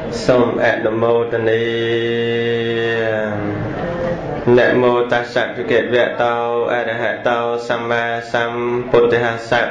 Som Adamotani Namo Tassa Bhagavato Arahato Samma Sambuddhassa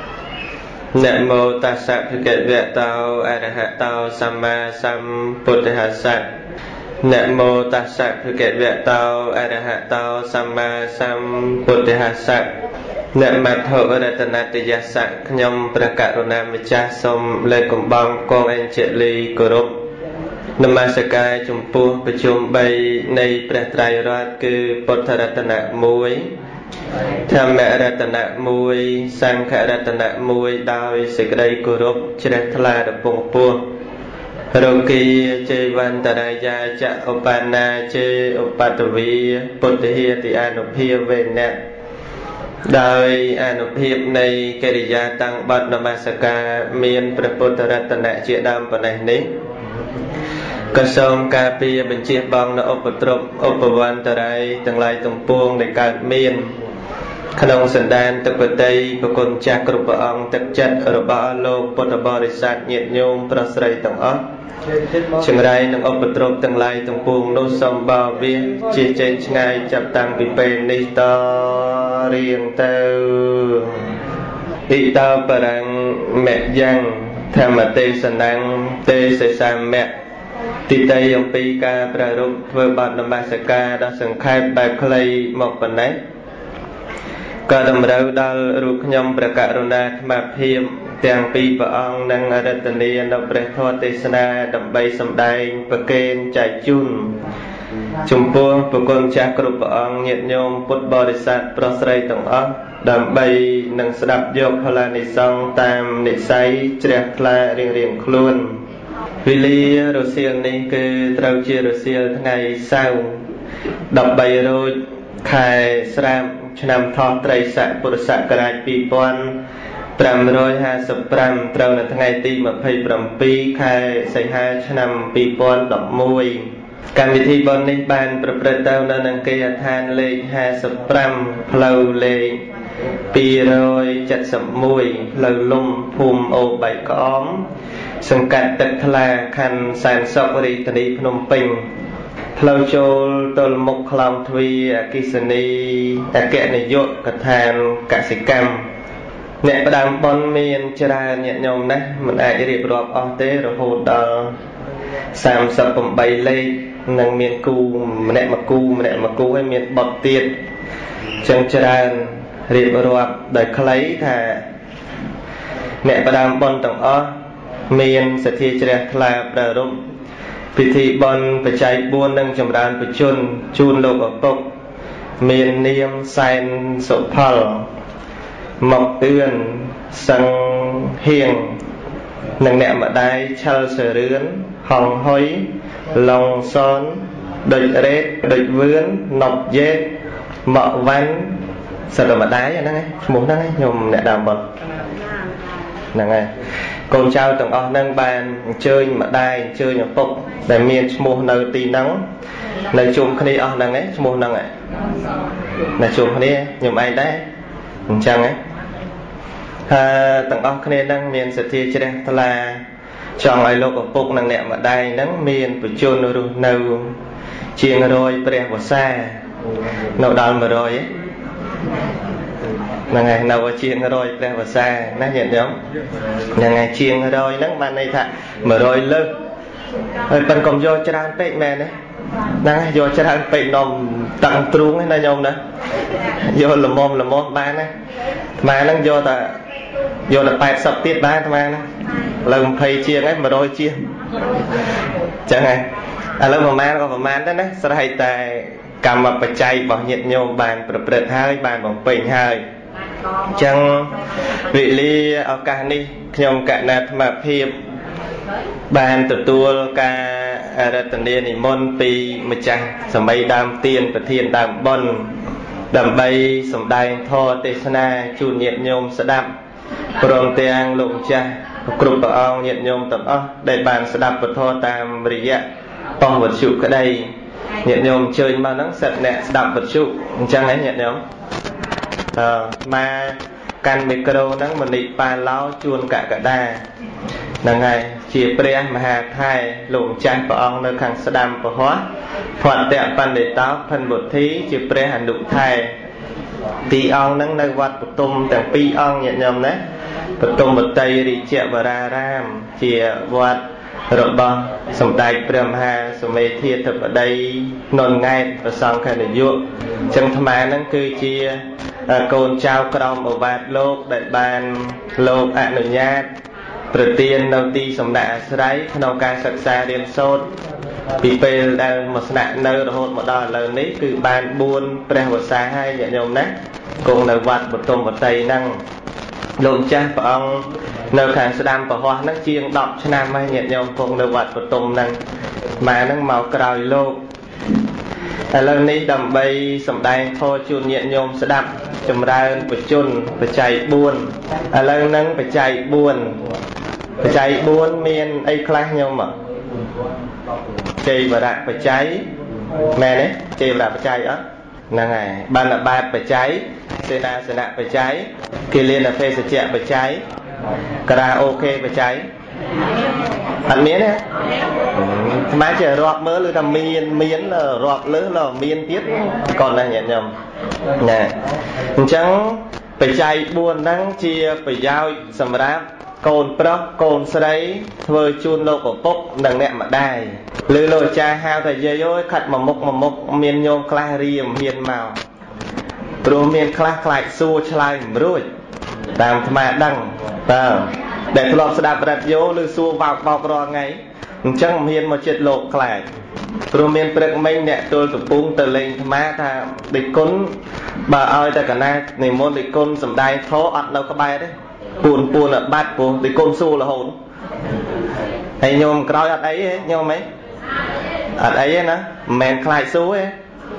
Namo Tassa Bhagavato Arahato Samma Sambuddhassa Namo Tassa Bhagavato Arahato Samma Sambuddhassa Namato Ratanatiyassa Knyom Prakaruna Micah Som Le Kumbang Kong Encheli Kurup Namasakai Jumpuh Pechum Bay Nei Pratrairat Ku Pottaratana Mui Thamma Ratana Mui Sangha Ratana Mui Dai Sikdai Kurup Chretla Rapung Puh Roki Chevantaraya Cha Upana Che Upatavi Puttahiyati Anuphiya Venet ដោយអនុភាពនៃកិរិយាតាំងបទនមស្ការមានព្រះពុទ្ធរតនៈជាដើមប៉ុណ្ណេះនេះក៏សូមការពារបញ្ជាបងនៅឧបទ្រពឧបវន្តរាយទាំងឡាយទាំងពួងដែលកើតមានក្នុងសន្តានទឹកបតីប្រគុណចាស់គ្រប់ព្រះអង្គទឹកចិត្តរបស់លោកពុទ្ធបរិស័ទញាតិញោមប្រុសស្រីទាំងអស់ចង្រៃនឹងឧបទ្រពទាំងឡាយទាំងពួងនោះសូមបោវាជាចេញឆ្ងាយចាប់តាំងពីពេលនេះតរៀងទៅអ៊ីតោបរੰមយ៉ាងធម្មទេសនាំងទេសសាមៈទីតីអំពីការប្រារព្ធធ្វើបទនមស្ការដ៏សង្ខេបបែបខ្លីមកប៉ុណ្ណេះក៏តម្រូវដល់រូបខ្ញុំព្រះករុណាអាត្មាភាពទាំងពីរព្រះអង្គនិងអរតនីនៅព្រះធម៌ទេសនាដើម្បីសម្ដែងប្រកេនចែកជូនចំពោះប្រគុណចាស់គ្រប់ព្រះអង្គញាតិញោមពុទ្ធបរិស័ទប្រុសស្រីទាំងអស់ដើម្បីនឹងស្ដាប់យកផលានិសង្ឃតាមនិស័យជ្រះថ្លារៀងៗខ្លួនវេលារសៀលនេះគឺត្រូវជារសៀលថ្ងៃសៅរ៍13រោចខែស្រាបឆ្នាំថោះត្រីស័កពុរសករាជ2555ត្រូវនៅថ្ងៃទី27ខែសីហាឆ្នាំ2011កម្មវិធីបុណ្យនេះបានប្រព្រឹត្តទៅនៅនឹងគេហដ្ឋានលេខ55ផ្លូវលេខ271ផ្លូវលំភូមិអូបៃក្អមសង្កាត់ទឹកថ្លាខណ្ឌសែនសុខរាជធានីភ្នំពេញផ្លូវចូលទល់មុខខ្លោងទ្វារអគ្គិសនីអគ្គនាយកដ្ឋានកសិកម្មអ្នកផ្ដើមបុណ្យមានច្រើនញាតិញោមណាស់មិនអាចរៀបរាប់អស់ទេរហូតដល់38លេខនឹងមានគូម្នាក់មួយគូហើយមានបទទៀតចឹងច្រើនរៀបរាប់ដោយខ្លីថាអ្នកផ្ដើមបុណ្យទាំងអស់មានសទ្ធាជ្រះថ្លាប្រារព្ធពិធីបុណ្យបច្ច័យ4និងចម្រើនបជនជូនលោកឪពុកមាននាមសែនសុផលមកអឿនសង្ហៀងនិងអ្នកម្ដាយឆលសរឿនហងហុយឡុងសនដុចរ៉េតដុចវឿនណប់យេតមកវ៉ាន់សិទ្ធិម្ដាយហ្នឹងឯងឈ្មោះហ្នឹងឯងខ្ញុំអ្នកដើមបុណ្យហ្នឹងហើយកូនចៅទាំងអស់ហ្នឹងបានអញ្ជើញម្ដាយអញ្ជើញឪពុកដែលមានឈ្មោះនៅទីហ្នឹងនៅជុំគ្នាអស់ហ្នឹងឯងឈ្មោះហ្នឹងឯងនៅជុំគ្នាខ្ញុំឯងដែរអញ្ចឹងឯងទាំងអស់គ្នាហ្នឹងមានសទ្ធាជ្រះថ្លាចង់ឲ្យលោកឪពុកនិងអ្នកម្ដាយហ្នឹងមានបជនរស់នៅជាង100ព្រះវស្សានៅដល់100ហ្នឹងហើយនៅជាង100ព្រះវស្សាណាញាតិញោមហ្នឹងហើយជាង100ហ្នឹងបានន័យថា100លើសហើយប៉ុនកុំយកច្រើនពេកមែនទេហ្នឹងហើយយកច្រើនពេកនំតឹងទ្រូងណាញោមណាយកល្មមបានណាអាត្មាហ្នឹងយកតែ80ទៀតបានអាត្មាហ្នឹងឥឡូវ20ជាងហើយ100ជាងចឹងហើយឥឡូវប្រមាណក៏ប្រមាណដែរណាស្រ័យតែកម្មបច្ច័យរបស់ញាតិញោមបានប្រព្រឹត្តហើយបានបំពេញហើយអញ្ចឹងវេលាឱកាសនេះខ្ញុំកណ្ណាអាត្មាភាពបានទទួលការរតនានិមន្តពីម្ចាស់សម័យដើមទៀនប្រធានដើមបុណ្យដើម្បីសម្ដែងធម៌ទេសនាជូនញាតិញោមស្ដាប់ព្រមទាំងលោកម្ចាស់គ្រប់ព្រះអង្គញាតិញោមទាំងអស់ដែលបានស្ដាប់ពធតាមរយៈប៉ុស្តិ៍វិទ្យុក្តីញាតិញោមអញ្ជើញមកហ្នឹងសិតអ្នកស្ដាប់វិទ្យុអញ្ចឹងហ៎ញាតិញោមមកកាន់មីក្រូហ្នឹងមនីប៉ាឡោជួនកកដាហ្នឹងហើយ chia pre mà thai lụng chanh của ông nơi khang sadam của hóa phật tẹo pan để táo phân bột thí chia pre hành đụng thai pi ông nâng nơi vật của tum tàng pi ông nhận nhầm đấy của tum một tây đi chẹo và ra ram chia vật rồi băng sầm đại prem ha sầm mê thiên thực ở đây nôn ngay và sang khai để dụ chân tham ăn nâng cư chia côn trao còng ở bát lốp đại ban lốp ạ nội nhát đầu tiên đầu ti sầm đại sấy nông ca sạch xa đêm sốt bị pe đang một nạn nơi rồi hôn một đòn lần đấy cứ ban buôn pre một xa hai nhẹ nhõm nát cùng là vật một tôm một tây năng lộn cha của ông nơi khang sadam của hoa nó chiên đọc cho nam hay nhẹ nhõm cùng là vật một tôm năng mà nó màu còi lô lần này đầm bay sầm đai thôi chuồn nhẹ nhõm sadam chầm ra một chun phải chạy buôn lần nâng phải chạy buôn miền ai class nhau mà chơi và đặt phải cháy mẹ đấy chơi và đặt phải cháy á là ngày ban là ba phải cháy sena phải cháy kia liên là phê sẽ chạy phải cháy karaoke phải cháy hẳn miến đấy má trẻ rọt mớ lư làm miến là rọt lứ là miến tiếp còn là nhẹ nhầm nè chẳng phải cháy buồn đang chia phải giao sầm ráp cồn pro cồn sấy vừa chun lô của bốc đằng nẹm mà đài lư lôi cha hao thầy dây ơi khát mà mốc miền nhôm khai riềm hiền màu rồi miền khai lại xua chai rồi làm mà đăng để lọt sẽ đạp đặt vô lư xua vào rồi ngay chẳng hiền mà chết lộ khai rồi miền bậc mình nè tôi tụt bung từ lên má tha địch cún bà ơi ta cả na này môn địch cún sầm đai thó ăn đâu có bay đấy buồn là bát của địch cún xua là hồn hay nhôm cái đó ấy nhôm mấy ấy nè men khai xua ấy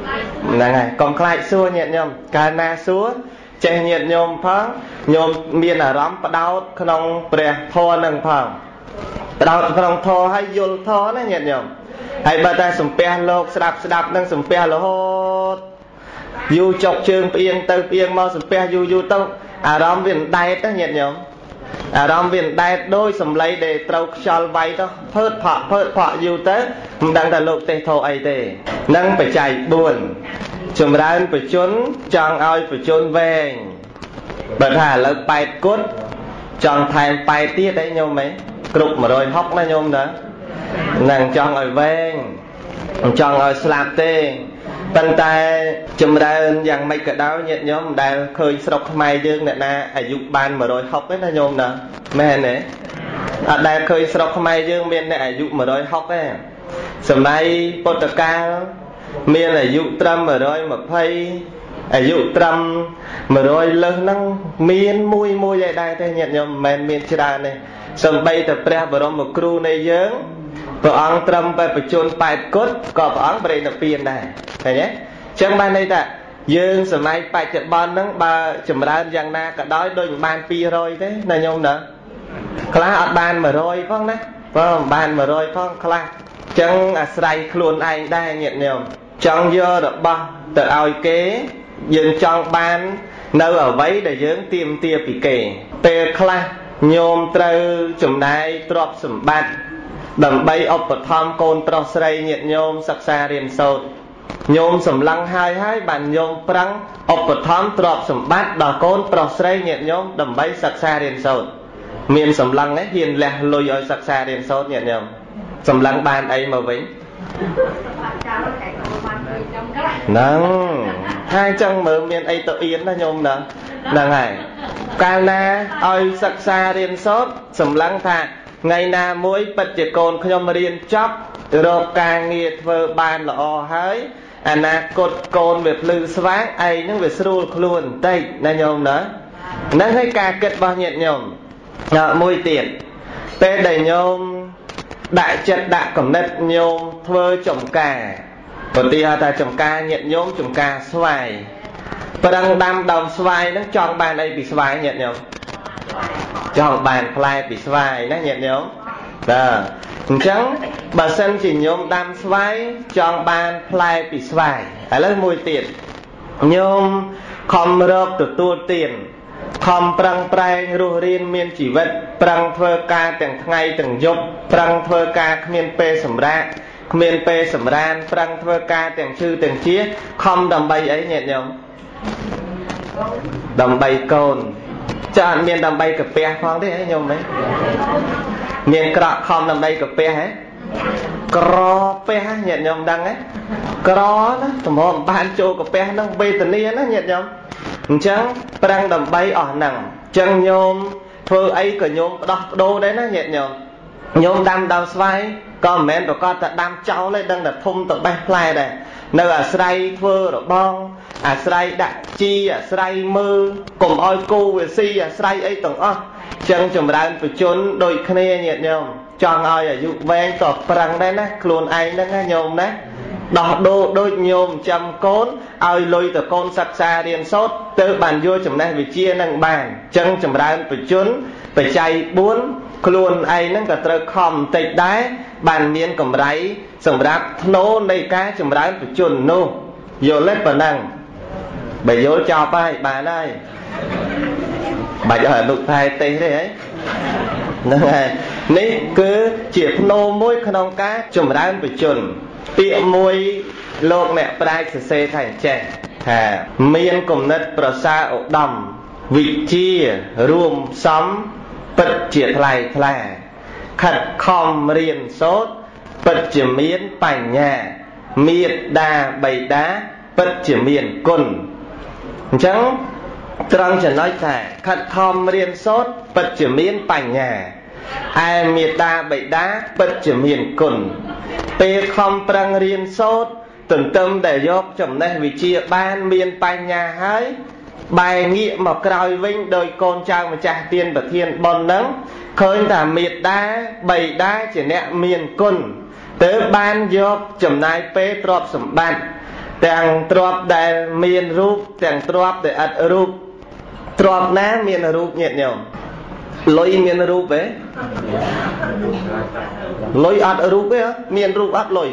là ngày còn khai xua nhẹ nhôm cana xua chạy nhẹ nhôm phăng nhôm miền ở rắm bắt đầu không bè thò nâng phẳng bắt đầu không thò hay vô thò đấy nhẹ nhôm hay bà ta sủng pe lộc đạp nâng sủng pe là hốt du chọc trường yên mau sủng pe du tông à rắm viên đai đó nhẹ nhôm à rắm viên đai đôi sủng lấy để trâu chal vay đó phớt phọ du tới đang là lục tê thô ai tê nâng phải chạy buồn chùm ra phải trốn chọn ai phải trốn về bật hà lớp bài cốt chọn thành bài tiết đấy nhôm mấy cục mà rồi hóc nó nhôm đó nàng chọn ở về chọn ở slap tê bàn tay chùm ra dàn mấy cái đó nhẹ nhóm đang khơi sọc mai dương nè na ai dục ban mà rồi hóc đấy nó nhôm đó mẹ này đang khơi sọc mai dương miền này ai dục mà rồi hóc đấy sầm nay Portugal miền là dụ trâm mà rồi mà phay dụ trâm mà rồi lớn năng miền mui vậy đây thế nhận nhầm miền chira này sầm bay tập pre mà rồi một crew này dướng vợ ông trâm bay phải chôn bài cốt có vợ ông bay nộp tiền này thấy nhé chẳng ban đây ta dương sầm nay bài chợ ban nắng ba chùm ra giang na cả đói đôi ban pi rồi thế này nhung nữa class ban mà rồi phong đấy phong ban mà rồi phong class chẳng say luôn anh đây nhận nhầm trong giờ được ba tự ao kế dừng trong ban nơi ở vấy để dưỡng tiêm tia bị kề pe class nhôm trâu chùm đai trọp sầm bát đầm bay ốc bật thom côn trọp sray nhiệt nhôm sắc xa riêng sâu nhôm sầm lăng hai bàn nhôm prăng ốc bật thom trọp sầm bát đỏ côn trọp sray nhiệt nhôm đầm bay sắc xa riêng sâu miền sầm lăng ấy hiền lẹ lôi ở sắc xa riêng sâu nhiệt nhôm sầm lăng ban ấy mà vĩnh nâng hai chân mở miền ấy tự yến là nhôm nè là ngày cana ơi sắc xa riêng sốt sầm lăng thà ngày na muối bật chỉ cồn nhôm riêng chóc rồi càng nghiệt vơ ban là o hới na cột cồn việc lư sáng ấy những việc sưu luôn đây là nhôm nữa nâng hay cả kết bao nhiêu nhôm môi tiền tê đầy nhôm đại chất đại cẩm nét nhôm thơ trồng cà còn tí ta trồng ca nhận nhôm trồng ca xoài và đang đam đồng xoài nó chọn bàn đây bị xoài nhận nhôm chọn bàn fly bị xoài nó nhận nhôm đó chẳng bà sân chỉ nhôm đam xoài chọn bàn fly bị xoài phải lấy môi tiền nhôm không rộp từ tua tiền ខំប្រឹងប្រែងរស់រៀនមានជីវិតប្រឹងធ្វើការទាំងថ្ងៃទាំងយប់ប្រឹងធ្វើការគ្មានពេលសម្រាកគ្មានពេលសម្រានប្រឹងធ្វើការទាំងឈឺទាំងជាខំដើម្បីអីញាតិញោមដើម្បីកូនចាអត់មានដើម្បីកាពះផងទេញោមហ៎មានក្រក់ខំដើម្បីកាពះហ៎ក្រពះញាតិញោមដឹងហ៎ក្រណាតម្រាំបានចូលកាពះហ្នឹងវេទនាណាញាតិញោមអញ្ចឹងប្រឹងដើម្បីអស់ហ្នឹងអញ្ចឹងញោមធ្វើអីក៏ញោមដោះដូរដែរណាញាតិញោមញោមដាំដើមស្វាយក៏មិនមែនប្រកាសតែដាំចោលទេដឹងតែធំទៅបេះផ្លែដែរនៅអាស្រ័យធ្វើរបងអាស្រ័យដាក់ជីអាស្រ័យមើលកុំឲ្យគោវាស៊ីអាស្រ័យអីទាំងអស់ចឹងចម្រើនបជនដូចគ្នាញាតិញោមចង់ឲ្យអាយុវែងក៏ប្រឹងដែរណាខ្លួនឯងហ្នឹងណាញោមណាដោះដូរដូចញោមចាំកូនឲ្យលុយទៅកូនសិក្សារៀនសូត្រទៅបានយកចំណេះវិជ្ជានឹងបានចឹងចម្រើនបជនបច្ច័យ4ខ្លួនឯងហ្នឹងក៏ត្រូវខំបន្តិចដែរបានមានកម្រៃសម្រាប់ធ្នូនៃការចម្រើនបជននោះយល់ទេប៉ុណ្ណឹងបើយល់ចប់ហើយបានហើយបាច់ឲ្យអនុថែទេសទេហ៎ហ្នឹងហើយនេះគឺជាធ្នូមួយក្នុងការចម្រើនបជនពាក្យមួយលោកអ្នកប្រាជ្ញសរសេរថាអញ្ចេះថាមានគំនិតប្រសើរឧត្តមវិជ្ជារួមសំពិតជាថ្លៃថ្លាខិតខំរៀនសូត្រពិតជាមានបញ្ញាមេត្តាបិតាពិតជាមានគុណអញ្ចឹងត្រង់ចំណុចថាខិតខំរៀនសូត្រពិតជាមានបញ្ញាឯមេត្តាបិតាពិតជាមានគុណពេលខំប្រឹងរៀនសូត្រទន្ទឹមតែយកចំណេះវិជ្ជាបានមានបញ្ញាហើយបែរងាកមកក្រោយវិញដោយកូនចៅម្ចាស់ទានប្រធានបុណ្យហ្នឹងឃើញថាមេត្តាបិតាជាអ្នកមានគុណទើបបានយកចំណាយពេលទ្រព្យសម្បត្តិទាំងទ្រព្យដែលមានរូបទាំងទ្រព្យដែលឥតរូបទ្រព្យណាមានរូបញាតិញោមលុយមានរូបទេលុយអត់រូបទេមានរូបអត់លុយ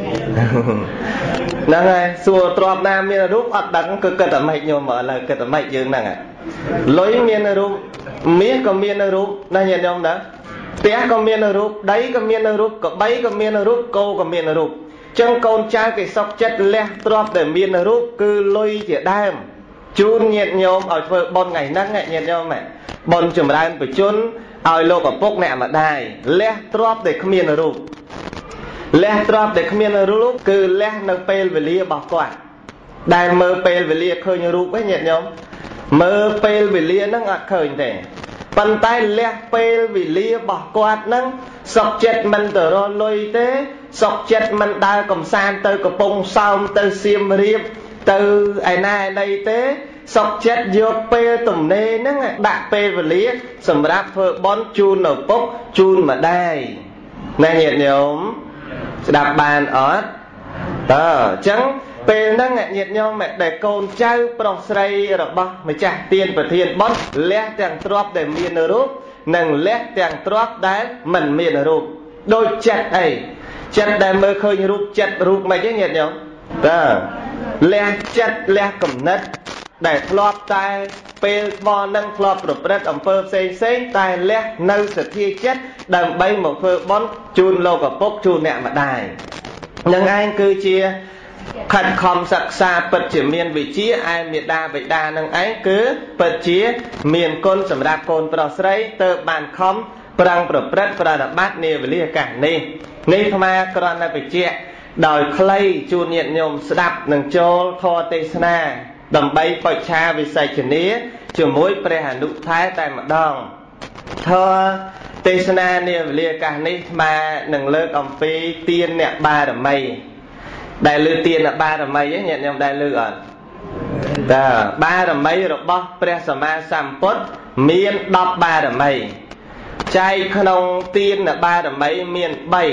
ហ្នឹងហើយសួរទ្រព្យណាមានរូបអត់ដឹងគឺគិតតែម៉េចញោមឥឡូវគិតតែម៉េចយើងហ្នឹងលុយមានរូបមាសក៏មានរូបណាញាតិញោមណាផ្ទះក៏មានរូបដីក៏មានរូបកបីក៏មានរូបគោក៏មានរូបចឹងកូនចៅគេសុខចិត្តលះទ្រព្យដែលមានរូបគឺលុយជាដើមជូនញាតិញោមឲ្យធ្វើបុណ្យថ្ងៃហ្នឹងញាតិញោមបុណ្យចម្រើនបជនឲ្យលោកឪពុកអ្នកម្ដាយលះទ្រព្យដែលគ្មានរូបលះទ្រព្យដែលគ្មានរូបគឺលះនៅពេលវេលារបស់គាត់ដែលមើលពេលវេលាឃើញរូបឯញាតិញោមមើលពេលវេលាហ្នឹងអត់ឃើញទេប៉ុន្តែលះពេលវេលារបស់គាត់ហ្នឹងសុខចិត្តមិនទៅរលុយទេសុខចិត្តមិនដើរកំសាន្តទៅកំពង់សោមទៅសៀមរាបទៅឯណាឯណីទេសុខចិត្តយកពេលទំនេរហ្នឹងដាក់ពេលវេលាសម្រាប់ធ្វើបុណ្យជូនឪពុកជូនម្ដាយណាញាតិញោមស្ដាប់បានអត់តើអញ្ចឹងពេលហ្នឹងញាតិញោមដែលកូនចៅប្រុសស្រីរបស់ម្ចាស់ទានប្រធានបុណ្យលះទាំងទ្រព្យដែលមានរូបនិងលះទាំងទ្រព្យដែលមិនមានរូបដូចចិត្តអីចិត្តដែលមើលឃើញរូបចិត្តរូបមិនទេញាតិញោមតើលះចិត្តលះគំនិតដែលធ្លាប់តែពេលថ្មនឹងធ្លាប់ប្រព្រឹត្តអំពើផ្សេងតែលះនៅសទ្ធាចិត្តដើម្បីមកធ្វើបុណ្យជូនលោកឪពុកជូនអ្នកម្ដាយនឹងឯងគឺជាខិតខំសិក្សាពិតជាមានវិជ្ជាឯមេដាបិតានឹងឯងគឺពិតជាមានគុណសម្រាប់កូនប្រុសស្រីទើបបានខំប្រឹងប្រព្រឹត្តប្រតិបត្តិនាវេលាឱកាសនេះអាត្មាគ្រាន់តែបញ្ជាក់ដោយខ្លីជូនញាតិញោមស្ដាប់និងចូលធម៌ទេសនាដើម្បីបច្ឆាវិស័យជនីជាមួយព្រះអនុថែតែម្ដងធម៌ទេសនានាវេលាឱកាសនេះអាត្មានឹងលើកអំពីទានអ្នកបារមីដែលលើទានអ្នកបារមីញាតិញោមដែលលើអត់តើបារមីរបស់ព្រះសម្មាសម្ពុទ្ធមាន10បារមីចែកក្នុងទានអ្នកបារមីមាន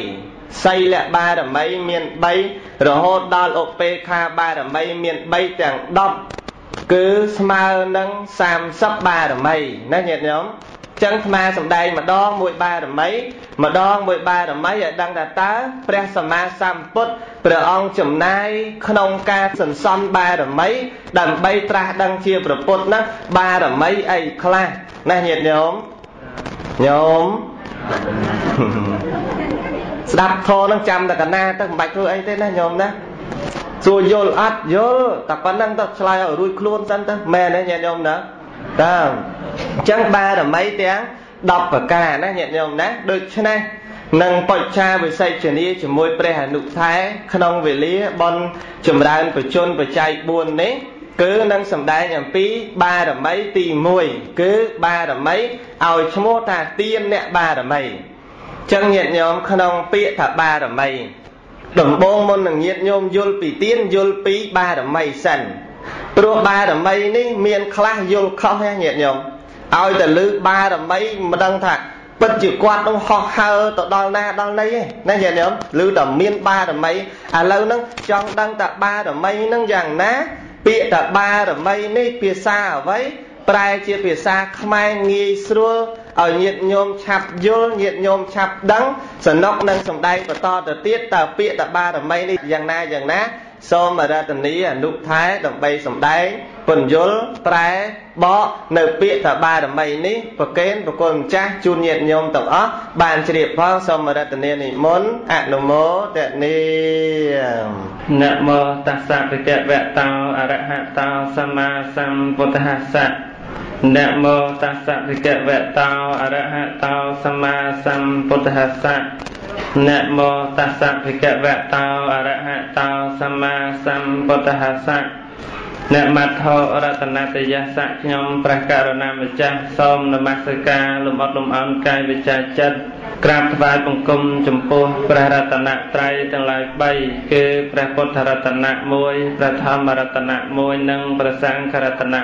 3សីលបារមីមាន3រហូតដល់ឧបេក្ខាបារមីមាន3ទាំង10គឺស្មើនឹង30បារមីណាញាតិញោមចឹងស្មាសំដែងម្ដងមួយបារមីម្ដងមួយបារមីឲ្យដឹងថាតើព្រះសម្មាសម្ពុទ្ធព្រះអង្គចំណាយក្នុងការសន្សំបារមីដើម្បីត្រាស់ដឹងជាព្រះពុទ្ធហ្នឹងបារមីអីខ្លះណាញាតិញោមស្ដាប់ធម៌នឹងចាំតែកណាទៅមិនបាច់ធ្វើអីទេណាញោមណាសួរយល់អត់យល់តែប៉ុណ្្នឹងទៅឆ្លើយឲ្យរួចខ្លួនសិនទៅមែនទេញាតិញោមណាតើអញ្ចឹងបារមីទាំង10ប្រការណាញាតិញោមណាដូច្នេះនឹងបច្ចាវិសេចនីជាមួយព្រះអនុថែក្នុងវេលាបន់ចម្រើនបជនបច្ច័យ4នេះគឺនឹងសម្ដែងអំពីបារមីទី1គឺបារមីឲ្យឈ្មោះថាទានអ្នកបារមីចឹងញាតិញោមក្នុងពាក្យថាបារមីដំបូងមុននឹងញាតិញោមយល់ពីទានយល់ពីបារមីសិនព្រោះបារមីនេះមានខ្លះយល់ខុសញាតិញោមឲ្យតែលឺបារមីមិនដឹងថាពិតជាគាត់នឹងហោះហើរទៅដល់ណាដល់ណីឯណាញាតិញោមឮតែមានបារមីឥឡូវហ្នឹងចង់ដឹងថាបារមីហ្នឹងយ៉ាងណាពាក្យថាបារមីនេះភាសាអ្វីប្រែជាភាសាខ្មែរងាយស្រួលឲ្យញាតិញោមឆាប់យល់ញាតិញោមឆាប់ដឹងសនុកនឹងសម្ដែងបន្តទៅទៀតតើពាក្យថាបារមីនេះយ៉ាងណាសូមរតនីអនុថែដើម្បីសម្ដែងពន្យល់ប្រែបកនៅពាក្យថាបារមីនេះប្រកេនប្រគល់ម្ចាស់ជូនញាតិញោមទាំងអស់បានជ្រាបផងសូមរតនីនិមន្តអនុមោទនីนะโมตัสสะภะคะวะโตอะระหะโตสัมมาสัมพุทธัสสะนะโมตัสสะภะคะวะโตอะระหะโตสัมมาสัมพุทธัสสะนะโมตัสสะภะคะวะโตอะระหะโตสัมมาสัมพุทธัสสะអ្នកមត្ថរតនតយស័កខ្ញុំព្រះករុណាម្ចាស់សូមនមស្ការលំអត់លំអោនកាយវិជ្ជាចិត្តក្រាបថ្វាយបង្គំចំពោះព្រះរតនត្រ័យទាំងឡាយ3គឺព្រះពុទ្ធរតនៈ1ព្រះធម្មរតនៈ1និងព្រះសង្ឃរតនៈ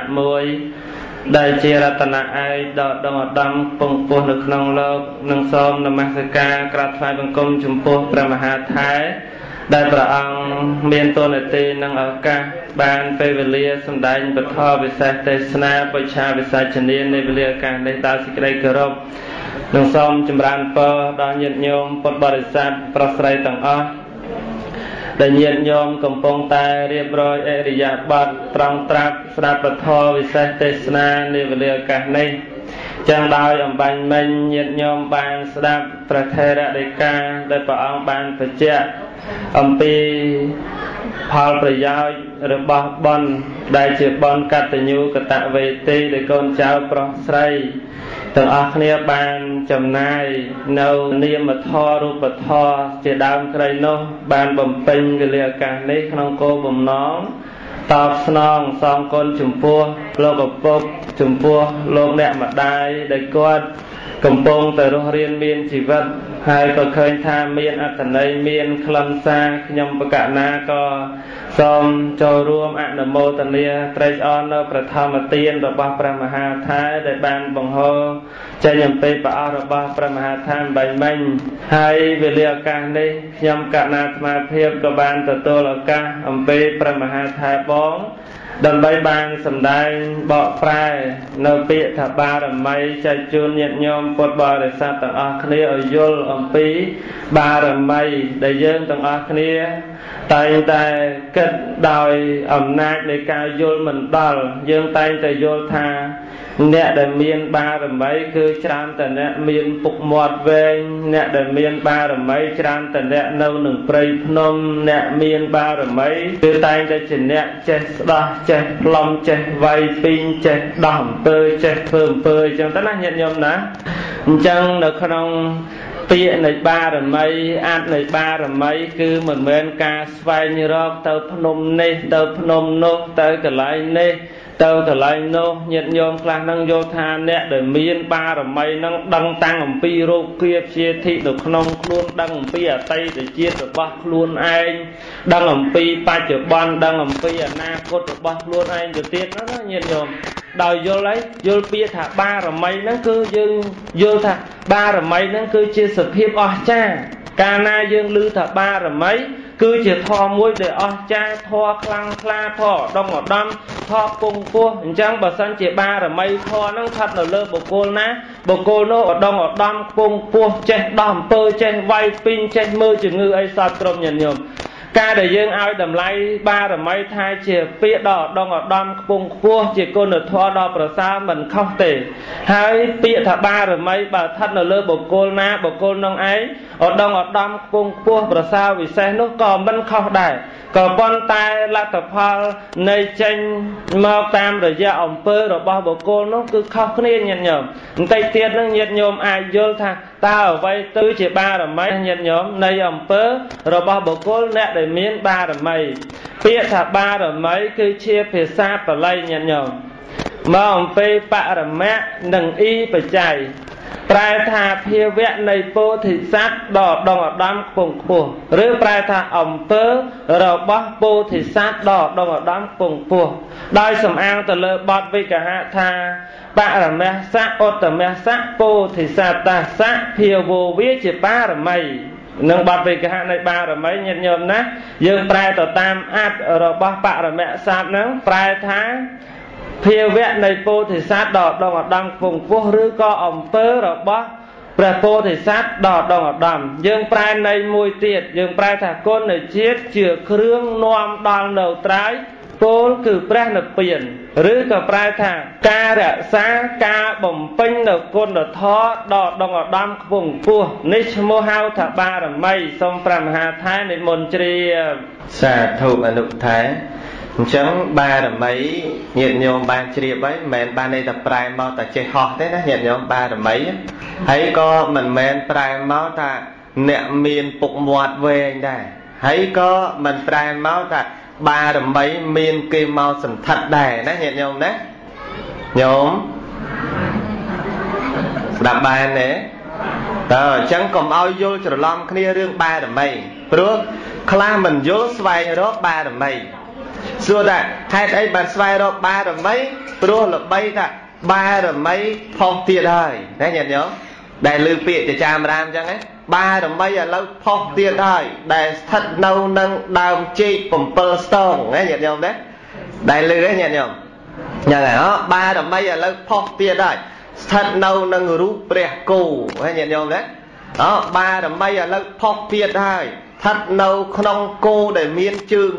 1ដែលជារតនៈឯកដ៏ដំឧត្តមពងពោះនៅក្នុងលោកនិងសូមនមស្ការក្រាបថ្វាយបង្គំចំពោះព្រះមហាថែដែលព្រះអង្គមានតួនាទីនិងឱកាសបានពេលវេលាសម្ដែងពធវិសេសទេសនាបច្ឆាវិសាចនានៃវេលាឱកាសនេះដោយសេចក្តីគោរពនិងសូមចម្រើនពរដល់ញាតិញោមពុទ្ធបរិស័ទប្រុសស្រីទាំងអស់ដែលញាតិញោមកំពុងតែរៀបរយអរិយាបថត្រង់ត្រាប់ស្ដាប់ពធវិសេសទេសនានៃវេលាឱកាសនេះចឹងដោយអំបញ្ញមិញញាតិញោមបានស្ដាប់ព្រះថេរដីកាដែលព្រះអង្គបានបញ្ជាក់អំពីផលប្រយោជន៍របស់បុណ្យដែលជាបុណ្យកតញ្ញូកតវេទីដែលកូនចៅប្រុសស្រីទាំងអស់គ្នាបានចំណាយនៅនាមធម៌រូបធម៌ជាដើមក្តីនោះបានបំពេញវេលាឱកាសនេះក្នុងគោលបំណងតបស្នងសងគុណចំពោះលោកឪពុកចំពោះលោកអ្នកម្ដាយដែលគាត់កំពុងតែរស់រានមានជីវិតហើយក៏ឃើញថាមានអត្ថន័យមានខ្លឹមសារខ្ញុំបកណាក៏សូមចូលរួមអនុមោទនាត្រេកអរនៅប្រធមទានរបស់ព្រះមហាថែដែលបានបង្ហោចេញអំពីប្រអស់របស់ព្រះមហាថែបាញ់មិញហើយវេលាឱកាសនេះខ្ញុំកណាអាត្មាភាពក៏បានទទួលឱកាសអំពីព្រះមហាថែបងដើម្បីបានសម្ដែងបកប្រែនៅពាក្យថាបារមីចែកជូនញាតិញោមពុទ្ធបរិស័ទទាំងអស់គ្នាឲ្យយល់អំពីបារមីដែលយើងទាំងអស់គ្នាតែងតែគិតដោយអំណាចនៃការយល់មិនដល់យើងតែងតែយល់ថាអ្នកដែលមានបារមីគឺច្រើនតែអ្នកមានពុកមាត់វែងអ្នកដែលមានបារមីច្រើនតែអ្នកនៅនឹងព្រៃភ្នំអ្នកមានបារមីគឺតែងតែជាអ្នកចេះស្ដោះចេះផ្លុំចេះវាយពីងចេះដោះអំពើចេះធ្វើអំពើអញ្ចឹងទៅណាញាតិញោមណាអញ្ចឹងនៅក្នុងពាក្យនៃបារមីអាចនៃបារមីគឺមិនមែនការស្វែងរកទៅភ្នំនេះទៅភ្នំនោះទៅកន្លែងនេះទៅកន្លែងនោះញាតិញោមខ្លះនឹងយល់ថាអ្នកដែលមានបារមីនឹងដឹងតាំងអំពីរូបភាពជាធិនៅក្នុងខ្លួនដឹងអំពីអតីតជាតិរបស់ខ្លួនឯងដឹងអំពីបច្ចុប្បន្នដឹងអំពីអនាគតរបស់ខ្លួនឯងទៅទៀតណាញាតិញោមដោយយល់យល់ពាក្យថាបារមីហ្នឹងគឺយើងយល់ថាបារមីហ្នឹងគឺជាសភាពអស្ចារ្យកាលណាយើងឮថាបារមីគឺជាធម៌មួយដែលអស្ចារ្យធម៌ខ្លាំងក្លាធម៌ឧត្តមឧត្តមធម៌ពងពោះអញ្ចឹងបើសិនជាបារមីធម៌ហ្នឹងស្ថិតនៅលើបុគ្គលណាបុគ្គលនោះឧត្តមឧត្តមពងពោះចេះដោះអំពើចេះវាយពីងចេះមើលជំងឺអីសពគ្រប់ញាតិញោមការដែលយើងឲ្យតម្លៃបារមីថាជាពាក្យដ៏ឧត្តមឧត្តមខ្ពង់ខ្ពស់ជាគុណធម៌ដ៏ប្រសើរមិនខុសទេហើយពាក្យថាបារមីបើស្ថិតនៅលើបុគ្គលណាបុគ្គលនោះឯងឧត្តមឧត្តមខ្ពង់ខ្ពស់ប្រសើរវិសេសនោះក៏មិនខុសដែរក៏ប៉ុន្តែលទ្ធផលនៃចេញមកតាមរយៈអំពើរបស់បុគ្គលនោះគឺខុសគ្នាញាតិញោមបន្តិចទៀតនឹងញាតិញោមអាចយល់ថាតើអ្វីទៅជាបារមីញាតិញោមនៃអំពើរបស់បុគ្គលអ្នកដែលមានបារមីពាក្យថាបារមីគឺជាភាសាបាលីញាតិញោមមកអំពីបរមៈនិងអ៊ីបច្ច័យប្រែថាភាវៈនៃពោធិសត្វដ៏ឧត្តមឧត្តមខ្ពង់ខ្ពស់ឬប្រែថាអំពើរបស់ពោធិសត្វដ៏ឧត្តមឧត្តមខ្ពង់ខ្ពស់ដោយសំអាងទៅលើបទវិកហៈថាបរមសៈឧត្តមសៈពោធិសត្វតាសៈភាវោវាជាបារមីនឹងបទវិកហៈនៃបារមីញាតិញោមណាយើងប្រែទៅតាមអត្ថរបស់បរមសត្វហ្នឹងប្រែថាភាវៈនៃពោធិសត្វដ៏ឧត្តមឧត្តមខ្ពង់ខ្ពស់ឬក៏អំពើរបស់ព្រះពោធិសត្វដ៏ឧត្តមឧត្តមយើងប្រែន័យមួយទៀតយើងប្រែថាគុណជាតិជាគ្រឿងនាំដល់នៅត្រើយពោលគឺព្រះនិព្វានឬក៏ប្រែថាការរក្សាការបំពេញនៅគុណធម៌ដ៏ឧត្តមឧត្តមខ្ពង់ខ្ពស់នេះឈ្មោះហៅថាបារមីសូមព្រះមហាថេរនិមន្តជ្រាបសាធុអនុថេរអញ្ចឹងបារមីញាតិញោមបានជ្រាបហើយមិនមែនបានន័យថាប្រែមកតែចេះហោះទេណាញាតិញោមបារមីហើយក៏មិនមែនប្រែមកថាអ្នកមានពុកមាត់វែងដែរហើយក៏មិនប្រែមកថាបារមីមានគេមកសន្ធិដ្ឋដែរណាញាតិញោមណាញោមស្ដាប់បានទេតើអញ្ចឹងកុំឲ្យយល់ច្រឡំគ្នារឿងបារមីព្រោះខ្លះមិនយល់ស្វែងរកបារមីសួរថាហេតុអីបានស្វែងរកបារមីព្រោះល្បីថាបារមីផុសទៀតហើយណាញាតិញោមដែលឮពាក្យចាមរាមអញ្ចឹងបារមីឥឡូវផុសទៀតហើយដែលស្ថិតនៅនឹងដើមចេក7ស្ទងណាញាតិញោមណាដែលឮទេញាតិញោមយ៉ាងហ្នឹងបារមីឥឡូវផុសទៀតហើយស្ថិតនៅនឹងរូបព្រះគោណាញាតិញោមណាបារមីឥឡូវផុសទៀតហើយស្ថិតនៅក្នុងគោដែលមានជើង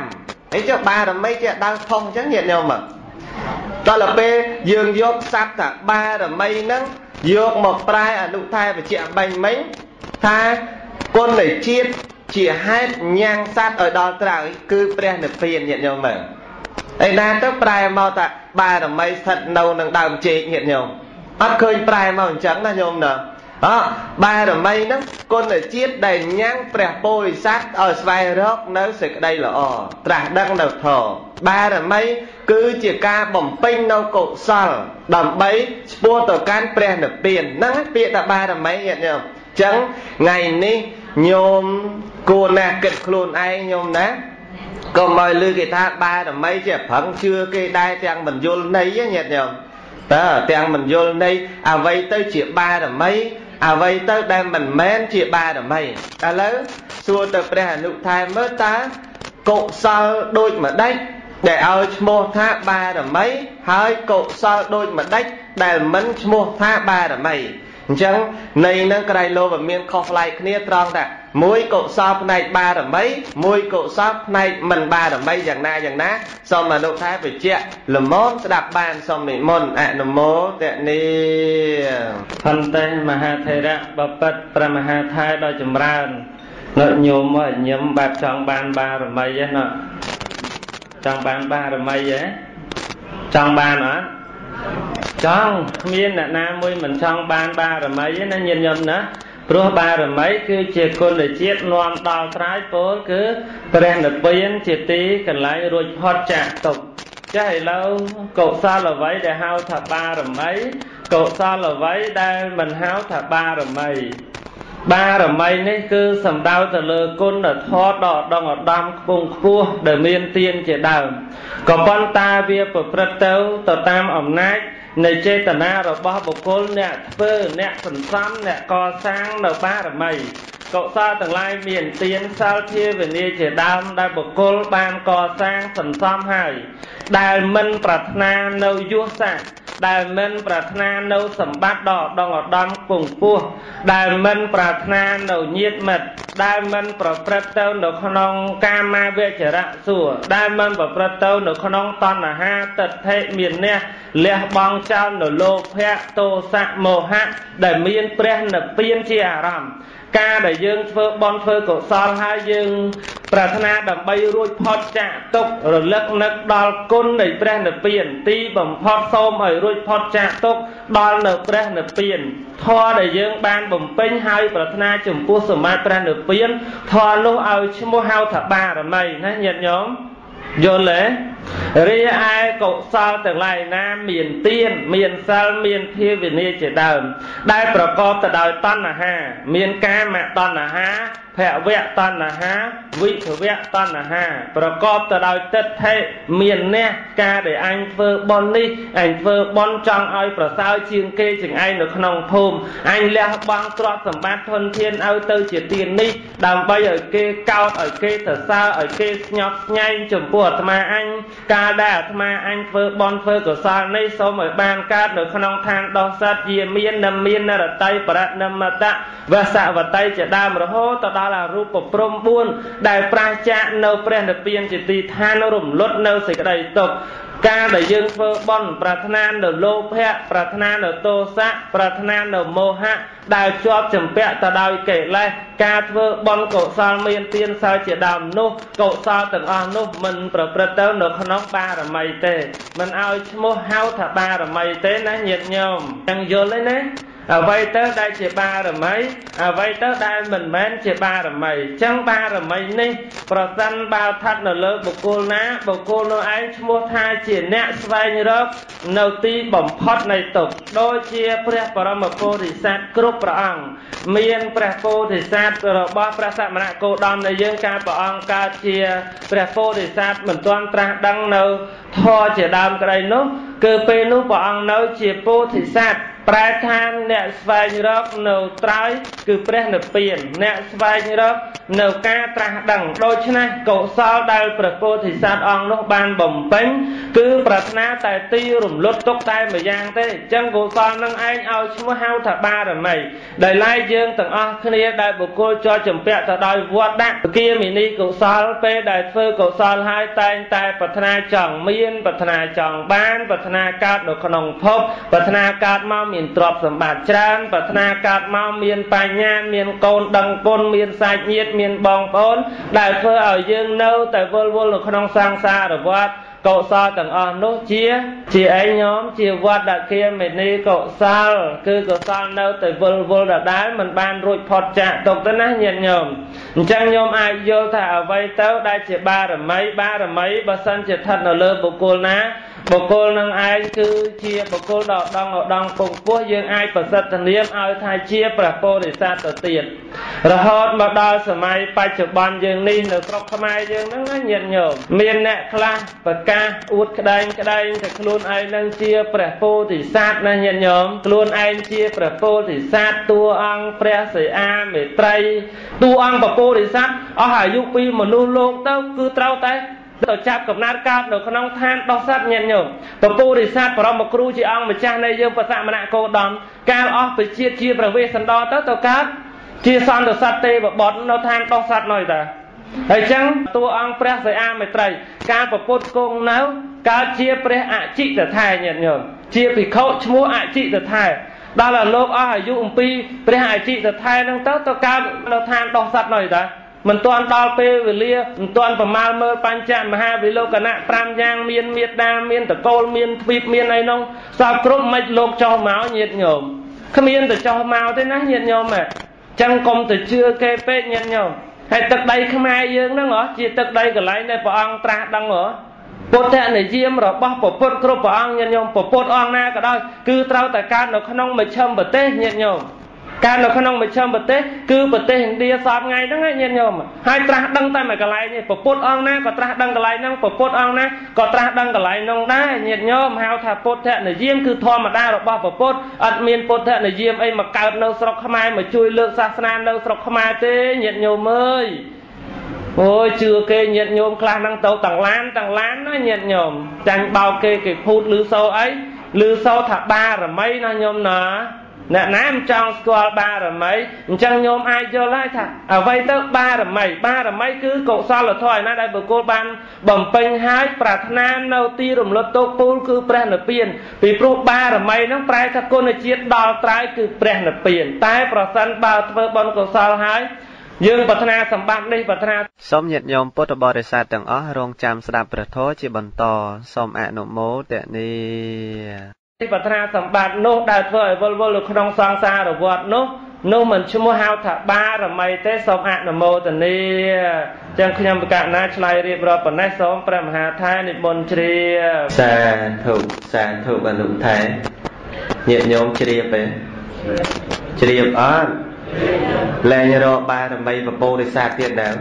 5អីចុះបារមីចេះដើរផុសអញ្ចឹងញាតិញោមមកដល់ពេលយើងយកសត្វថាបារមីហ្នឹងយកមកប្រែអនុថែបច្ចៈបាញ់មិញថាគុណជាតិជាហេតុញ៉ាំងសត្វឲ្យដល់ត្រើយគឺព្រះនិព្វានញាតិញោមមើលឯណាទៅប្រែមកថាបារមីស្ថិតនៅនឹងដើមចេកញាតិញោមអត់ឃើញប្រែមកអញ្ចឹងណាញោមណាបារមីហ្នឹងគុណជាតិដែលញ៉ាំងព្រះពោធិសត្វឲ្យស្វែងរកនៅសេចក្តីល្អត្រាស់ដឹងនៅធម៌បារមីគឺជាការបំពេញនៅកុសលដើម្បីឆ្ពោះទៅកាន់ព្រះនិព្វានហ្នឹងពាក្យថាបារមីញាតិញោមអញ្ចឹងថ្ងៃនេះញោមគួរណាស់គិតខ្លួនឯងញោមណាកុំឲ្យឮគេថាបារមីជាប្រឹងជឿគេដែរទាំងមិនយល់ន័យញាតិញោមតើទាំងមិនយល់ន័យអ្វីទៅជាបារមីអ្វីទៅដែលមិនមែនជាបារមីឥឡូវសួរទៅព្រះអនុថែមើលតើកុសលដូចម្ដេចដែលឲ្យឈ្មោះថាបារមីហើយកុសលដូចម្ដេចដែលមិនឈ្មោះថាបារមីអញ្ចឹងនៃនឹងក្រៃលោវាមានខុសប្លែកគ្នាត្រង់ថាមួយកុសលផ្នែកបារមីមួយកុសលផ្នែកមិនបារមីយ៉ាងណាសូមអនុថែបច្ចៈល្មមស្ដាប់បានសូមនិមន្តអនុមោទនីផន្តេមហាថេរៈបពិតព្រះមហាថេរដ៏ចម្រើននៅញោមមកញឹមបែបចង់បានបារមីណាចង់បានបារមីហ៎ចង់បានអត់ចង់គ្មានអ្នកណាមួយមិនចង់បានបារមីទេណាញាតិញោមណាព្រោះបារមីគឺជាគុណជាតិនាំដល់ត្រើយពោលគឺព្រះនិព្វានជាទីកន្លែងរួចផុតចាកទុក្ខចាស់ឥឡូវកុសលអ្វីដែលហៅថាបារមីកុសលអ្វីដែលមិនហៅថាបារមីបារមីនេះគឺសំដៅទៅលើគុណធម៌ដ៏ឧត្តមឧត្តមខ្ពង់ខ្ពស់ដែលមានទានជាដើមក៏ប៉ុន្តែវាប្រព្រឹត្តទៅតាមអំណាចនៃចេតនារបស់បុគ្គលអ្នកធ្វើអ្នកសន្សំអ្នកកសាងនៅបារមីកុសលទាំងឡាយមានទានសិលភាវនាជាដើមដែលបុគ្គលបានកសាងសន្សំហើយដែលមិនប្រាថ្នានៅយសស័ក្តិដែលមិនប្រាថ្នានៅសម្បត្តិដ៏ឧត្តមពងពោះដែលមិនប្រាថ្នានៅញាតិមិត្តដែលមិនប្រព្រឹត្តទៅនៅក្នុងកាមាវចរៈសួរដែលមិនប្រព្រឹត្តទៅនៅក្នុងតណ្ហាទិដ្ឋិមានះលះបង់ចោលនៅលោភៈទោសៈមោហៈដែលមានព្រះនិព្វានជាអារម្មណ៍ការដែលយើងធ្វើបុណ្យធ្វើកុសលហើយយើងប្រាថ្នាដើម្បីរួចផុតចាកទុក្ខរលឹកនឹកដល់គុណនៃព្រះនិព្វានទីបំផុតសូមឲ្យរួចផុតចាកទុក្ខដល់នៅព្រះនិព្វានធម៌ដែលយើងបានបំពេញហើយប្រាថ្នាចំពោះសម្បត្តិព្រះនិព្វានធម៌នោះឲ្យឈ្មោះហៅថាបារមីណាញាតិញោមយល់ទេរីឯកុសលទាំងឡាយណាមានទានមានសិលមានភាវនាជាដើមដែលប្រកបទៅដោយតណ្ហាមានកាមតណ្ហាភវៈតណ្ហាវិភវៈតណ្ហាប្រកបទៅដោយទិដ្ឋិមានះការដែលអញធ្វើបុណ្យនេះអញធ្វើបុណ្យចង់ឲ្យប្រសើរជាងគេជាងឯងនៅក្នុងភូមិអញលះបង់ទ្រព្យសម្បត្តិធនធានឲ្យទៅជាទាននេះដើម្បីឲ្យគេកោតឲ្យគេសរសើរឲ្យគេស្ញប់ស្ញែងចំពោះអាត្មាអញកាលដែលអាត្មាអញធ្វើបុណ្យធ្វើកុសលនេះសូមឲ្យបានកើតនៅក្នុងឋានដោះសត្វយាមាននមាននរតីបរណមតៈវសវតីជាដើមរហូតដល់អារូបព្រំ4ដែលប្រាសចាកនៅព្រះនិព្វានជាទីឋានរំលត់នៅសេចក្តីទុក្ខការដែលយើងធ្វើបុណ្យប្រាថ្នានៅលោភៈប្រាថ្នានៅទោសៈប្រាថ្នានៅមោហៈដែលជាប់ចម្ពាក់ទៅដោយកិលេសការធ្វើបុណ្យកុសលមានទានសិលជាដើមនោះកុសលទាំងអស់នោះមិនប្រព្រឹត្តទៅនៅក្នុងបារមីទេមិនឲ្យឈ្មោះហៅថាបារមីទេណាញាតិញោមទាំងយល់ទេណាអ្វីទៅដែលជាបារមីអ្វីទៅដែលមិនមែនជាបារមីចឹងបារមីនេះប្រសិនបើស្ថិតនៅលើបុគ្គលណាបុគ្គលនោះឯងឈ្មោះថាជាអ្នកស្វែងរកនៅទីបំផុតនៃទុក្ខដូចជាព្រះបរមពុទ្ធិសត្វគ្រប់ព្រះអង្គមានព្រះពោធិសត្វរបស់ព្រះសមណគោតមនៃយើងការព្រះអង្គកើតជាព្រះពោធិសត្វមិនទាន់ត្រាស់ដឹងនៅធម៌ជាដើមក្តីនោះគឺពេលនោះព្រះអង្គនៅជាពោធិសត្វប្រែថាអ្នកស្វែងរកនៅត្រើយគឺព្រះនិព្វានអ្នកស្វែងរកនៅការត្រាស់ដឹងដូច្នេះកុសលដែលព្រះពោធិសត្វអង្គនោះបានបំពេញគឺប្រាថ្នាតែទីរំលត់ទុកតែម្យ៉ាងទេអញ្ចឹងកុសលនឹងឯងឲ្យឈ្មោះហៅថាបារមីដែលឡែកយើងទាំងអស់គ្នាដែលបុគ្គលជាប់ចម្ពាក់ទៅដោយវត្តដាក់គាមិនីកុសលពេលដែលធ្វើកុសលហើយតែងតែប្រាថ្នាចង់មានប្រាថ្នាចង់បានប្រាថ្នាកើតនៅក្នុងភពប្រាថ្នាកើតមកមានទ្រព្យសម្បត្តិច្រើនប្រាថ្នាកើតមកមានបញ្ញាមានកូនដឹងគុណមានសាច់ញាតិមានបងប្អូនដែលធ្វើឲ្យយើងនៅតែវិលវល់នៅក្នុងសង្សារវដ្តកុសលទាំងអស់នោះជាឯងញោមជាវត្តដគាមេនីកុសលគឺកុសលនៅតែវិលវល់ដដែលមិនបានរួចផុតចាកទុកទៅណាញាតិញោមអញ្ចឹងញោមអាចយល់ថាអ្វីទៅដែលជាបារមីបើសិនជាស្ថិតនៅលើបុគ្គលណាបុគ្គលនឹងឯងគឺជាបុគ្គលដ៏ឧត្តមពងពោះយើងអាចប្រសិទ្ធនាមឲ្យថាជាព្រះពោធិសត្វទៅទៀតរហូតមកដល់សម័យបច្ចុប្បន្នយើងនេះនៅស្រុកខ្មែរយើងហ្នឹងណាញាតិញោមមានអ្នកខ្លះប្រកាសអួតក្តែងថាខ្លួនឯងនឹងជាព្រះពោធិសត្វណាញាតិញោមខ្លួនឯងជាព្រះពោធិសត្វតួអង្គព្រះសិអាមេត្រីតួអង្គព្រះពោធិសត្វអស់អាយុពីមនុស្សលោកទៅគឺត្រូវតែទៅចាប់កំណើតកើតនៅក្នុងឋានដោះសត្វញាតិញោមពពុរិស័ទបរមគ្រូជាអង្គម្ចាស់នៃយើងព្រះសមណគោតមកាលអស់ពជាតិជាព្រះវេស្សន្តរទៅកើតជាសន្តិសត្វទេវបុត្រនៅឋានដោះសត្វនោះតាហើយអញ្ចឹងតួអង្គព្រះសិអាមេត្រីការប្រពុតគង់នៅកើតជាព្រះអចិតថែញាតិញោមជាភិក្ខុឈ្មោះអចិតថែដល់ឲ្យលោកអស់អាយុអំពីព្រះអចិតថែនឹងទៅកើតនៅឋានដោះសត្វនោះតាមិនទាន់ដល់ពេលវេលាមិនទាន់ប្រមាលមើលបញ្ចមហាវិលោកណៈ5យ៉ាងមានមេត្តាមានតកូលមានទ្វីបមានអីនោះសពគ្រប់មិនលោកចោះមកញាតិញោមគ្មានទៅចោះមកទេណាញាតិញោមហ៎ចឹងកុំទៅជឿគេពេកញាតិញោមហើយទឹកដីខ្មែរយើងហ្នឹងជាទឹកដីកន្លែងដែលព្រះអង្គត្រាស់ដឹងពុទ្ធនិយមរបស់ពុទ្ធគ្រប់ព្រះអង្គញាតិញោមពុទ្ធអង្គណាក៏ដោយគឺត្រូវតែកើតនៅក្នុងមជ្ឈិមប្រទេសញាតិញោមការនៅក្នុងមជ្ឈមប្រទេសគឺប្រទេសឥណ្ឌាសពថ្ងៃហ្នឹងញាតិញោមហើយត្រាស់ដឹងតែមួយកន្លែងនេះពពុទ្ធអង្គណាក៏ត្រាស់ដឹងកន្លែងហ្នឹងពពុទ្ធអង្គណាក៏ត្រាស់ដឹងកន្លែងហ្នឹងដែរញាតិញោមហៅថាពុទ្ធនិយមគឺធម្មតារបស់ពពុទ្ធអត់មានពុទ្ធនិយមអីមកកើតនៅស្រុកខ្មែរមកជួយលើកសាសនានៅស្រុកខ្មែរទេញាតិញោមអើយអូយជឿគេញាតិញោមខ្លះហ្នឹងទៅទាំងឡានណាញាតិញោមចាញ់បោកគេភូតឮសូរអីឮសូរថាបារមីណាញោមណាអ្នកណាមិនចង់ស្គាល់បារមីអញ្ចឹងញោមអាចយល់ហើយថាអ្វីទៅបារមីគឺកុសលធម៌ណាដែលបុគ្គលបានបំពេញហើយប្រាថ្នានៅទីរំលត់ទុក្ខពូលគឺព្រះនិព្វានពីព្រោះបារមីហ្នឹងប្រែថាគុណជាតិដល់ត្រើយគឺព្រះនិព្វានតែប្រសិនបើធ្វើបុណ្យកុសលហើយយើងប្រាថ្នាសម្បត្តិនេះប្រាថ្នាសូមញាតិញោមពុទ្ធបរិស័ទទាំងអស់រងចាំស្ដាប់ព្រះធម៌ជាបន្តសូមអនុមោទនាប្រាថ្នាសម្បត្តិនោះដែលធ្វើឲ្យវល់នៅក្នុងសង្សារវដ្តនោះមិនឈ្មោះហៅថាបារមីទេសូមអនុមោទនាចឹងខ្ញុំបកណាឆ្លើយរៀបរាប់ប៉ុណ្ណេះសូមព្រះមហាថេរនិមន្តជ្រាបសាធុអនុថេរញាតិញោមជ្រាបទេជ្រាបអត់លែងរកបារមីពពោធិសត្វទៀតដែរ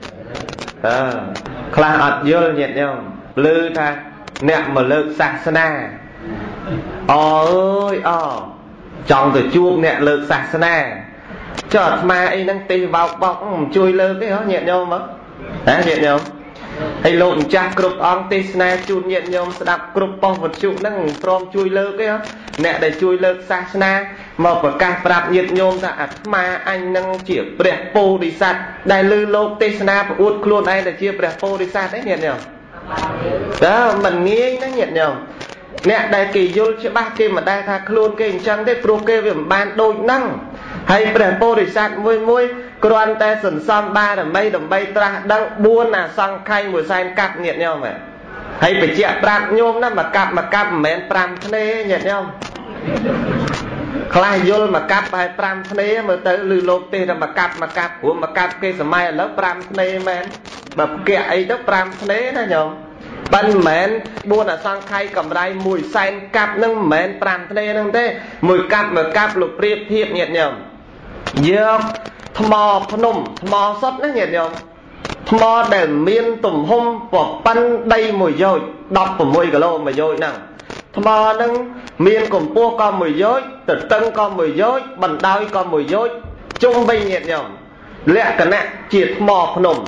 ខ្លះអត់យល់ញាតិញោមឮថាអ្នកមកលើកសាសនាអើយចង់ទៅជួបអ្នកលើកសាសនាចុះអាត្មាអីហ្នឹងទេបោកបោកមិនជួយលើកទេហ៎ញាតិញោមមើលណាញាតិញោមហើយលោកម្ចាស់គ្រប់អង្គទេសនាជូនញាតិញោមស្ដាប់គ្រប់ប៉ុស្តិ៍វត្ថុហ្នឹងព្រមជួយលើកទេហ៎អ្នកដែលជួយលើកសាសនាមកប្រកាសប្រាប់ញាតិញោមថាអាត្មាអញនឹងជាព្រះពោធិសត្វដែលលើលោកទេសនាប្រអួតខ្លួនឯងតែជាព្រះពោធិសត្វទេញាតិញោមតើមិនងាយណាញាតិញោមអ្នកដែលគេយល់ច្បាស់គេមិនដែលថាខ្លួនគេអញ្ចឹងទេព្រោះគេវាមិនបានដូចហ្នឹងហើយព្រះពោធិសត្វមួយគ្រាន់តែសន្សំបារមីដើម្បីត្រាស់ដឹង4អសង្ខ័យមួយសែនកាប់ញាតិញោមហើយបញ្ជាក់ប្រាប់ញោមណាមកកាប់មិនមែន5ធ្នេញាតិញោមខ្លះយល់មកកាប់ហើយ5ធ្នេមើលទៅឮលោកទេថាមកកាប់ព្រោះមកកាប់គេសម័យឥឡូវ5ធ្នេមែនបើផ្គាក់អីទៅ5ធ្នេណាញោមបើមិនមែន4អសង្ខ័យកម្រៃ1សែនកាប់នឹងមិនមែន5ធ្នេនឹងទេមួយកាប់លោកប្រៀបធៀបញាតិញោមយកថ្មភ្នំថ្មសុទ្ធណាញាតិញោមថ្មដែលមានទំហំប្រប៉ិនដី1យោជ16គីឡូ1យោជហ្នឹងថ្មហ្នឹងមានកម្ពស់ក៏1យោជទទឹងក៏1យោជបណ្ដោយក៏1យោជជុំវិញញាតិញោមលក្ខណៈជាថ្មភ្នំ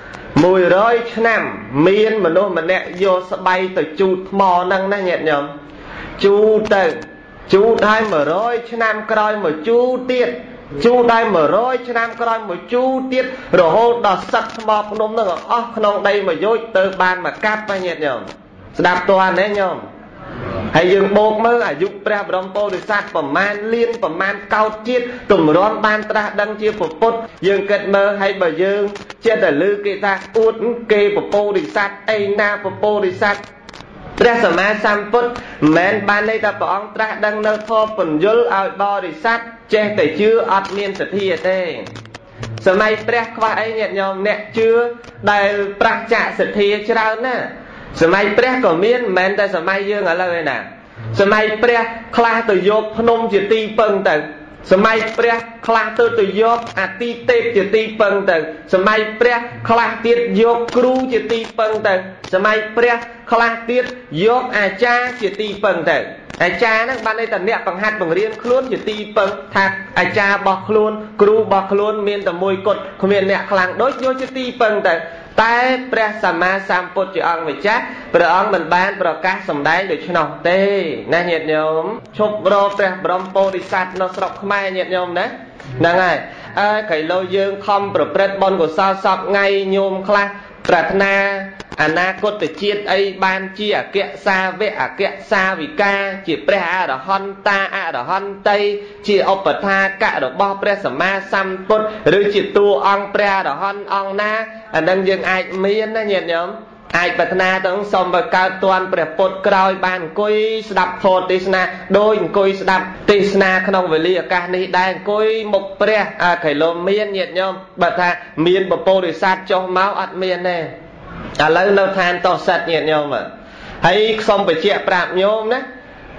100ឆ្នាំមានមនុស្សម្នាក់យកស្បៃទៅជូតថ្មហ្នឹងណាញាតិញោមជូតហើយ100ឆ្នាំក្រោយមកជូតទៀតជូតដែរ100ឆ្នាំក្រោយមកជូតទៀតរហូតដល់សឹកថ្មភ្នំហ្នឹងអស់ក្នុងដីមួយយោជទៅបានមកកាប់ញាតិញោមស្ដាប់តើណាញោមហើយយើងបូកមើលអាយុព្រះបរមពោធិសត្វប្រមាណលានប្រមាណកោដជាតិទម្រាំបានត្រាស់ដឹងជាពុទ្ធយើងគិតមើលហើយបើយើងចិត្តតែឮគេថាអួតគេពពោធិសត្វអីណាពពោធិសត្វព្រះសម្មាសម្ពុទ្ធមិនមែនបានន័យថាព្រះអង្គត្រាស់ដឹងនៅធម៌ពន្យល់ឲ្យបរិស័ទចេះតែជឿអត់មានសទ្ធាទេសម័យព្រះខ្វះអីញាតិញោមអ្នកជឿដែលប្រះចាកសទ្ធាច្រើនណាសម័យព្រះក៏មានមិនមែនតែសម័យយើងឥឡូវឯណាសម័យព្រះខ្លះទៅយកភ្នំជាទីពឹងទៅសម័យព្រះខ្លះទៅយកអាទិទេពជាទីពឹងទៅសម័យព្រះខ្លះទៀតយកគ្រូជាទីពឹងទៅសម័យព្រះខ្លះទៀតយកអាចារ្យជាទីពឹងទៅអាចារ្យហ្នឹងបានន័យថាអ្នកបង្ហាត់បង្រៀនខ្លួនជាទីពឹងថាអាចារ្យរបស់ខ្លួនគ្រូរបស់ខ្លួនមានតែមួយគត់គ្មានអ្នកខ្លាំងដូចយកជាទីពឹងទៅតែព្រះសម្មាសម្ពុទ្ធជាអង្គម្ចាស់ព្រះអង្គមិនបានប្រកាសសម្ដែងដូច្នោះទេណាញាតិញោមឈប់រកព្រះបរមពោធិសត្វនៅស្រុកខ្មែរញាតិញោមណាហ្នឹងហើយក្រៃលោយើងខំប្រព្រឹត្តបុណ្យកុសលសពថ្ងៃញោមខ្លះប្រាថ្នាអនាគតជាតិអីបានជាអគ្គសាវកអគ្គសាវិកាជាព្រះអរហន្តតាអរហន្តីជាឧបថាកៈរបស់ព្រះសម្មាសម្ពុទ្ធឬជាតួអង្គព្រះអរហន្តអង្គណាអានឹងយើងអាចមានណាញាតិញោមអាចប្រាថ្នាទៅសូមបើកើតតាន់ព្រះពុទ្ធក្រោយបានអង្គុយស្ដាប់ធម៌ទេសនាដោយអង្គុយស្ដាប់ទេសនាក្នុងវេលាឱកាសនេះដែរអង្គុយមុខព្រះខៃលោមានញាតិញោមបើថាមានពពោធិសត្វចុះមកអត់មានទេឥឡូវនៅឋានតោសិតញាតិញោមហើយសូមបញ្ជាក់ប្រាប់ញោមណា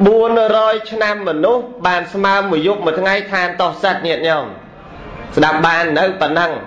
400 ឆ្នាំមនុស្សបានស្មើមួយយប់មួយថ្ងៃឋានតោសិតញាតិញោមស្ដាប់បាននៅប៉ុណ្ណឹង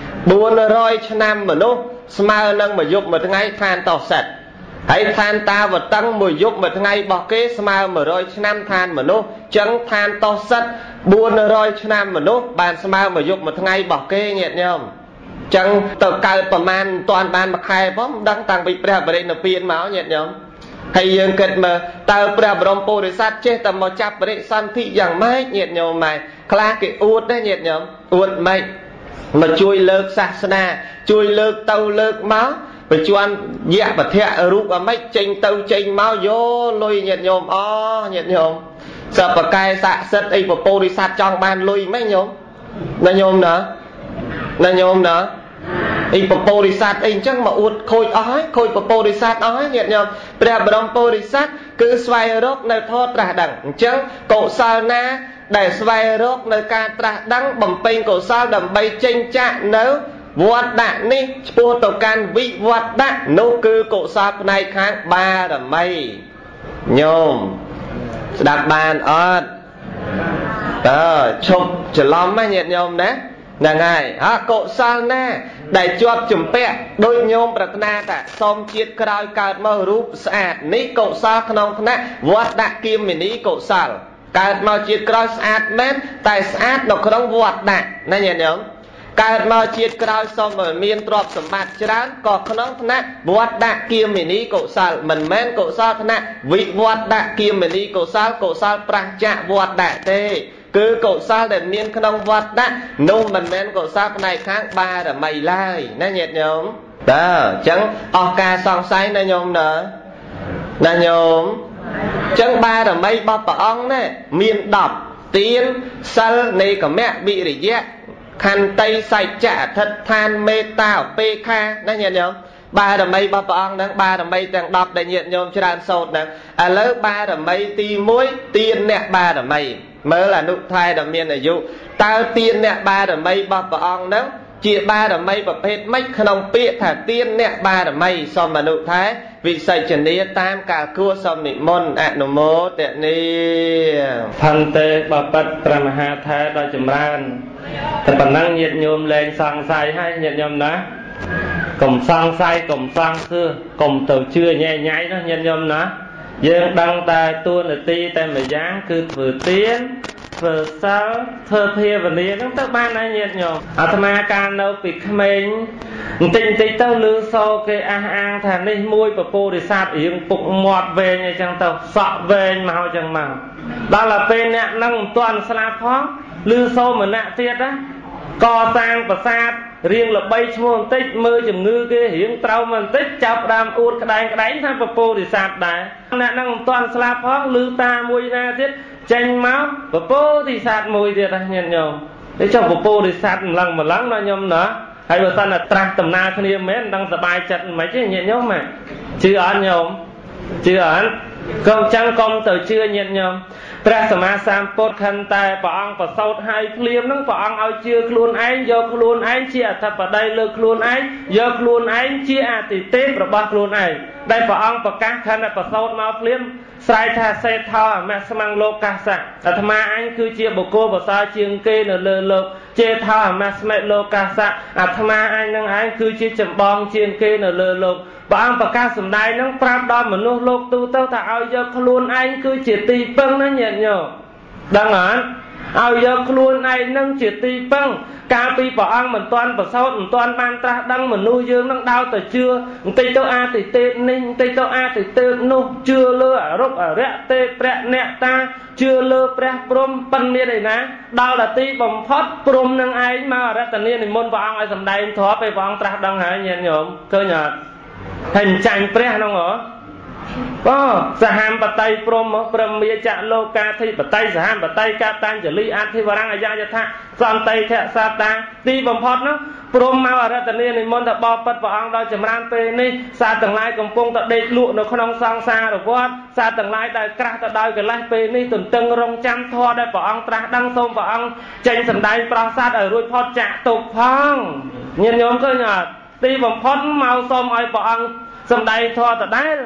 400 ឆ្នាំមនុស្សស្មើនឹងមួយយប់មួយថ្ងៃឋានតោសិតហើយឋានតាវតឹងមួយយប់មួយថ្ងៃរបស់គេស្មើ100 ឆ្នាំឋានមនុស្សចឹងឋានតោសិត400 ឆ្នាំមនុស្សបានស្មើមួយយប់មួយថ្ងៃរបស់គេញាតិញោមចឹងទៅកើតប្រមាណមិនទាន់បានមួយខែផងមិនដឹងតាំងពីព្រះបរិនិព្វានមកញាតិញោមហើយយើងគិតមើលតើព្រះបរមពុរិស័ទចេះតែមកចាប់បរិសន្ធិយ៉ាងម៉េចញាតិញោមម៉ែខ្លះគេអួតដែរញាតិញោមអួតម៉េចមកជួយលើកសាសនាជួយលើកទៅលើកមកបញ្ជាន់យៈបធៈរូបអាម៉េចចេញទៅចេញមកយកលុយញាតិញោមញាតិញោមសពកែស័ក្តិសិទ្ធអីពពុរិស័ទចង់បានលុយម៉េចញោមណាញោមណាញោមណាអីពពុរិស័ទអីអញ្ចឹងមកអួតខូចអស់ហើយខូចពពុរិស័ទអស់ហើយញាតិញោមព្រះបរមពុរិស័ទគឺស្វែងរកនៅធម៌ត្រាស់ដឹងអញ្ចឹងកុសលណាដែលស្វែងរកនៅការត្រាស់ដឹងបំពេញកុសលដើម្បីចេញចាក់នៅវត្តដាក់នេះឆ្ពោះទៅកាន់វិវត្តដាក់នោះគឺកុសលផ្នែកខាងបារមីញោមស្ដាប់បានអត់ឈប់ច្រឡំណាញាតិញោមណាហ្នឹងហើយហើយកុសលណាដែលជាប់ជំពាក់ដូចញោមប្រាថ្នាថាសូមជាតិក្រោយកើតមករូបស្អាតនេះកុសលក្នុងថ្នាក់វត្តដាក់គិមនីកុសលកើតមកជាតិក្រោយស្អាតមែនតែស្អាតនៅក្នុងវត្តដាក់ណាញាតិញោមកើតមកជាតិក្រោយសូមឲ្យមានទ្រព្យសម្បត្តិច្រើនក៏ក្នុងថ្នាក់វត្តដាក់គិមនីកុសលមិនមែនកុសលថ្នាក់វិវត្តដាក់គិមនីកុសលកុសលប្រច្ចាវត្តដាក់ទេគឺកុសលដែលមានក្នុងវត្តដាក់នោះមិនមែនកុសលផ្នែកខាងបារមីឡើយណាញាតិញោមតើអញ្ចឹងអស់ការសង្ស័យណាញោមណាញោមអញ្ចឹងបារមីរបស់ព្រះអង្គណាមាន10ទានសិលនេកមៈវិរិយៈខន្តីសច្ចៈអធិដ្ឋានមេត្តាឧបេក្ខាណាញាតិញោមបារមីរបស់ព្រះអង្គហ្នឹងបារមីទាំង10ដែលញាតិញោមច្រើនសូត្រហ្នឹងឥឡូវបារមីទី1ទានអ្នកបារមីមើលអនុថែដែលមានអាយុតើទានអ្នកបារមីរបស់ព្រះអង្គហ្នឹងជាបារមីប្រភេទម៉េចក្នុងពាក្យថាទានអ្នកបារមីសូមអនុថែវិសេចនីតាមកាលគួរសូមនិមន្តអនុមោទនីផន្តេបបិទ្ធព្រះមហាថេរដ៏ចម្រើនតែប៉ុណ្ណឹងញាតិញោមលែងសង្ស័យហើយញាតិញោមណាកុំសង្ស័យកុំសង្ឃគឺកុំទៅជឿញ៉ៃញ៉ៃនោះញាតិញោមណាយើងដឹងតែតួនាទីតែម្យ៉ាងគឺធ្វើទានធ្វើសិលធ្វើភាវនាហ្នឹងទៅបានហើយញាតិញោមអាត្មាកាលនៅពីក្មេងបន្តិចទៅឮសូរគេអះអាងថានេះមួយពពុរិស័ទរៀងពុកមាត់វែងអញ្ចឹងទៅសក់វែងមកអញ្ចឹងមកដល់តែពេលអ្នកហ្នឹងមិនទាន់ស្លាប់ផងឮសូរម្នាក់ទៀតណាកសាងប្រាសាទរៀងល្បីឈ្មោះបន្តិចមើលជំងឺគេរៀងត្រូវបន្តិចចាប់ដើមអួតក្តែងថាពពុរិស័ទដែរអ្នកហ្នឹងមិនទាន់ស្លាប់ផងឮតាមួយណាទៀតចេញមកពពុរិស័ទមួយទៀតណាញាតិញោមតែចុះពពុរិស័តម្លឹងណាញោមណាហើយបើសិនតែត្រាស់ដំណើរគ្នាមែនមិនដឹងសប្បាយចិត្តមិនទេញាតិញោមជឿអត់ញោមជឿអត់កុំចឹងកុំទៅជឿញាតិញោមព្រះសម្មាសម្ពុទ្ធខន្តែព្រះអង្គប្រសូតឲ្យភ្លាមនឹងព្រះអង្គឲ្យជឿខ្លួនឯងយកខ្លួនឯងជាអធិបតីលើខ្លួនឯងយកខ្លួនឯងជាអតិទេពរបស់ខ្លួនឯងដែលព្រះអង្គប្រកាសខន្តែប្រសូតមកភ្លាមស្រែកថាសេដ្ឋោអមស្មੰលោកាសៈអាត្មាអញគឺជាបុគ្គលប្រសើរជាងគេនៅលើលោកចេថោអមស្មិលោកាសៈអាត្មាអញនឹងឯងគឺជាចម្បងជាងគេនៅលើលោកព្រះអង្គប្រកាសសម្ដែងនឹងប្រាប់ដល់មនុស្សលោកទូទៅថាឲ្យយកខ្លួនឯងគឺជាទីពឹងណាញាតិញោមដឹងអត់ឲ្យយកខ្លួនឯងនឹងជាទីពឹងកាលពីព្រះអង្គមិនទាន់ប្រសូតមិនទាន់បានត្រាស់ដឹងមនុស្សយើងនឹងដោតទៅជឿបន្តិចទៅអាទិទេពនេះបន្តិចទៅអាទិទេពនោះជឿលើអរុបអរិយទេពព្រះអ្នកតាជឿលើព្រះព្រំប៉ិនមានឯណាដល់តែទីបំផុតព្រំនឹងឯងមកអរតនានិមន្តព្រះអង្គឲ្យសម្ដែងធម៌ពេលព្រះអង្គត្រាស់ដឹងហើយញាតិញោមឃើញអត់ហើយចាញ់ព្រះហ្នឹងហ៎សហមបតីព្រំព្រមាចលោកាធិបតីសហមបតីកតាញ្ចលីអធិវរង្អយាយថាសន្តិថសតាទីបំផុតនោះព្រមមកអរតនានិមន្តទៅបបិទ្ធព្រះអង្គដល់ចម្រើនពេលនេះសាទាំងឡាយកំពុងតែដេកលក់នៅក្នុងសង្សារវដ្តសាទាំងឡាយដែលក្រាស់ទៅដោយកលេសពេលនេះទន្ទឹងរង់ចាំធម៌ដែលព្រះអង្គត្រាស់ដឹងសូមព្រះអង្គចេញសម្ដែងប្រសាទឲ្យរួចផុតចាកទុក្ខផងញាតិញោមឃើញអត់ទីបំផុតមកសូមឲ្យព្រះអង្គសម្ដែងធម៌ដដែល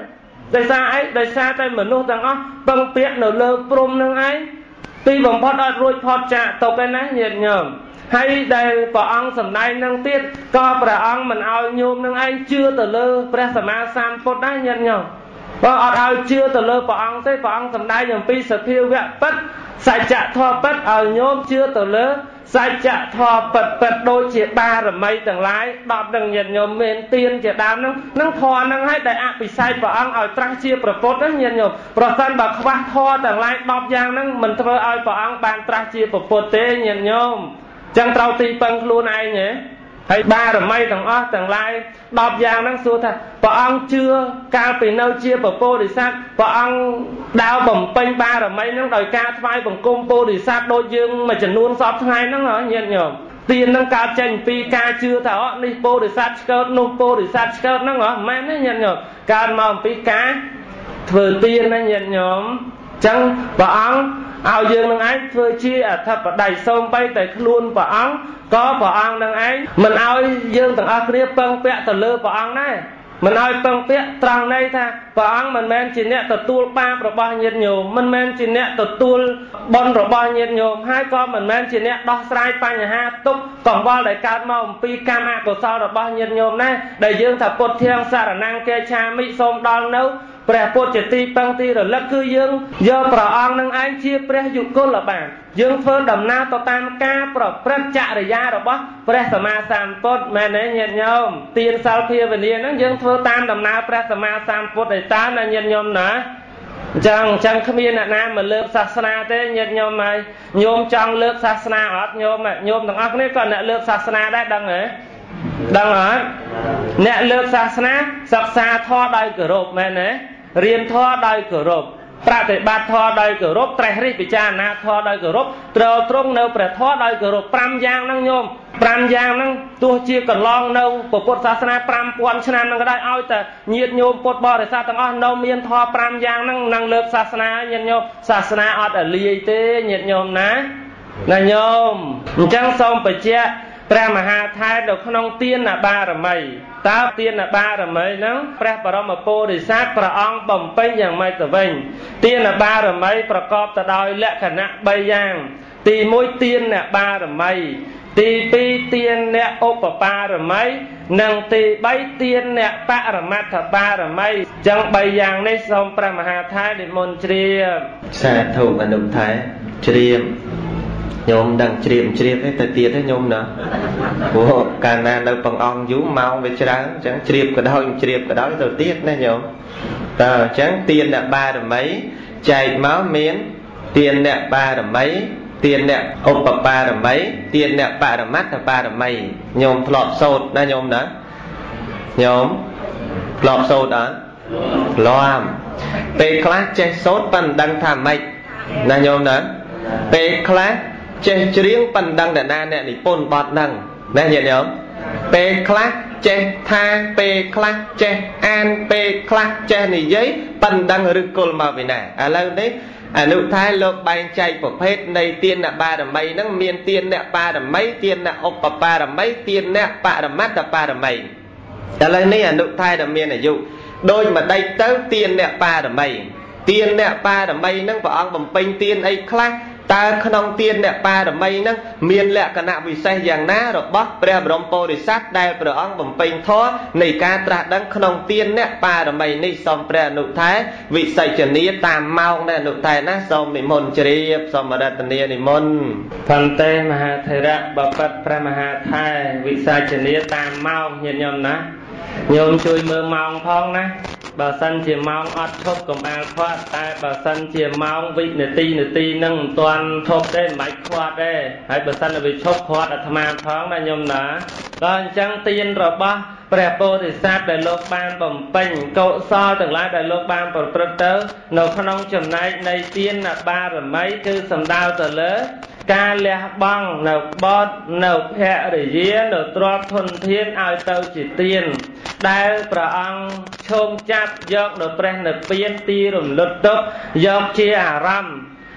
ដោយសារអីដោយសារតែមនុស្សទាំងអស់ពឹងពាក់នៅលើព្រំនឹងឯងទីបំផុតអត់រួចផុតចាកទុកឯណាញាតិញោមហើយដែលព្រះអង្គសម្ដែងនឹងទៀតក៏ព្រះអង្គមិនឲ្យញោមនឹងឯងជឿទៅលើព្រះសម្មាសម្ពុទ្ធដែរញាតិញោមបើអត់ឲ្យជឿទៅលើព្រះអង្គទេព្រះអង្គសម្ដែងអំពីសភាវៈពិតសច្ចធម៌ពិតឲ្យញោមជឿទៅលើសច្ចធម៌ពិតដូចជាបារមីទាំងឡាយ10នឹងញាតិញោមមានទានជាដើមនឹងធម៌នឹងឲ្យដែលអភិសេកព្រះអង្គឲ្យត្រាស់ជាព្រះពុទ្ធណាញាតិញោមប្រសិនបើខ្វះធម៌ទាំងឡាយ10យ៉ាងហ្នឹងមិនធ្វើឲ្យព្រះអង្គបានត្រាស់ជាព្រះពុទ្ធទេញាតិញោមចឹងត្រូវទីពឹងខ្លួនឯងហ៎ហើយបារមីទាំងអស់ទាំងឡាយ10យ៉ាងហ្នឹងសួរថាព្រះអង្គជឿកាលពីនៅជាពុទ្ធពោធិសត្វព្រះអង្គដើរបំពេញបារមីហ្នឹងដោយការថ្វាយបង្គំពោធិសត្វដូចយើងមួយចំនួនសពថ្ងៃហ្នឹងញាតិញោមទានហ្នឹងកើតចេញពីការជឿថានេះពោធិសត្វឆ្កើតនោះពោធិសត្វឆ្កើតហ្នឹងមិនមែនទេញាតិញោមកើតមកអំពីការធ្វើទានណាញាតិញោមចឹងព្រះអង្គឲ្យយើងនឹងឯងធ្វើជាអធិបតីសូមបីតែខ្លួនព្រះអង្គក៏ព្រះអង្គនឹងឯងមិនឲ្យយើងទាំងអស់គ្នាពឹងពាក់ទៅលើព្រះអង្គដែរមិនឲ្យពឹងពាក់ត្រង់ន័យថាព្រះអង្គមិនមែនជាអ្នកទទួលបាបរបស់ញាតិញោមមិនមែនជាអ្នកទទួលបុណ្យរបស់ញាតិញោមហើយក៏មិនមែនជាអ្នកដោះស្រាយបញ្ហាទុក្ខកង្វល់ដែលកើតមកអំពីកម្មអកុសលរបស់ញាតិញោមដែរដែលយើងថាពុទ្ធធាងសរណង្គេឆាមិសូមដល់នៅព្រះពុទ្ធជាទីពឹងទីរលឹកគឺយើងយកព្រះអង្គនឹងឯងជាព្រះយុគលបាទយើងធ្វើដំណើរទៅតាមការប្រព្រឹត្តចរិយារបស់ព្រះសម្មាសម្ពុទ្ធមែនទេញាតិញោមទានសិលភាវនាហ្នឹងយើងធ្វើតាមដំណើរព្រះសម្មាសម្ពុទ្ធឯតាណាញាតិញោមណាអញ្ចឹងគ្មានអ្នកណាមកលើកសាសនាទេញាតិញោមហើយញោមចង់លើកសាសនាអត់ញោមទាំងអស់គ្នាក៏អ្នកលើកសាសនាដែរដឹងទេដឹងអត់អ្នកលើកសាសនាសិក្សាធម៌ដោយគោរពមែនទេរៀនធម៌ដោយគោរពប្រតិបត្តិធម៌ដោយគោរពត្រេះរិះពិចារណាធម៌ដោយគោរពត្រូវត្រង់នៅព្រះធម៌ដោយគោរព5យ៉ាងហ្នឹងញោម5យ៉ាងហ្នឹងទោះជាកន្លងនៅពុទ្ធសាសនា5000ឆ្នាំហ្នឹងក៏ដោយឲ្យតែញាតិញោមពុទ្ធបរិស័ទទាំងអស់នៅមានធម៌5យ៉ាងហ្នឹងនឹងលើកសាសនាញាតិញោមសាសនាអត់រលាយទេញាតិញោមណាញោមអញ្ចឹងសូមបញ្ជាក់ព្រះមហាថេរនៅក្នុងទានបារមីតើទានបារមីហ្នឹងព្រះបរមពុរិស័ទព្រះអង្គបំពេញយ៉ាងម៉េចទៅវិញទានបារមីប្រកបទៅដោយលក្ខណៈ3យ៉ាងទី1ទានបារមីទី2ទានឧបបារមីនិងទី3ទានបរមត្ថបារមីចឹង3យ៉ាងនេះសូមព្រះមហាថេរនិមន្តជ្រាបសាធុអនុថេរជ្រាបញោមដឹងជ្រាបទេទៅទៀតទេញោមណាព្រោះកាលណានៅបង្អង់យូរម៉ោងវាច្រើនអញ្ចឹងជ្រាបក៏ដោយទៅទៀតណាញោមតើអញ្ចឹងទានអ្នកបារមីចែកមកមានទានអ្នកបារមីទានអ្នកឧបបារមីទានអ្នកបរមត្ថបារមីញោមធ្លាប់សូត្រណាញោមណាញោមធ្លាប់សូត្រអត់ធ្លាប់ពេលខ្លះចេះសូត្រប៉ុន្តែដឹងថាម៉េចណាញោមណាពេលខ្លះចេះច្រៀងប៉ុណ្ណឹងតែណាអ្នកនិពន្ធបទហ្នឹងណាញាតិញោមពេលខ្លះចេះថាពេលខ្លះចេះអានពេលខ្លះចេះនិយាយប៉ុណ្ណឹងឬគល់មកពីណាឥឡូវនេះអនុថេរលោកបែងចែកប្រភេទនៃទានបារមីហ្នឹងមានទានអ្នកបារមីទានអ្នកឧបបារមីទានអ្នកបរមត្ថបារមីឥឡូវនេះអនុថេរដែលមានអាយុដោយម្ដេចទៅទានអ្នកបារមីទានអ្នកបារមីហ្នឹងព្រះអង្គបំពេញទានអីខ្លះតើក្នុងទានអ្នកបារមីហ្នឹងមានលក្ខណៈពិសេសយ៉ាងណារបស់ព្រះបរមពុរិស័ទដែលព្រះអង្គបំពេញធម៌នៃការត្រាស់ដឹងក្នុងទានអ្នកបារមីនេះសូមព្រះអនុថេរវិស័យនាតាមម៉ោងដែលអនុថេរណាសូមនិមន្តជ្រាបសូមរតនានិមន្តផន្តេមហាថេរៈបបិទ្ធព្រះមហាថេរវិស័យនាតាមម៉ោងញាតិញោមណាញោមជួយមើលម៉ោងផងណាបើសិនជាម៉ោងអត់ឈប់កុំអាលខ្វាត់តែបើសិនជាម៉ោងវិនាទីនឹងមិនទាន់ឈប់ទេមិនបាច់ខ្វាត់ទេហើយបើសិនវាឈប់ខ្វាត់អាត្មាផងណាញោមណាក៏អញ្ចឹងទានរបស់ព្រះពោធិសត្វដែលលោកបានបំពេញកុសលទាំងឡាយដែលលោកបានប្រព្រឹត្តទៅនៅក្នុងចំណែកនៃទានបារមីគឺសំដៅទៅលើការលះបង់នៅបុត្រនៅភរិយានៅទ្រព្យធនធានឲ្យទៅជាទានដែលព្រះអង្គឈោងចាប់យកនៅព្រះនិព្វានទីរំលត់ទុកយកជាអារម្មណ៍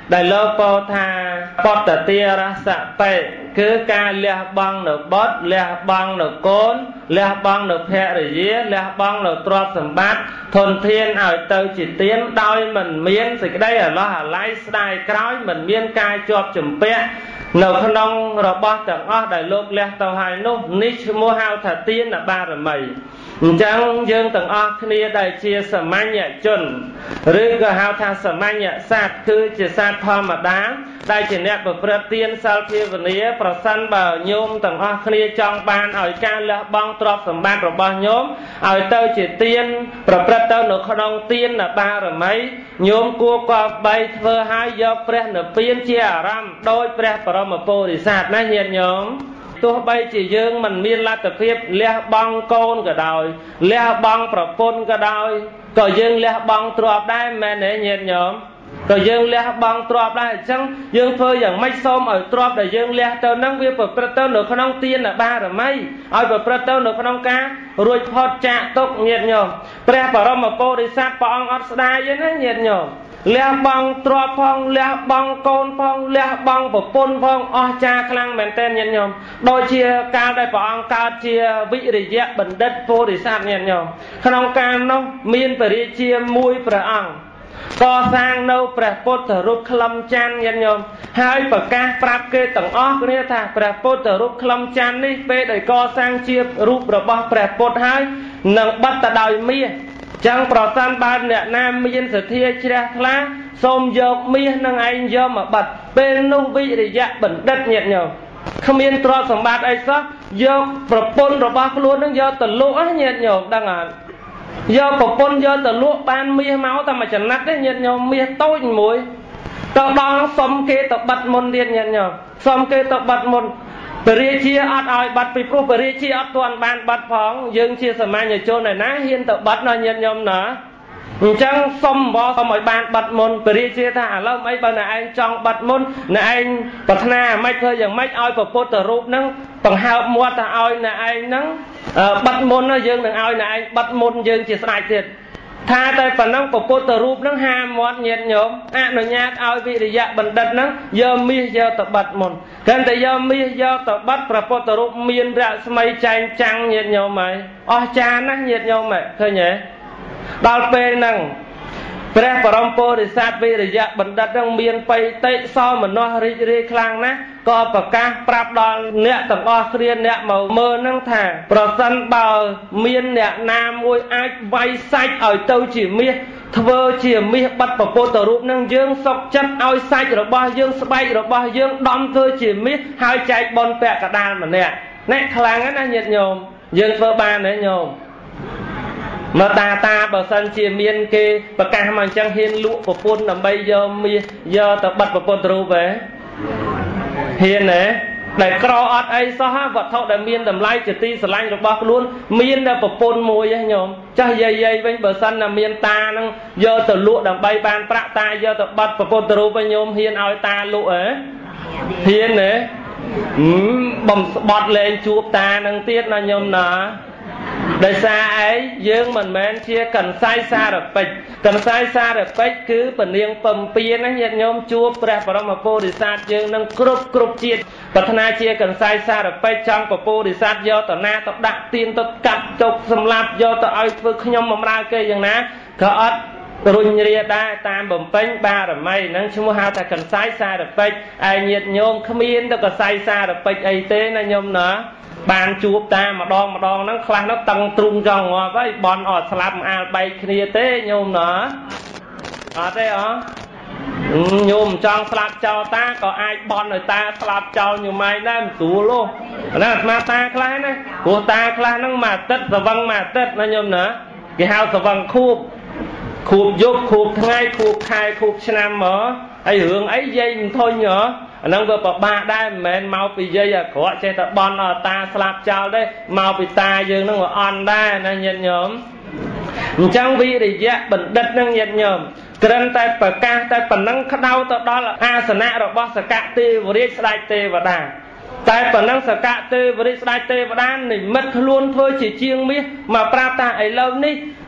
ដែលលោកពោលថាបតតិរសបេគឺការលះបង់នៅបុត្រលះបង់នៅកូនលះបង់នៅភរិយាលះបង់នៅទ្រព្យសម្បត្តិធនធានឲ្យទៅជាទានដោយមិនមានសេចក្តីអាឡោះអាល័យស្ដាយក្រោយមិនមានការជាប់ជំពាក់នៅក្នុងរបស់ទាំងអស់ដែលលោកលះទៅហើយនោះនេះឈ្មោះហៅថាទានបារមីអញ្ចឹងយើងទាំងអស់គ្នាដែលជាសាមញ្ញជនឬក៏ហៅថាសាមញ្ញសត្វគឺជាសត្វធម្មតាដែលជាអ្នកប្រព្រឹត្តទានសិលភាវនាប្រសិនបើញោមទាំងអស់គ្នាចង់បានឲ្យការលះបង់ទ្រព្យសម្បត្តិរបស់ញោមឲ្យទៅជាទានប្រព្រឹត្តទៅនៅក្នុងទានបារមីញោមគួរគប្បីធ្វើឲ្យយកព្រះនិព្វានជាអារម្មណ៍ដោយព្រះបរមពុរិស័ទណាញាតិញោមទោះបីជាយើងមិនមានលទ្ធភាពលះបង់កូនក៏ដោយលះបង់ប្រពន្ធក៏ដោយក៏យើងលះបង់ទ្រព្យដែរមែនទេញាតិញោមក៏យើងលះបង់ទ្រព្យដែរអញ្ចឹងយើងធ្វើយ៉ាងម៉េចសូមឲ្យទ្រព្យដែលយើងលះទៅនឹងវាប្រព្រឹត្តទៅនៅក្នុងទានបារមីឲ្យប្រព្រឹត្តទៅនៅក្នុងការរួចផុតចាកទុក្ខញាតិញោមព្រះបរមពុរិស័ទព្រះអង្គអត់ស្ដាយទេណាញាតិញោមលះបង់ទ្រព្យផងលះបង់កូនផងលះបង់ប្រពន្ធផងអស្ចារ្យខ្លាំងមែនទែនញាតិញោមដូចជាកាលដែលព្រះអង្គកើតជាវិរិយៈបណ្ឌិតពុរិស័ទញាតិញោមក្នុងកាលនោះមានព្រះរាជាមួយព្រះអង្គកសាងនៅព្រះពុទ្ធរូបក្លឹមច័ន្ទញាតិញោមហើយប្រកាសប្រាប់គេទាំងអស់គ្នាថាព្រះពុទ្ធរូបក្លឹមច័ន្ទនេះពេលដែលកសាងជារូបរបស់ព្រះពុទ្ធហើយនឹងបិទទៅដោយមាសចឹងប្រសិនបើអ្នកណាមានសទ្ធាជ្រះថ្លាសូមយកមាសនឹងឯងយកមកបិទពេលនោះវិរិយៈបណ្ឌិតញាតិញោមគ្មានទ្រព្យសម្បត្តិអីសោះយកប្រពន្ធរបស់ខ្លួននឹងយកទៅលក់ញាតិញោមដឹងអត់យកប្រពន្ធយកទៅលក់បានមាសមកតែមួយចំណិតទេញាតិញោមមាសតូចមួយទៅដល់សុំគេទៅបិទមុនទៀតញាតិញោមសុំគេទៅបិទមុនព្រះរាជាអត់ឲ្យបាត់ពីព្រោះព្រះរាជាអត់ទាន់បានបាត់ផងយើងជាសាមញ្ញជនឯណាហ៊ានទៅបាត់ណាញាតិញោមណាអញ្ចឹងសុំឲ្យបានបាត់មុនព្រះរាជាថាឥឡូវអីបើអ្នកឯងចង់បាត់មុនអ្នកឯងប្រាថ្នាមិនធ្វើយ៉ាងម៉េចឲ្យព្រះពុទ្ធរូបហ្នឹងបង្ហើបមាត់ទៅឲ្យអ្នកឯងហ្នឹងបាត់មុនយើងនឹងឲ្យអ្នកឯងបាត់មុនយើងជាស្ដេចទៀតថាតែប៉ុណ្ណឹងព្រះពុទ្ធរូបហ្នឹងហាមាត់ញាតិញោមអនុញ្ញាតឲ្យវិរិយៈបណ្ឌិតហ្នឹងយកមាសយកទៅបាត់មុនគ្រាន់តែយកមាសយកទៅបាត់ព្រះពុទ្ធរូបមានរស្មីចែងចាំងញាតិញោមហើយអស្ចារ្យណាស់ញាតិញោមឃើញទេដល់ពេលហ្នឹងព្រះបរមពុរិស័ទវិរិយៈបណ្ឌិតនឹងមានបិតិសោមនស្សរីករាយខ្លាំងណាស់ក៏ប្រកាសប្រាប់ដល់អ្នកទាំងអស់គ្នាអ្នកមកមើលនឹងថាប្រសិនបើមានអ្នកណាមួយអាចវាយសាច់ឲ្យទៅជាមាសធ្វើជាមាសបាត់ពុទ្ធរូបនឹងយើងសុខចិត្តឲ្យសាច់របស់យើងស្បែករបស់យើងដំធ្វើជាមាសហើយចែកបុណ្យពាក់កណ្ដាលម្នាក់អ្នកខ្លាំងណាស់ញាតិញោមយើងធ្វើបានទេញោមមកតាបើសិនជាមានគេប្រកាសមកអញ្ចឹងហ៊ានលក់ប្រពន្ធដើម្បីយកមាសយកទៅបិទប្រពន្ធរូបទេហ៊ានទេដែលក្រអត់អីសោះវត្ថុដែលមានតម្លៃជាទីស្រឡាញ់របស់ខ្លួនមានតែប្រពន្ធមួយឯងញោមចាស់យាយវិញបើសិនតែមានតានឹងយកទៅលក់ដើម្បីបានប្រាក់តាយកទៅបិទប្រពន្ធរូបវិញញោមហ៊ានឲ្យតាលក់ទេហ៊ានទេបំស្បត់លេងជួបតានឹងទៀតណាញោមណាដោយសារអីយើងមិនមែនជាកន្សែងសារពេជ្រកន្សែងសារពេជ្រគឺពនាងពំពៀនណាញាតិញោមជួបព្រះបរមពុរិស័ទយើងនឹងគ្រប់ជាតិប្រាថ្នាជាកន្សែងសារពេជ្រចង់ពុរិស័ទយកទៅណាទៅដាក់ទៀនទៅកាត់ចុកសម្លាប់យកទៅឲ្យធ្វើខ្ញុំបម្រើគេយ៉ាងណាក៏អត់រុញរាដែរតាមបំពេញបារមីហ្នឹងឈ្មោះហៅថាកន្សែងសារពេជ្រឯញាតិញោមគ្មានទៅកន្សែងសារពេជ្រអីទេណាញោមណាបានជួបតាម្ដងហ្នឹងខ្លះនោះតឹងទ្រូងចង់ងាប់ហើយបន់អត់ស្លាប់អាលបែកគ្នាទេញោមណាអត់ទេញោមចង់ស្លាប់ចោលតាក៏អាចបន់ឲ្យតាស្លាប់ចោលញោមឯងដែរមិនស្រួលទេណាអាត្មាតាខ្លះណាព្រោះតាខ្លះហ្នឹងមួយអាទិត្យស្វឹងមួយអាទិត្យណាញោមណាគេហៅស្វឹងខួបយប់ខួបថ្ងៃខួបខែខួបឆ្នាំមកហើយរឿងអីយាយមិនធុញអាហ្នឹងវាពិបាកដែរមិនមែនមកពីយាយអាក្រក់ចេះតែបន់ឲ្យតាស្លាប់ចោលទេមកពីតាយើងហ្នឹងវាអន់ដែរណាញាតិញោមអញ្ចឹងវិរិយៈបណ្ឌិតហ្នឹងញាតិញោមគ្រាន់តែប្រកាសតែប៉ុណ្ណឹងក្តៅទៅដល់អាសនៈរបស់សកទេវរាជស្ដេចទេវតាតែប៉ុណ្ណឹងសកទេវរាជស្ដេចទេវតានិមិត្តខ្លួនធ្វើជាជាងមាសមកប្រាប់ថាឥឡូវនេះ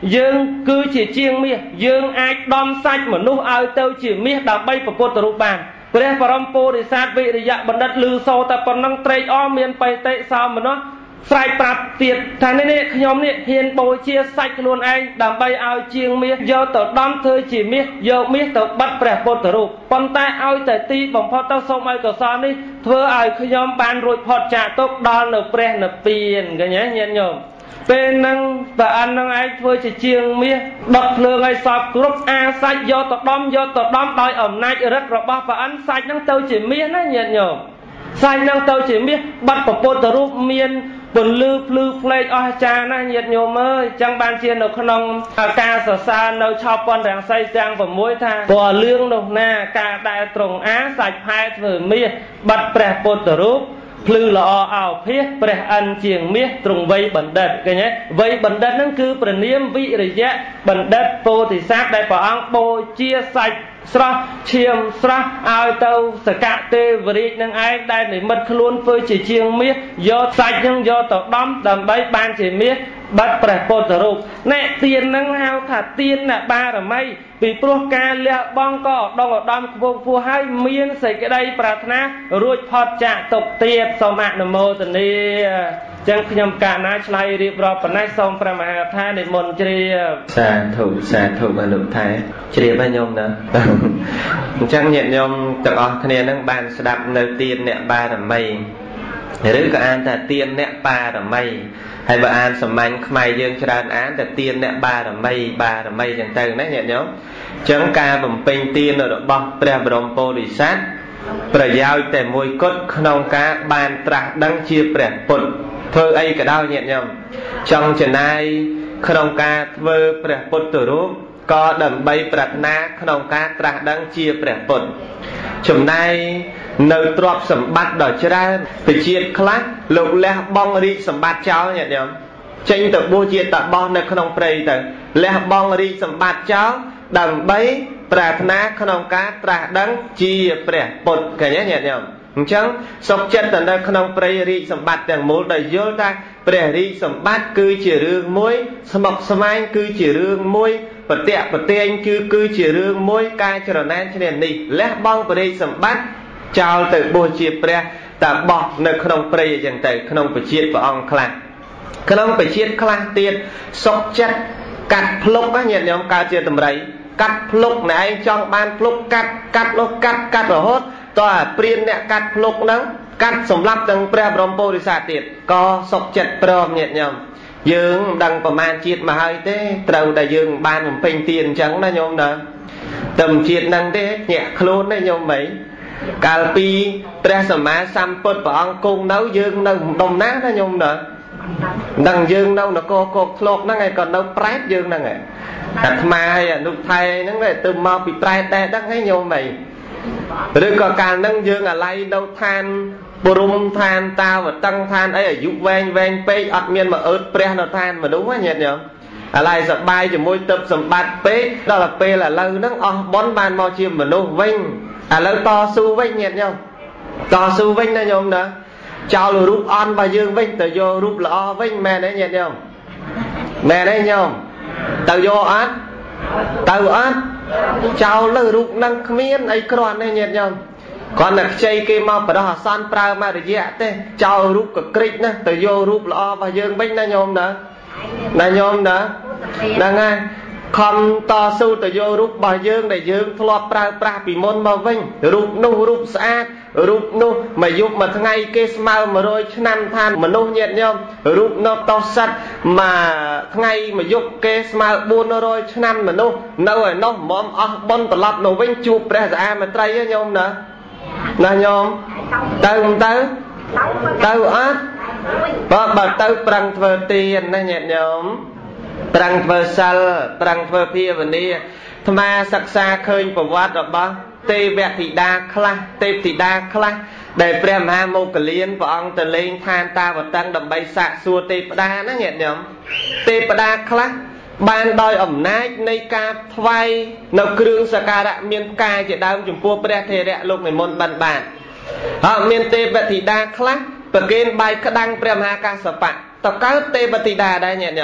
dương cứ chỉ chiêng miết dương ai đom sạch mà nút ao tâu chỉ miết đào bay vào cột trụ bànព្រះបរមពុរិស័ទវិរិយៈបណ្ឌិតលឺសូតែប៉ុណ្ណឹងត្រេកអរមានបេតិសោមនស្សស្រែកប្រាប់ទៀតថានេះខ្ញុំនេះហ៊ានបូជាសាច់ខ្លួនឯងដើម្បីឲ្យជាងមាសយកទៅដំធ្វើជាមាសយកមាសទៅបិទព្រះពុទ្ធរូបប៉ុន្តែឲ្យតែទីបំផុតទៅសូមឲ្យកុសលនេះធ្វើឲ្យខ្ញុំបានរួចផុតចាកទុក្ខដល់នៅព្រះនិព្វានឃើញទេញាតិញោមពេលហ្នឹងប្រអិននឹងឯងធ្វើជាជាងមាសដុតភ្លើងឲ្យសពគ្រប់អាសាច់យកទៅដំដោយអំណាចឫទ្ធិរបស់ប្រអិនសាច់ហ្នឹងទៅជាមាសណាញាតិញោមសាច់ហ្នឹងទៅជាមាសបាត់ព្រះពុទ្ធរូបមានពន្លឺភ្លឺផ្លេកអស្ចារ្យណាស់ញាតិញោមអើយចឹងបានជានៅក្នុងការសរសើរនៅឆោប៉ុនរាំងសីទាំង6ថាពណ៌លឿងនោះណាការដែលត្រង់អាសាច់ផែធ្វើមាសបាត់ព្រះពុទ្ធរូបភ្លឺល្អអោភាសព្រះអិនជាងមាសទ្រង់វ័យបណ្ឌិតឃើញទេវ័យបណ្ឌិតហ្នឹងគឺព្រះនាមវិរិយៈបណ្ឌិតពោធិសត្វដែលព្រះអង្គបូជាសាច់ស្រស់ឈាមស្រស់ឲ្យទៅសកទេវរាជនឹងឯងដែលនិមិត្តខ្លួនធ្វើជាជាងមាសយកសាច់ហ្នឹងយកទៅដំដើម្បីបានជាមាសបាត់ព្រះពុទ្ធរូបអ្នកទានហ្នឹងហៅថាទានអ្នកបារមីពីព្រោះការលះបង់ក៏ឧត្តមខ្ពស់ខ្ពស់ហើយមានសេចក្តីប្រាថ្នារួចផុតចាកទុក្ខទៀតសូមអនុមោទនាចឹងខ្ញុំកាលណាឆ្លៃរៀបរាប់ប៉ុណ្ណេះសូមព្រះមហាថានិមន្តជ្រាបសាធុអនុថែជ្រាបឲ្យញោមណាអញ្ចឹងញាតិញោមទាំងអស់គ្នានឹងបានស្ដាប់នៅទានអ្នកបារមីឬក៏អានថាទានអ្នកបារមីហើយបើអានសម្ាញ់ខ្មែរយើងច្រើនអានតែទានអ្នកបារមីចឹងទៅណាញាតិញោមអញ្ចឹងការបំពេញទានរបស់ព្រះបរមពុរិស័ទប្រយោជន៍តែមួយគត់ក្នុងការបានត្រាស់ដឹងជាព្រះពុទ្ធធ្វើអីក៏ដោយញាតិញោមចង់ចំណាយក្នុងការធ្វើព្រះពុទ្ធរូបក៏ដើម្បីប្រាថ្នាក្នុងការត្រាស់ដឹងជាព្រះពុទ្ធចំណាយនៅទ្រព្យសម្បត្តិដ៏ច្រើនទៅជាតិខ្លះលោកលះបង់រាជសម្បត្តិចោលញាតិញោមចេញទៅបួសជាតបោះនៅក្នុងព្រៃទៅលះបង់រាជសម្បត្តិចោលដើម្បីប្រាថ្នាក្នុងការត្រាស់ដឹងជាព្រះពុទ្ធឃើញទេញាតិញោមអញ្ចឹងសុខចិត្តទៅនៅក្នុងព្រៃរាជសម្បត្តិទាំងមូលដែលយល់ថាព្រះរាជសម្បត្តិគឺជារឿងមួយស្មុគស្មាញគឺជារឿងមួយប្រតិបត្តិគឺជារឿងមួយការចរណានឈ្នះនេះលះបង់ព្រះរាជសម្បត្តិចោលទៅបួសជាព្រះតាបោះនៅក្នុងព្រៃអញ្ចឹងទៅក្នុងពជាតិព្រះអង្គខ្លះក្នុងពជាតិខ្លះទៀតសុខចិត្តកាត់ភ្លុកញាតិញោមកើតជាតម្រៃកាត់ភ្លុកណែឯងចង់បានភ្លុកកាត់នោះកាត់រហូតតើព្រានអ្នកកាត់ភ្លុកហ្នឹងកាត់សម្លាប់ទាំងព្រះបរមពុរិស័ទទៀតក៏សុខចិត្តព្រមញាតិញោមយើងមិនដឹងប្រមាណជាតិមកហើយទេត្រូវតែយើងបានបំពេញទានអញ្ចឹងណាញោមណាតែមិនជាតិហ្នឹងទេញាក់ខ្លួនទេញោមមិនកាលពីព្រះសម្មាសម្ពុទ្ធព្រះអង្គគង់នៅយើងនៅដុំណាណាញោមណាដឹងយើងនៅនគរគោកធ្លោកហ្នឹងឯងក៏នៅប្រែតយើងហ្នឹងឯងអាត្មាហើយអនុថៃហ្នឹងទៅមកពីប្រែតដែរដឹងហើយញោមមិនឬក៏កាលហ្នឹងយើងអាឡ័យនៅឋានបរមឋានតាវតឹងឋានអីអាយុវែងពេកអត់មានមកអើតព្រះនៅឋានមនុស្សញាតិញោមអាឡ័យសប្បាយជាមួយទឹកសម្បត្តិពេកដល់ទៅពេលឥឡូវហ្នឹងអស់បនបានមកជាមនុស្សវិញឥឡូវតស៊ូវិញញាតិញោមតស៊ូវិញណាញោមណាចោលរូបអន់របស់យើងវិញទៅយករូបល្អវិញមែនទេញាតិញោមមែនទេញោមទៅយកអត់ទៅអត់ចោលលើរូបនឹងគ្មានអីគ្រាន់ទេញាតិញោមគ្រាន់តែខ្ចីគេមកបដោះអាសន្នប្រើមករយៈទេចោលរូបកក្រិចណាទៅយករូបល្អរបស់យើងវិញណាញោមណាញោមណាហ្នឹងហើយខំតស៊ូទៅយករូបរបស់យើងដែលយើងធ្លាប់ប្រើប្រាស់ពីមុនមកវិញរូបនោះរូបស្អាតរូបនោះមួយយប់មួយថ្ងៃគេស្មើ100ឆ្នាំឋានមនុស្សញាតិញោមរូបនោះតោសិតមួយថ្ងៃមួយយប់គេស្មើ400ឆ្នាំមនុស្សនៅឯនោះហ្មងអស់បុណ្យត្រឡប់ទៅវិញជួបព្រះសាមត្រីញោមណាញោមទៅមិនទៅអត់បើទៅប្រឹងធ្វើទានណាញាតិញោមប្រឹងធ្វើសិលប្រឹងធ្វើភាវនាអាត្មាសិក្សាឃើញប្រវត្តិរបស់ទេវធីតាខ្លះដែលព្រះមហាមោគលានព្រះអង្គទៅលេងឋានតាវតឹងដើម្បីសាកសួរទេវតាណាញាតិញោមទេវតាខ្លះបានដោយអំណាចនៃការថ្វាយនៅគ្រឿងសក្ការៈមានផ្កាជាដើមចំពោះព្រះថេរៈលោកនិមន្តបានហើយមានទេវធីតាខ្លះប្រគេនបាយក្តាំងព្រះមហាកាសបៈតកើតទេវធីតាដែរញាតិញោម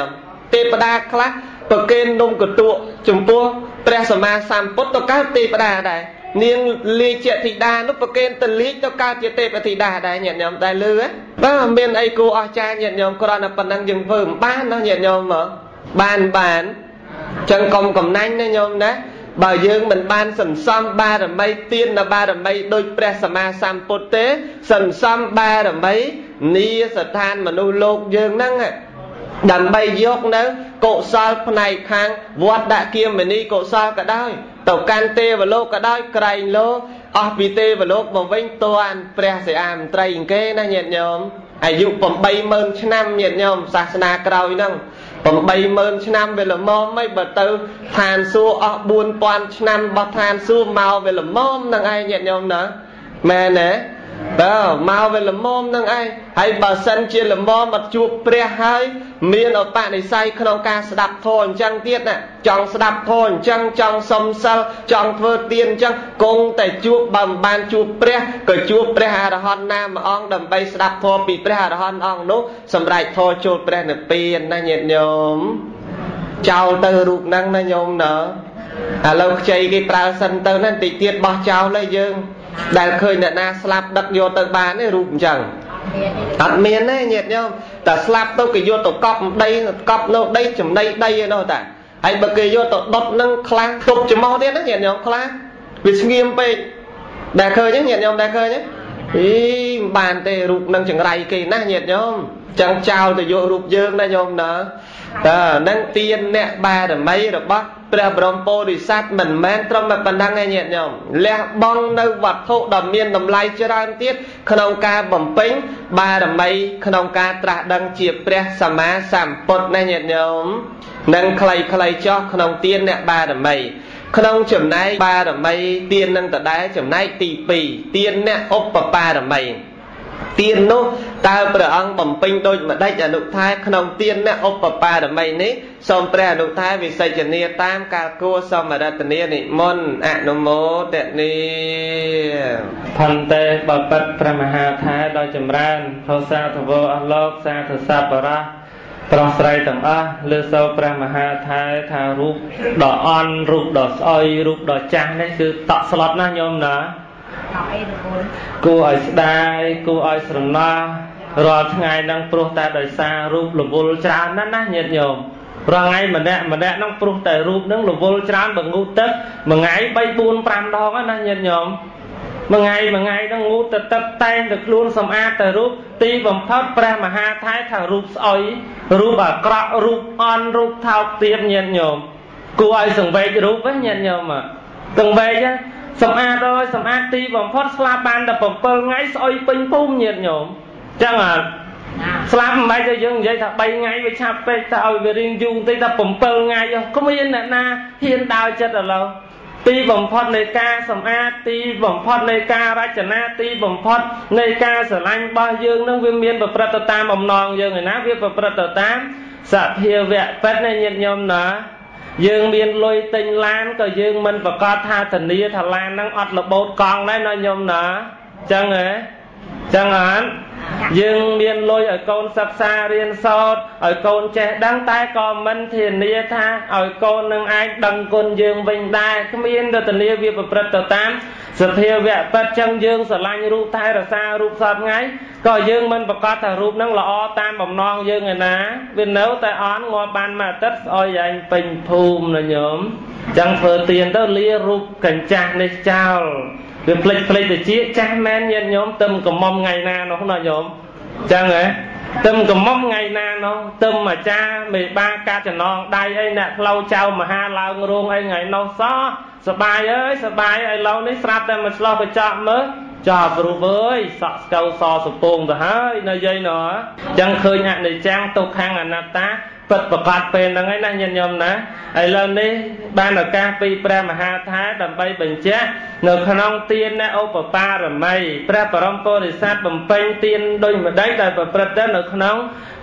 ទេបតាខ្លះប្រគេននំកតួចំពោះព្រះសម្មាសម្ពុទ្ធទៅកើតទេបតាដែរនាងលាជធីតានោះប្រគេនទៅលាជទៅកើតជាទេពធីតាដែរញាតិញោមដែរលឺបាទមានអីគួរអស្ចារ្យញាតិញោមគ្រាន់តែប៉ុណ្ណឹងយើងធ្វើមិនបានណាញាតិញោមមកបានចឹងកុំកំណាញ់ណាញោមណាបើយើងមិនបានសន្សំបារមីទាននៅបារមីដោយព្រះសម្មាសម្ពុទ្ធទេសន្សំបារមីនីស្ថានមនុស្សលោកយើងហ្នឹងដើម្បីយកនៅកុសលផ្នែកខាងវត្តដាក់គាមនីកុសលក៏ដោយទៅកាន់ទេវលោកក៏ដោយក្រែងលោអស់ពីទេវលោកមកវិញតាន់ព្រះសិអាមន្ត្រីគេណាញាតិញោមអាយុ80000ឆ្នាំញាតិញោមសាសនាក្រោយហ្នឹង80000ឆ្នាំវាល្មមហីបើទៅឋានសួគ៌អស់4000ឆ្នាំរបស់ឋានសួគ៌មកវាល្មមនឹងឯងញាតិញោមណាមែនទេបើមកវាល្មមនឹងឯងហើយបើសិនជាល្មមមកជួបព្រះហើយមានឧបនិស្ស័យក្នុងការស្ដាប់ធម៌អញ្ចឹងទៀតណាចង់ស្ដាប់ធម៌អញ្ចឹងចង់សុំសិលចង់ធ្វើទានអញ្ចឹងគង់តែជួបបើមិនបានជួបព្រះក៏ជួបព្រះអរហន្តណាមួយអង្គដើម្បីស្ដាប់ធម៌ពីព្រះអរហន្តអង្គនោះសម្រេចធម៌ចូលព្រះនិព្វានណាញាតិញោមចោលទៅរូបហ្នឹងណាញោមណាឥឡូវខ្ចីគេប្រើសិនទៅណាបន្តិចទៀតបោះចោលហើយយើងដែលឃើញអ្នកណាស្លាប់ដឹកយកទៅបានទេរូបអញ្ចឹងអត់មានទេញាតិញោមតែស្លាប់ទៅគេយកទៅកប់ដីកប់នៅដីចំណីដីឯនោះតាហើយបើគេយកទៅដុតនឹងខ្លះទប់ច្រមុះទៀតណាញាតិញោមខ្លះវាស្ងៀមពេកដែលឃើញទេញាតិញោមដែលឃើញទេមិនបានទេរូបនឹងចង្រៃគេណាញាតិញោមចឹងចោលទៅយករូបយើងណាញោមណាតើនឹងទានអ្នកបារមីរបស់ព្រះបរមពោធិសត្វមិនមែនត្រឹមតែប៉ុណ្ណឹងឯងញាតិញោមលះបង់នៅវត្ថុដ៏មានតម្លៃច្រើនទៀតក្នុងការបំពេញបារមីក្នុងការត្រាស់ដឹងជាព្រះសម្មាសម្ពុទ្ធណាញាតិញោមនឹងខ្លីៗចោះក្នុងទានអ្នកបារមីក្នុងចំណែកបារមីទាននឹងដដែលចំណែកទី2ទានអ្នកឧបបារមីទាននោះតើព្រះអង្គបំពេញដូចម្ដេចអនុថែក្នុងទានអ្នកឧបបារមីនេះសូមព្រះអនុថែវិសេចនាតាមកាលគួរសមរតនានិមន្តអនុមោទនីផន្តេបបិទ្ធព្រះមហាថែដោយចម្រើនខោសាធវអស់លោកសាធសពរៈប្រុសស្រីទាំងអស់លើសូរព្រះមហាថែថារូបដ៏អន់រូបដ៏ស្អុយរូបដ៏ចាស់នេះគឺតក់ស្លុតណាស់ញោមណាគួរឲ្យស្ដាយគួរឲ្យស្រណោះរាល់ថ្ងៃហ្នឹងព្រោះតែដោយសាររូបរវល់ច្រើនណាស់ណាញាតិញោមរាល់ថ្ងៃម្នាក់ហ្នឹងព្រោះតែរូបហ្នឹងរវល់ច្រើនបើងូតទឹកមួយថ្ងៃ3 4 5ដងណាញាតិញោមមួយថ្ងៃហ្នឹងងូតទៅទឹកតែងទៅខ្លួនសម្អាតតែរូបទីបំផុតព្រះមហាថែថារូបស្អុយរូបអាក្រក់រូបអន់រូបថោកទាបញាតិញោមគួរឲ្យសង្វេគរូបហ្នឹងញាតិញោមសង្វេគសម្អាតហើយសម្អាតទីបំផុតស្លាប់បានតែ7ថ្ងៃស្អុយពេញភូមិញាតិញោមចឹងអត់ស្លាប់មិនបាច់ទៅយើងនិយាយថា3ថ្ងៃវាឆាប់ពេកតែឲ្យវារៀងយូរបន្តិចតែ7ថ្ងៃគ្មានអ្នកណាហ៊ានដើរចិត្តឥឡូវទីបំផុតនៃការសម្អាតទីបំផុតនៃការរចនាទីបំផុតនៃការស្រឡាញ់របស់យើងនឹងវាមានប្រព្រឹត្តទៅតាមអំណងយើងឯណាវាប្រព្រឹត្តទៅតាមសភាវៈពិតនៃញាតិញោមណាយើងមានលុយទិញឡានក៏យើងមិនប្រកាសថាធានាថាឡានហ្នឹងអត់របូតកង់ដែរណាញោមណាចឹងហ៎ចឹងអត់យើងមានលុយឲ្យកូនសិក្សារៀនសូត្រឲ្យកូនចេះដឹងតែក៏មិនធានាថាឲ្យកូននឹងអាចដឹងគុណយើងវិញដែរគ្មានទៅធានាវាប្រព្រឹត្តទៅតាមសភាវៈពិតចឹងយើងស្រឡាញ់រូបថែរក្សារូបសពថ្ងៃក៏យើងមិនប្រកាសថារូបហ្នឹងល្អតាមបំណងយើងឯណាវានៅតែអន់ងាប់បានមួយអាទិត្យស្អុយឯងពេញភូមិណាញោមចឹងធ្វើទានទៅលារូបកញ្ចាស់នេះចោលវាផ្លេចទៅជាចាស់មែនញាតិញោមទឹមកំមុំថ្ងៃណានោះណាញោមចឹងហ៎ទឹមកំមុំថ្ងៃណានោះទឹមអាចារ្យមេបាកាត់ចំណងដៃអីអ្នកផ្លូវចៅមហាឡើងរោងអីថ្ងៃនោះសោះសបាយអើយសបាយឥឡូវនេះស្រាប់តែមកឆ្លោះកញ្ចក់មើលចាប់រូបអើយសក់ស្កៅសសពងទៅហើយនៅយាយណោះចឹងឃើញអនិច្ចំទុក្ខំអនត្តាពិតប្រកបពេលហ្នឹងឯណាញាតិញោមណាឥឡូវនេះបានឱកាសពីព្រះមហាថែដើម្បីបញ្ជាក់នៅក្នុងទានឧបបារមីព្រះបរមពុរិស័ទបំពេញទានដូចម្ដេចដែលប្រព្រឹត្តទៅនៅក្នុង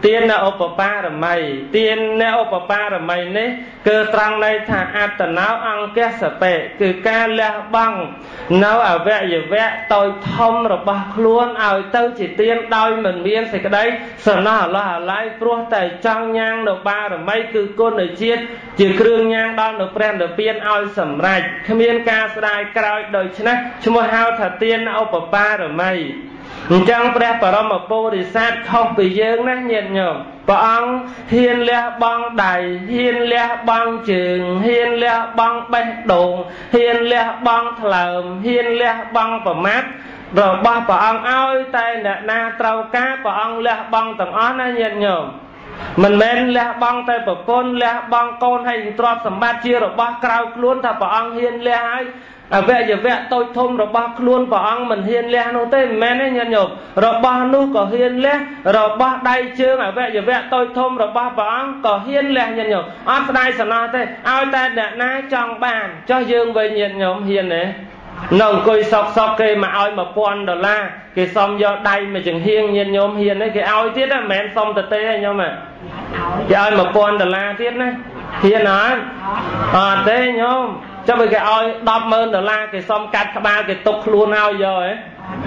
tiên là Upaparamai tiên là Upaparamai này cứ trăng này thà Attanao ăn cái sập cứ ca lẹ băng nấu ở vẽ tôi thông rồi bạc luôn ở tao chỉ tiên đôi mình miên thì cái đấy sợ nó là lại pro tại trong nhang được ba rồi mấy cứ con ở chiết chỉ kêu nhang đo được brand được biên ao sầm rạch miên ca sai cày đời chứ nè chúng ta hao thà tiên là Upaparamai trongព្រះបរមពុរិស័ទខុសពីយើងណាញាតិញោមព្រះអង្គហ៊ានលះបង់ដៃហ៊ានលះបង់ជើងហ៊ានលះបង់បេះដូងហ៊ានលះបង់ថ្លើមហ៊ានលះបង់ប្រមាត់របស់ព្រះអង្គឲ្យតែអ្នកណាត្រូវការព្រះអង្គលះបង់ទាំងអស់ណាញាតិញោមមិនមែនលះបង់តែប្រពន្ធលះបង់កូនហើយទ្រព្យសម្បត្តិជារបស់ក្រៅខ្លួនថាព្រះអង្គហ៊ានលះហើយអវយវៈតូចធំរបស់ខ្លួនព្រះអង្គមិនហ៊ានលះនោះទេមិនមែនទេញាតិញោមរបស់នោះក៏ហ៊ានលះរបស់ដៃជើងអវយវៈតូចធំរបស់ព្រះអង្គក៏ហ៊ានលះញាតិញោមអត់ស្ដាយសំណោះទេឲ្យតែអ្នកណាចង់បានចុះយើងវិញញាតិញោមហ៊ានទេនៅអង្គុយសក់គេមកឲ្យ$1000គេសុំយកដៃមួយចង្ហៀងញាតិញោមហ៊ានទេគេឲ្យទៀតមិនមែនសុំទៅទេញោមគេឲ្យ$1000ទៀតណាហ៊ានអត់អត់ទេញោមចាំបើគេឲ្យ$10,000គេសុំកាត់ក្បាលគេទុកខ្លួនឲ្យយកហ៎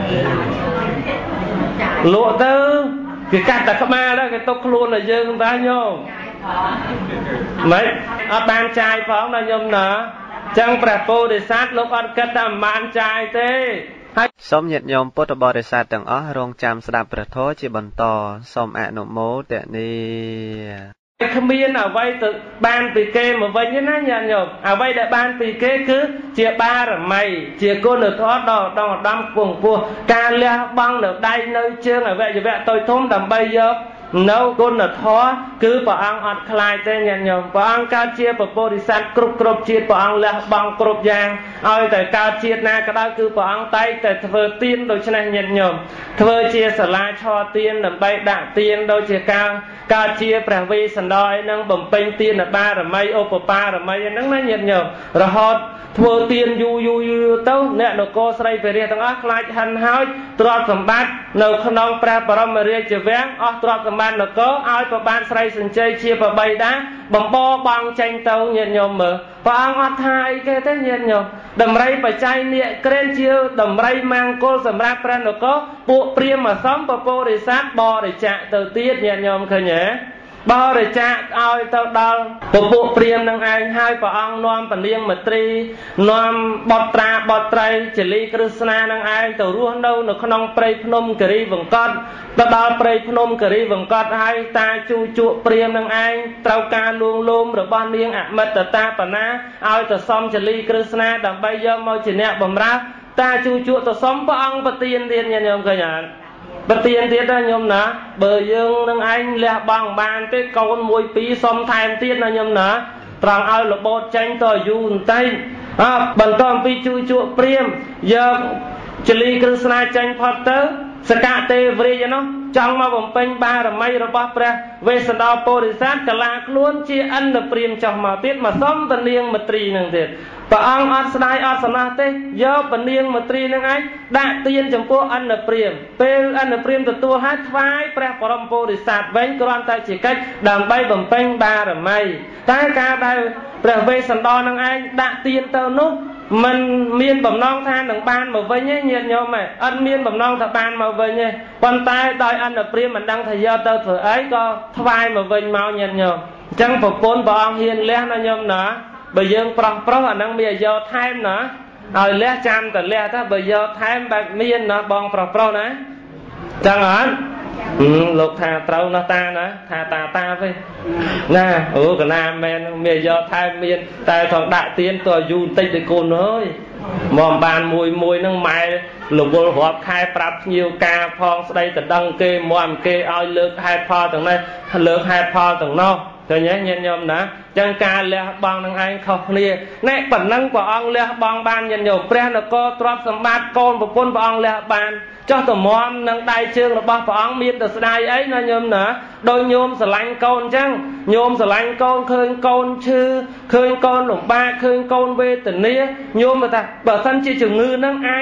លក់ទៅគេកាត់តែក្បាលដល់គេទុកខ្លួនឲ្យយើងតាញោមមិនអត់បានចាយផងណាញោមណាចឹងព្រះពោធិសត្វលោកអត់គិតថាមិនបានចាយទេហើយសូមញាតិញោមពុទ្ធបរិស័ទទាំងអស់រងចាំស្ដាប់ព្រះធម៌ជាបន្តសូមអនុមោទនាគ្មានអ្វីទៅបានពីគេមកវិញណាញាតិញោមអ្វីដែលបានពីគេគឺជាបារមីជាគុណធម៌ដ៏ឧត្តមខ្ពង់ខ្ពស់ការលះបង់នៅដៃនៅជើងអវយវៈតូចធំដើម្បីយកនៅគុណធម៌គឺព្រះអង្គអត់ខ្លាចទេញាតិញោមព្រះអង្គកើតជាពុទ្ធិស័ទគ្រប់ជាតិព្រះអង្គលះបង់គ្រប់យ៉ាងឲ្យតែកើតជាតិណាក៏ដោយគឺព្រះអង្គតែងតែធ្វើទានដូច្នេះញាតិញោមធ្វើជាសាលាឆោទានដើម្បីដាក់ទានដូចជាការកើតជាព្រះវេស្សន្តរនឹងបំពេញទានបារមីឧបបារមីហ្នឹងណាញាតិញោមរហូតធ្វើទានយូរទៅអ្នកនគរស្រីពរិះទាំងអស់ខ្លាចហិនហើយទ្រព្យសម្បត្តិនៅក្នុងព្រះបរមរាជវាំងអស់ទ្រព្យសម្បត្តិនគរឲ្យប្របាទស្រីសញ្ជ័យជាប្របីតាបំបបង់ចេញទៅញាតិញោមមើលព្រះអង្គអត់ថាអីគេទេញាតិញោមដំរីបច្ច័យនាគក្រែនជាដំរីមង្គលសម្រាប់ព្រះនគរពួកព្រាហ្មណ៍សំពពុរិស័ទបរិច្ចាគទៅទៀតញាតិញោមឃើញទេបរិច្ចាគឲ្យទៅដល់ពួកព្រាហ្មណ៍នឹងឯងហើយព្រះអង្គនាំពលាងមត្រីនាំបុត្រីចលីក្រឹស្នានឹងឯងទៅរស់នៅក្នុងព្រៃភ្នំគិរីវង្កត់ទៅដល់ព្រៃភ្នំគិរីវង្កត់ហើយតាជូជក់ព្រាហ្មណ៍នឹងឯងត្រូវការលួងលោមរបស់នាងអមិតតាបណាឲ្យទៅសំចលីក្រឹស្នាដើម្បីយកមកជាអ្នកបម្រើតាជូជក់ទៅសុំព្រះអង្គប្រទានទៀតញាតិញោមឃើញអត់ប្រទានទៀតណាញោមណាបើយើងនឹងឯងលះបង់បានទេកូន1 2សុំថែមទៀតណាញោមណាត្រង់ឲ្យរបូតចេញទៅយូរបន្តិចបន្តអំពីជូជក់ព្រាហ្មណ៍យកចលីក្រឹស្នាចេញផុតទៅសកទេវរាជនោះចង់មកបំពេញបារមីរបស់ព្រះវេស្សន្តរពុរិស័ទកលាខ្លួនជាអន្តព្រាហ្មណ៍ចោះមកទៀតមកសុំពនាងមត្រីនឹងទៀតព្រះអង្គអត់ស្ដាយអត់សំណោះទេយកពនាងមត្រីនឹងឯងដាក់ទានចំពោះអន្តព្រាហ្មណ៍ពេលអន្តព្រាហ្មណ៍ទទួលហើយថ្វាយព្រះបរមពុរិស័ទវិញគ្រាន់តែជាកិច្ចដើម្បីបំពេញបារមីតែការដែលព្រះវេស្សន្តរនឹងឯងដាក់ទានទៅនោះមិនមានបំណងថានឹងបានមកវិញទេញាតិញោមអត់មានបំណងថាបានមកវិញទេប៉ុន្តែដោយអន្តព្រាហ្មណ៍មិនដឹងថាយកទៅធ្វើអីក៏ថ្វាយមកវិញមកញាតិញោមអញ្ចឹងប្រពន្ធព្រះអង្គហ៊ានលះណាញោមណាបើយើងប្រុសអាហ្នឹងមានយកថែមណាឲ្យលះចាំតែលះទៅបើយកថែមបែបមានណាបងប្រុសណាចឹងអត់លោកថាត្រូវណាតាណាថាតាវិញណាអូកណាមែនមានយកថែមមានតែថងដាក់ទៀនទៅយូរបន្តិចទៅកូនអើយមកបានមួយហ្នឹងម៉ែរវល់រាប់ខែប្រាប់ភ្ញៀវការផងស្ដីតដឹងគេមកគេឲ្យលើកហេតុផលទាំងនេះលើកហេតុផលទាំងនោះឃើញទេញាតិញោមណាចឹងការលះបង់នឹងឯងខុសគ្នាណែប៉ុណ្ណឹងព្រះអង្គលះបង់បានញាតិញោមព្រះនគរទ្រព្យសម្បត្តិកូនប្រពន្ធព្រះអង្គលះបានចោះតម្រាំនឹងដៃជើងរបស់ព្រះអង្គមានតែស្ដាយអីណាញោមណាដោយញោមស្រឡាញ់កូនអញ្ចឹងញោមស្រឡាញ់កូនឃើញកូនឈឺឃើញកូនលំបាកឃើញកូនវេទនាញោមថាបើសិនជាជំងឺនឹងអាច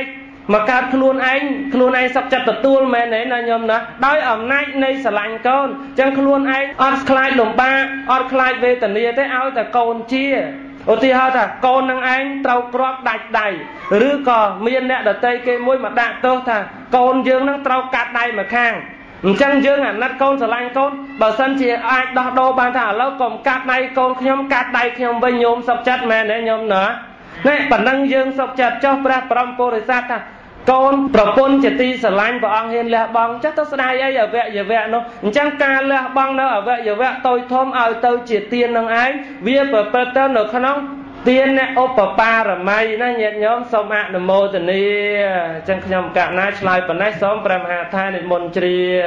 mà cao luôn anh sắp chặt tuôn mẹ này là nhom đó đói ẩm nách này sờ lạnh con chẳng luôn anh ọt khai lồng ba ọt khai về tận địa tới áoแต่con chia ô thì họ thà con năng anh trâu crop đạch đầy rứ cò miên nè đợt tây cây môi mà đạn tô thà con dương năng trâu cắt đầy mà khang chẳng dương à nát con sờ lạnh con bảo sân chỉ ai đo đô bàn thả lâu còn cắt đầy con nhom cắt đầy nhom với nhom sắp chặt mẹ này nhom nữa này bản năng dương sắp chặt cho pra pram porisat thà con propon chỉ ti sờ lạnh và ăn hiền lẹ bong chắc tôi sai ấy ở vẹ nó chẳng ca lẹ bong nó ở vẹ tôi thôm ở tôi chỉ tiền năng ấy vía bờ tên ở không tiền nè ô pa rồi mày nó nhiệt nhóm sông ạ nằm mô từ đi chẳng nhom cả nai slide bản nai sớm pram hạ thai để môn tri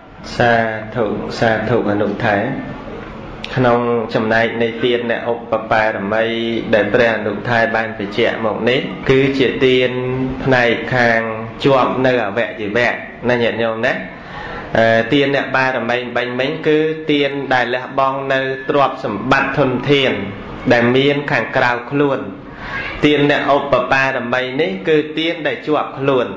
xa thụ ở nụng thái không chấm nàyในtiền nè ô pa rồi mày để bèn nụng thái ban phải trẻ một nít cứ chỉ tiền này hàng chuộng nơi ở vẹ gì vẹ này nhận nhôm đấy tiền nè ba rồi mày bánh bánh cứ tiền đại lệ bong nơi trọp sầm bát thuần thiền đại miên hàng cào luôn tiền nè ô pa rồi mày nít cứ tiền đại chuộng luôn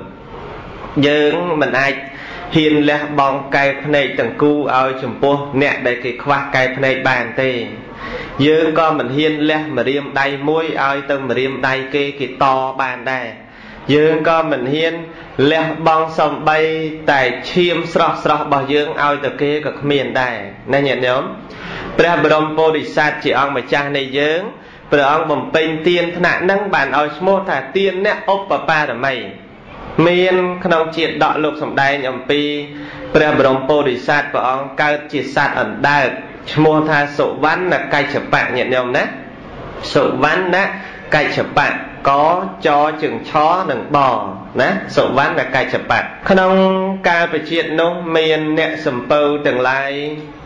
nhưng mình ai hiền lệ bong cài này từng cu ao chùm po nè đại cái khoa cài này bàn tê dương con mình hiền lệ mà riêng đầy môi ao từng mà riêng đầy cái to bàn đây dương con mình hiền lệ bong sòng bay tại chiêm sọ bảo dương ao từ kia cực miền đây này nhận nhómព្រះបរមពោធិសត្វជាអង្គម្ចាស់នៃយើងព្រះអង្គបំពេញទានថ្នាក់នឹងបានឲ្យឈ្មោះថាទានអ្នកឧបបារមីមានក្នុងជាតិដកលោកសំដែងអំពីព្រះបរមពោធិសត្វព្រះអង្គកើតជាសត្វអណ្ដើកឈ្មោះថាសុវណ្ណកច្ចបៈញាតិញោមណាសុវណ្ណកច្ចបៈកចជើងឆនិងបណាសុវណ្ណកច្ចបៈក្នុងកាលប្រជាតិនោះមានអ្នកសំពៅទាំងឡាយ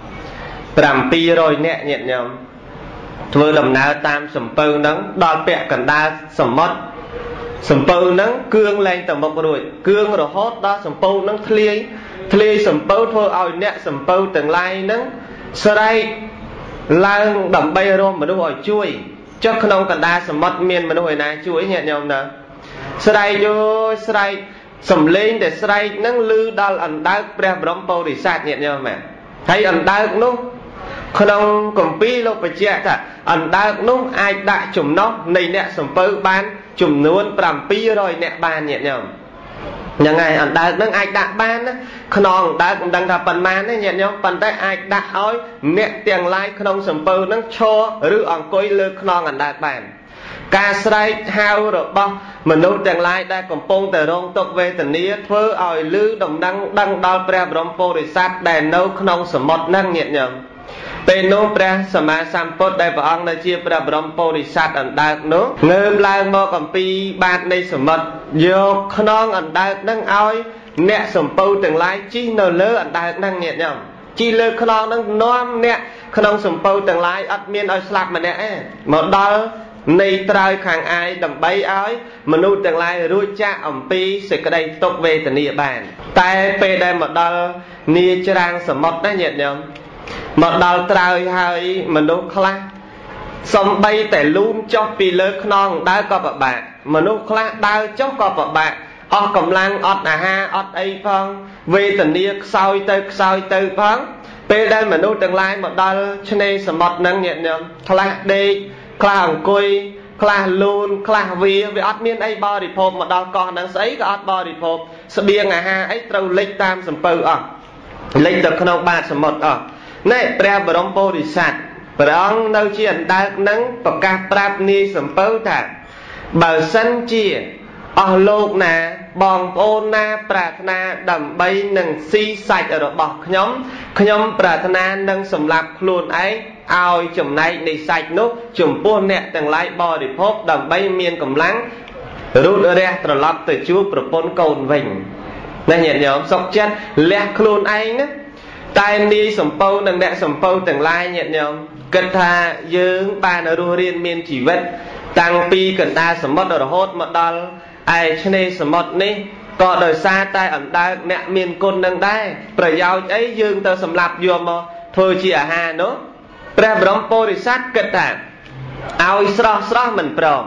700នាក់ញាតិញោមធ្វើដំណើរតាមសំពៅហ្នឹងដល់ពាក់កណ្ដាលសមុទ្រសំពៅហ្នឹងគឿងលែងទៅមុខរួចគឿងរហូតដល់សំពៅហ្នឹងធ្លាយសំពៅធ្វើឲ្យអ្នកសំពៅទាំងឡាយហ្នឹងស្រែកឡើងដើម្បីរកមនុស្សឲ្យជួយចុះក្នុងកណ្ដាលសមុទ្រមានមនុស្សឯណាជួយញាតិញោមណាស្រែកស្រែកសំលេងតែស្រែកហ្នឹងឮដល់អណ្ដើកព្រះបរមពោធិសត្វញាតិញោមហើយអណ្ដើកនោះក្នុងគម្ពីរលោកបញ្ជាក់ថាអណ្ដើកនោះអាចដាក់ចំណុះនៃអ្នកសំពៅបានចំនួន700អ្នកបានញាតិញោមយ៉ាងហើយអណ្ដើកនឹងអាចដាក់បានណាខ្នងអណ្ដើកមិនដឹងថាប៉ុន្មានទេញាតិញោមប៉ុន្តែអាចដាក់ឲ្យអ្នកទាំងឡាយក្នុងសំពៅនឹងឈរឬអង្គុយលើខ្នងអណ្ដើកបានការស្រែកហៅរបស់មនុស្សទាំងឡាយដែលកំពុងតែរងទុក្ខវេទនាធ្វើឲ្យឮដំណឹងដឹងដល់ព្រះបរមពោធិសត្វដែលនៅក្នុងសមុទ្រនឹងញាតិញោមពេលនោះព្រះសម្មាសម្ពុទ្ធដែលព្រះអង្គនៅជាព្រះបរមពោធិសត្វអណ្ដើកនោះងើបឡើងមកអំពីបាតនៃសមុទ្រយកខ្នងអណ្ដើកនឹងឲ្យអ្នកសំពៅទាំងឡាយជិះនៅលើអណ្ដើកនឹងញាតិញោមជិះលើខ្នងនឹងនាំអ្នកក្នុងសំពៅទាំងឡាយអត់មានឲ្យស្លាប់ម្នាក់ទេមកដល់នៃត្រើយខាងអាយដើម្បីឲ្យមនុស្សទាំងឡាយរួចចាកអំពីសេចក្តីទុក្ខវេទនាបានតែពេលដែលមកដល់នីច្រាំងសមុទ្រណាញាតិញោមមកដល់ត្រើយហើយមនុស្សខ្លះសំបីតែលូនចុះពីលើខ្នងដើរក៏ពិបាកមនុស្សខ្លះដើរចុះក៏ពិបាកអស់កម្លាំងអត់អាហារអត់អីផងវេទនាខ្សោយទៅផងពេលដែលមនុស្សទាំងឡាយមកដល់ឆ្នេរសមុទ្រហ្នឹងញាតិញោមខ្លះដេកខ្លះអង្គុយខ្លះលូនខ្លះវាអត់មានអីបរិភោគមកដល់កោះហ្នឹងស្អីក៏អត់បរិភោគស្បៀងអាហារអីត្រូវលិចតាមសំពៅអស់លិចទៅក្នុងបាតសមុទ្រអស់ណែព្រះបរមពោធិសត្វព្រះអង្គនៅជាអណ្ដើកនឹងប្រកាសប្រាប់នាយសំពៅថាបើសិនជាអស់លោកណាបងប្អូនណាប្រាថ្នាដើម្បីនឹងស៊ីសាច់របស់ខ្ញុំប្រាថ្នានឹងសម្លាប់ខ្លួនឯងឲ្យចំណែកនៃសាច់នោះចំពោះអ្នកទាំងឡាយបរិភោគដើម្បីមានកម្លាំងរូតរះត្រឡប់ទៅជួបប្រពន្ធកូនវិញណាញាតិញោមសុខចិត្តលះខ្លួនឯងណាតែនាយសំពៅនិងអ្នកសំពៅទាំងឡាយញាតិញោមគិតថាយើងបានរស់រានមានជីវិតតាំងពីកណ្ដាលសមុទ្ររហូតមកដល់ឯឆ្នេរសមុទ្រនេះក៏ដោយសារតែអណ្ដើកអ្នកមានគុណនឹងដែរប្រយោជន៍អីយើងទៅសម្លាប់យកមកធ្វើជាអាហារនោះព្រះបរមពោធិសត្វគិតថាឲ្យស្រស់មិនព្រម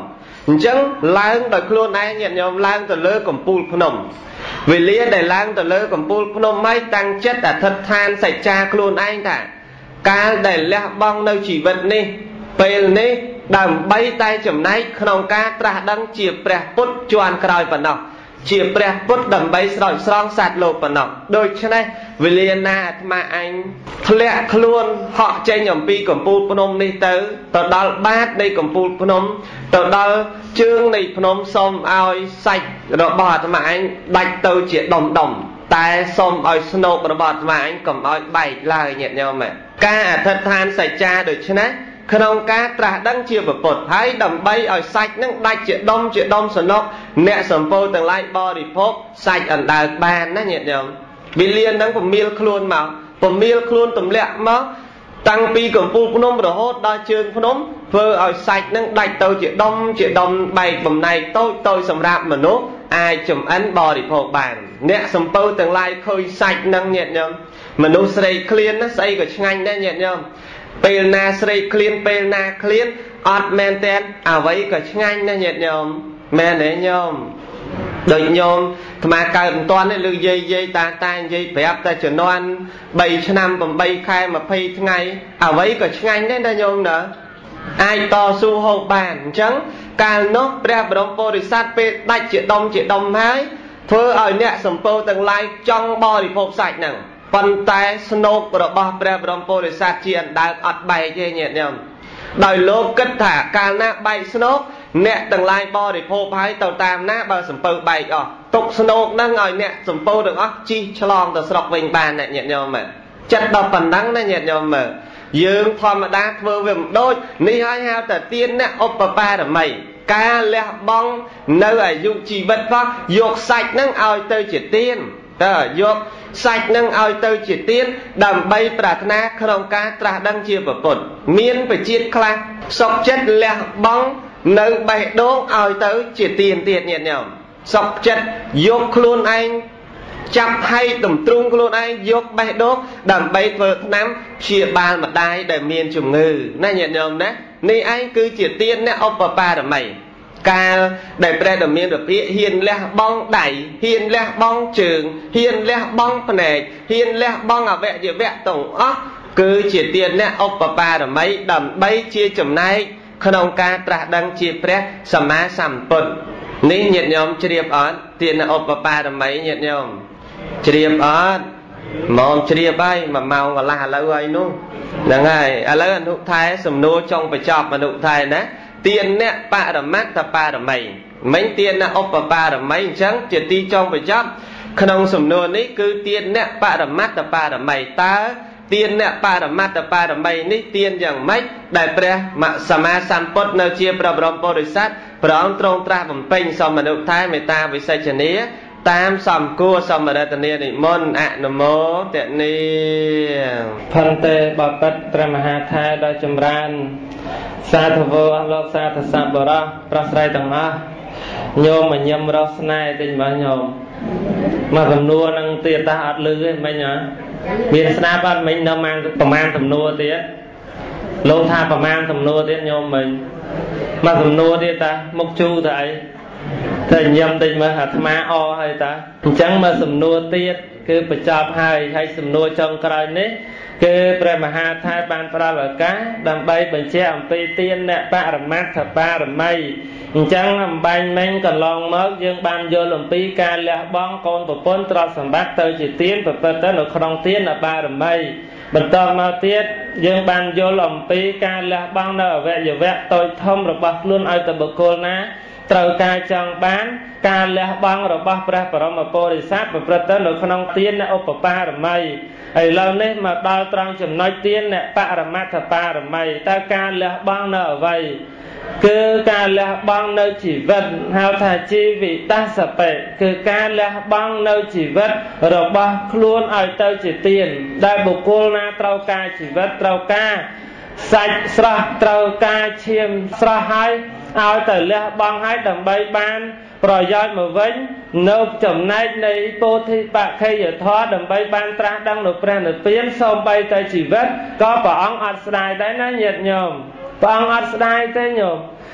Chẳng lang đời khuôn ai nhận nhóm lang từ lơ cầm pul phnom. Vì lý để lang từ lơ cầm pul phnom mấy tăng chất đã thật than sạch cha khuôn anh ta. Cá để lẹ bong nơi chỉ vật ni.ពេលនេះដើម្បីតែចំណែកក្នុងការត្រាស់ដឹងជាព្រះពុទ្ធជាន់ក្រោយប៉ុណ្ណោះជាព្រះពុទ្ធដើម្បីស្រោចស្រង់សត្វលោកប៉ុណ្ណោះដូច្នេះវេលាណាអាត្មាអញធ្លាក់ខ្លួនហក់ចេញអំពីកំពូលភ្នំនេះទៅដល់បាតនៃកំពូលភ្នំទៅដល់ជើងនៃភ្នំសូមឲ្យសាច់របស់អាត្មាអញដាច់ទៅជាដុំតែសូមឲ្យស្នូករបស់អាត្មាអញកុំឲ្យបែកឡើយញាតិញោមការអធិដ្ឋានសច្ចាដូច្នេះក្នុងការត្រាស់ដឹងជាពុទ្ធហើយដើម្បីឲ្យសាច់នឹងដាច់ជាដុំសនុកអ្នកសម្ពោធទាំងឡាយបរិភោគសាច់អណ្ដើកបានណាញាតិញោមវិលាននឹងពមៀលខ្លួនមកពមៀលខ្លួនទម្លាក់មកតាំងពីកំពូលភ្នំរហូតដល់ជើងភ្នំធ្វើឲ្យសាច់នឹងដាច់ទៅជាដុំបែកបំណែកតូចសម្រាប់មនុស្សអាចចំអិនបរិភោគបានអ្នកសម្ពោធទាំងឡាយឃើញសាច់នឹងញាតិញោមមនុស្សស្រីឃ្លានណាស្អីក៏ឆ្ងាញ់ដែរញាតិញោមពេលណាស្រីឃ្លានពេលណាឃ្លានអត់មែនតែអ្វីក៏ឆ្ងាញ់ណាស់ញាតិញោមមែនទេញោមដូចញោមអាត្មាកើតមិនទាន់ទេលើយាយតានិយាយប្រាប់តែជំនាន់3ឆ្នាំ8ខែ20ថ្ងៃអ្វីក៏ឆ្ងាញ់ដែរណាញោមណាអាចតស៊ូហូបបានអញ្ចឹងកាលនោះព្រះបរមពុរិស័ទពេលដាច់ជាដុំហើយធ្វើឲ្យអ្នកសម្ពោធទាំងឡាយចង់បរិភោគសាច់ហ្នឹងប៉ុន្តែស្នូករបស់ព្រះបរមពុរិស័ទជាអណ្ដើកអត់បែកទេញាតិញោមដោយលោកគិតថាកាលណាបែកស្នូកអ្នកទាំងឡាយបរិភោគហើយទៅតាមណាបើសំពៅបែកអស់ទុកស្នូកហ្នឹងឲ្យអ្នកសំពៅទាំងអស់ជិះឆ្លងទៅស្រុកវិញបានញាតិញោមចិត្តដល់ប៉ុណ្ណឹងណាញាតិញោមយើងធម្មតាធ្វើវាមិនដូចនេះហើយហៅតែទានអ្នកឧបបារមីការលះបង់នៅអាយុជីវិតផងយកសាច់ហ្នឹងឲ្យទៅជាទានយកសាច់នឹងឲ្យទៅជាទានដើម្បីប្រាថ្នាក្នុងការត្រាស់ដឹងជាពុទ្ធមានបជាតិខ្លះសុខចិត្តលះបង់នៅបេះដូងឲ្យទៅជាទានទៀតញាតិញោមសុខចិត្តយកខ្លួនឯងចាប់ហើយទំទ្រង់ខ្លួនឯងយកបេះដូងដើម្បីធ្វើថ្នាំព្យាបាលម្ដាយដែលមានជំងឺណាញាតិញោមណានេះឯងគឺជាទានអ្នកឧបបារមីកាលដែលព្រះដ៏មានរបៀបហ៊ានលះបង់ដៃហ៊ានលះបង់ជើងហ៊ានលះបង់ភ្នែកហ៊ានលះបង់អវយវៈទាំងអស់គឺជាទានអ្នកឧបបារមីដើម្បីជាចំណែកក្នុងការត្រាស់ដឹងជាព្រះសម្មាសម្ពុទ្ធនេះញាតិញោមជ្រាបអត់ទានឧបបារមីញាតិញោមជ្រាបអត់មកជ្រាបហើយ1ម៉ោងកន្លះឥឡូវហើយនោះហ្នឹងហើយឥឡូវអនុថែសំណួរចុងបញ្ចប់អនុថែណាទានអ្នកបរមត្តបារមីមិនទានអ្នកឧបបារមីអញ្ចឹងជាទីចុងបញ្ចប់ក្នុងសំណួរនេះគឺទានអ្នកបរមត្តបារមីតើទានអ្នកបរមត្តបារមីនេះទានយ៉ាងម៉េចដែលព្រះសម្មាសម្ពុទ្ធនៅជាព្រះបរមពុរិស័ទព្រះអង្គទ្រង់ត្រាស់បំពេញសមនុថែមេត្តាវិសេចនីតាមសំគួរសមរតនានិមន្តអនុមោទនីផន្តេបបិទ្ធព្រះមហាថែដ៏ចម្រើនសាធវអស់លោកសាធសបរោះប្រស្រ័យទាំងអស់ញោមញញឹមរស់ស្នេហ៍តិចមកញោមមកសំណួរនឹងទៀតតាអត់លឺទេមិញហ៎មានស្ដាប់អត់មិញនៅប្រមាណសំណួរទៀតលោកថាប្រមាណសំណួរទៀតញោមមិញមកសំណួរទៀតតាមុខជូរទៅអីតែញញឹមតិចមើលអាត្មាអហើយតាអញ្ចឹងមកសំណួរទៀតគឺបញ្ចប់ហើយសំណួរចុងក្រោយនេះគឺព្រះមហាថែបានផ្ដល់ឱកាសដើម្បីបញ្ជាក់អំពីទានអ្នកបរមត្ថបារមីអញ្ចឹងអំបែងមិញកន្លងមកយើងបានយល់អំពីការលះបង់កូនប្រពន្ធទ្រព្យសម្បត្តិទៅជាទានប្រព្រឹត្តទៅនៅក្នុងទានបារមីបន្តមកទៀតយើងបានយល់អំពីការលះបង់នៅអវយវៈតូចធំរបស់ខ្លួនឲ្យទៅបុគ្គលណាត្រូវការចង់បានការលះបង់របស់ព្រះបរមពុរិស័ទប្រព្រឹត្តទៅនៅក្នុងទានឧបបារមីឥឡូវនេះមកដល់ត្រង់ចំណុចទានអ្នកបរមត្ថបារមីតើការលះបង់នៅអ្វីគឺការលះបង់នៅជីវិតហៅថាជីវិតសបៈគឺការលះបង់នៅជីវិតរបស់ខ្លួនឲ្យទៅជាទានដែលបុគ្គលណាត្រូវការជីវិតត្រូវការសាច់ស្រស់ត្រូវការឈាមស្រស់ហើយឲ្យទៅលះបង់ឲ្យដើម្បីបានប្រយោជន៍មកវិញនៅចំណែកនៃពោធិបក្ខយធម៌ដើម្បីបានត្រាស់ដឹងនៅព្រះនិព្វានសូម្បីតែជីវិតក៏ព្រះអង្គអត់ស្ដាយដែរណាញាតិញោមព្រះអង្គអត់ស្ដាយទេញោម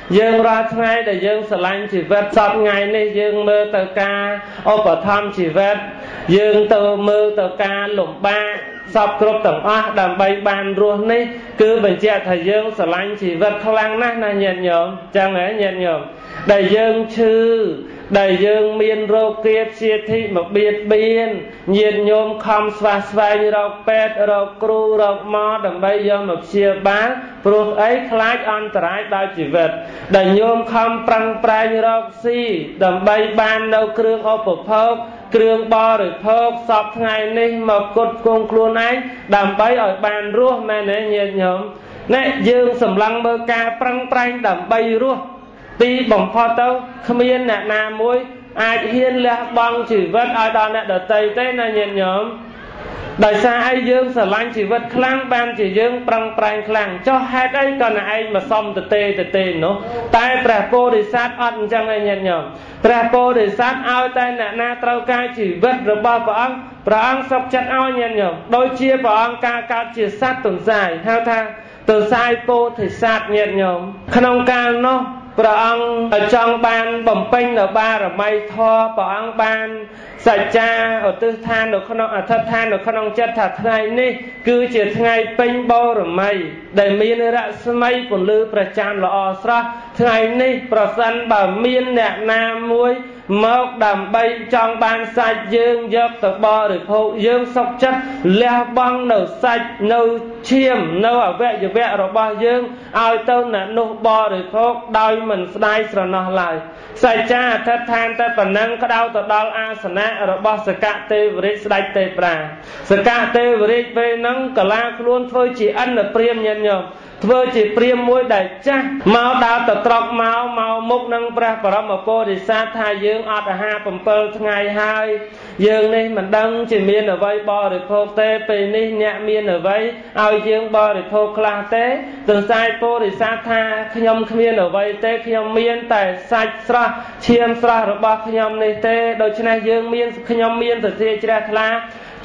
dương ra ngay để dương sờ lanh chỉ vết sọt ngày này dương mơ tờ ca ô bờ thăm chỉ vết dương tờ mơ tờ ca lủng ba sọp cướp tầng a đàm bay bàn ruột này cứ bình chẹt thầy dương sờ lanh chỉ vết khăng nát na nhện nhổm chẳng ấy nhện nhổm đầy dương chư đầy dương miền rô kiệt chia thị một biệt biên nhiệt nhôm khom sva sva như rau pet rau cru rau mò đầm bay dương một chia bán ruột ấy khai on trái đai chỉ vật đầy nhôm khom prang prai như rau si đầm bay ban đâu kêu ô bột phốt kêu bò rồi phốt sọp ngày này một cột cung luôn ấy đầm bay ở bàn ruột mà này nhiệt nhôm này dương sầm lăng bơ ca prang prai đầm bay ruột tí bồng pho tâu không yên nè nà muối ai hiên lẽ băng chỉ vật ai đòn nè đợt tây tây là nhận nhóm đời xa ai dương sở lanh chỉ vật khlang ban chỉ dương prang prang khlang cho hai đây còn là ai mà xong từ tê nó tai prapo để sát ăn chẳng ai nhận nhóm prapo để sát ao tai nè na trâu ca chỉ vật rồi bao ông sọc chặt ao nhận nhóm đôi chia bảo ông ca cao chia sát tuần dài theo tha từ sai po thì sát nhận nhóm không ca nó bà ông ở trong ban bầm pênh ở ba rồi may tho bà ông ban sạch cha ở tư than được không ở thất than được không chất thật ngày ní cứ chỉ ngày pênh bao rồi may để miên ra mây còn lư bà chan là o sra ngày ní bà sân bà miên nè nam muối mốc đầm bay trong ban sạch dương dốc tập bò được phụ dương sọc chất leo băng nấu sạch nấu chiêm nấu ở vẹ rồi bò dương ai tâu nè nô bò được phụ đôi mình đai sờ nó lại sạch cha thất than ta bản năng có đau tờ đau asana rồi bò sờ cạ tê vrit sạch tê pra sờ cạ tê vrit về nắng cả la luôn thôi chỉ ăn ở priêm nhân nhom thưa chỉ priêm muối đại cha máu đau tờ trọc máu mốc năng pra param po để sa tha dương ọt ha phẩm pơ ngày hai dương này mình đăng chỉ miên ở vây bò để phô tê pe ní nhẹ miên ở vây ao dương bò để phô kla tê từ sai po để sa tha nhom miên ở vây tê nhom miên tại sạch sra chiêm sra rồi bò nhom này tê đôi chân này dương miên nhom miên từ thế chia kla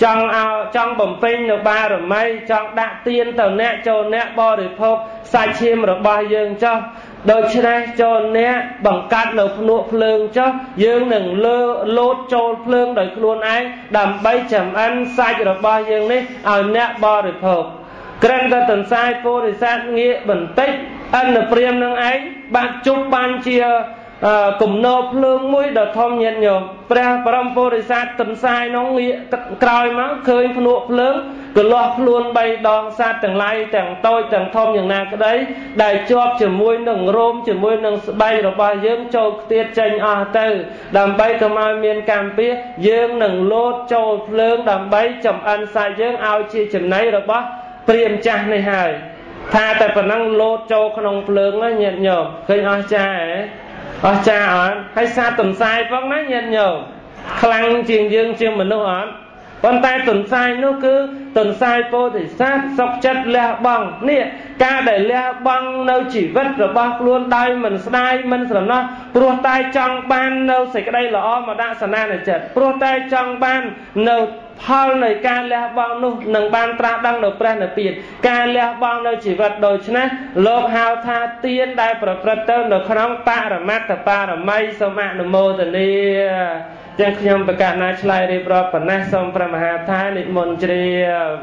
trong bẩm pin được ba rồi mấy trong đạ tiên tàu nẹt cho nẹt bò để phô sạch chiêm rồi bò dương cho đôi chân này cho nẹt bằng cát nấu nụ phượng cho dương đừng lốt cho phượng đời luôn ấy đầm bay chầm ăn sạch rồi bò dương này ở nẹt bò để phô kren ta tận sai po để sát nghĩa bẩn tích ăn ở priêm năng ấy bạn chúc ban chia cùng nộp lương mũi đợt thông nhận nhộm Param Bodhisat tận sai nó nghĩa còi má khơi nộp lương cứ lo luôn bay đòn sát tầng lai tầng tôi tầng thôngอย่างnào cái đấy đại chọp chỉ môi nâng rôm chỉ môi nâng bay rồi bao dương châu tiết tranh tư đầm bay cầm ai miền cam pía dương nâng lốt châu lương đầm bay chầm ăn sai dương ao chi chầm nấy rồi bác priêm cha này hài tha tại phần năng lốt châu không lương á nhận nhộm khơi cha ấy cha ổn hay xa tuần sai vẫn nói nhận nhộm khăn chiền dương chiên mình nó ổn con tay tuần sai nó cứ tuần sai po thì sát sọc chất lẹ bằng nè ca để lẹ bằng đâu chỉ vất rồi bác luôn đây mình sai mình rồi nó pro tay trong ban đâu sẽ cái đây là o mà đã sẵn này chật pro tay trong ban đâu hal này ca lẹ bằng nó nâng ban tra đăng đầu pren ở tiền ca lẹ bằng đâu chỉ vật đồ chứ nè lộc hào tha tiên đại phật tơ nó không pa rồi mát tập pa rồi may sao mạng nó mô từ đi chẳng nhầm bậc cả na chlai đi bờ phần na sông Pramha Tha nị môn tri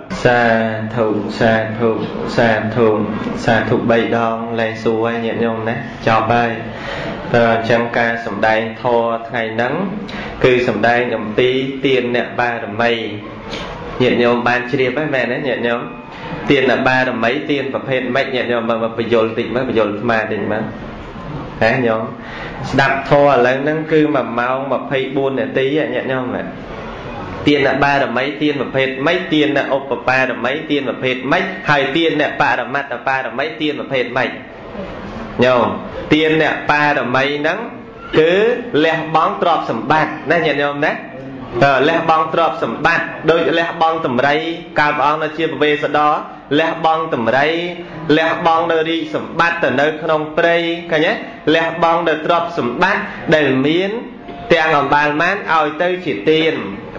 sa thụ bay đòn lại xuôi nhẹ nhàng đấy chào bay trong ca sầm đai thò ngày nắng cứ sầm đai nhầm tí tiền nè ba đầm mây nhẹ nhàng ban tri với mẹ đấy nhẹ nhàng tiền là ba đầm mấy tiền và phên mấy nhẹ nhàng mà bây giờ tịnh mới bây giờ mà định mà thế nhở đập thò lên nó cứ mà mau mà phây buôn để tí vậy nhẹ nhàng này tiền là ba là mấy tiền mà phê mấy tiền là ốp ba là mấy tiền mà phê mấy hai tiền là ba là mắt là ba là mấy tiền mà phê mấy nhom tiền là ba là mấy nắng cứ lẹ bóng trọp sầm bát nè nhận nhom đấy lẹ bóng trọp sầm bát đôi lẹ bóng tầm đây cả bóng nó chia về sau đó lẹ bóng tầm đây lẹ bóng nơi đi sầm bát từ nơi không prey cả nhé lẹ bóng nơi trọp sầm bát để miến tiền ở bàn mát ao tới chỉ tiền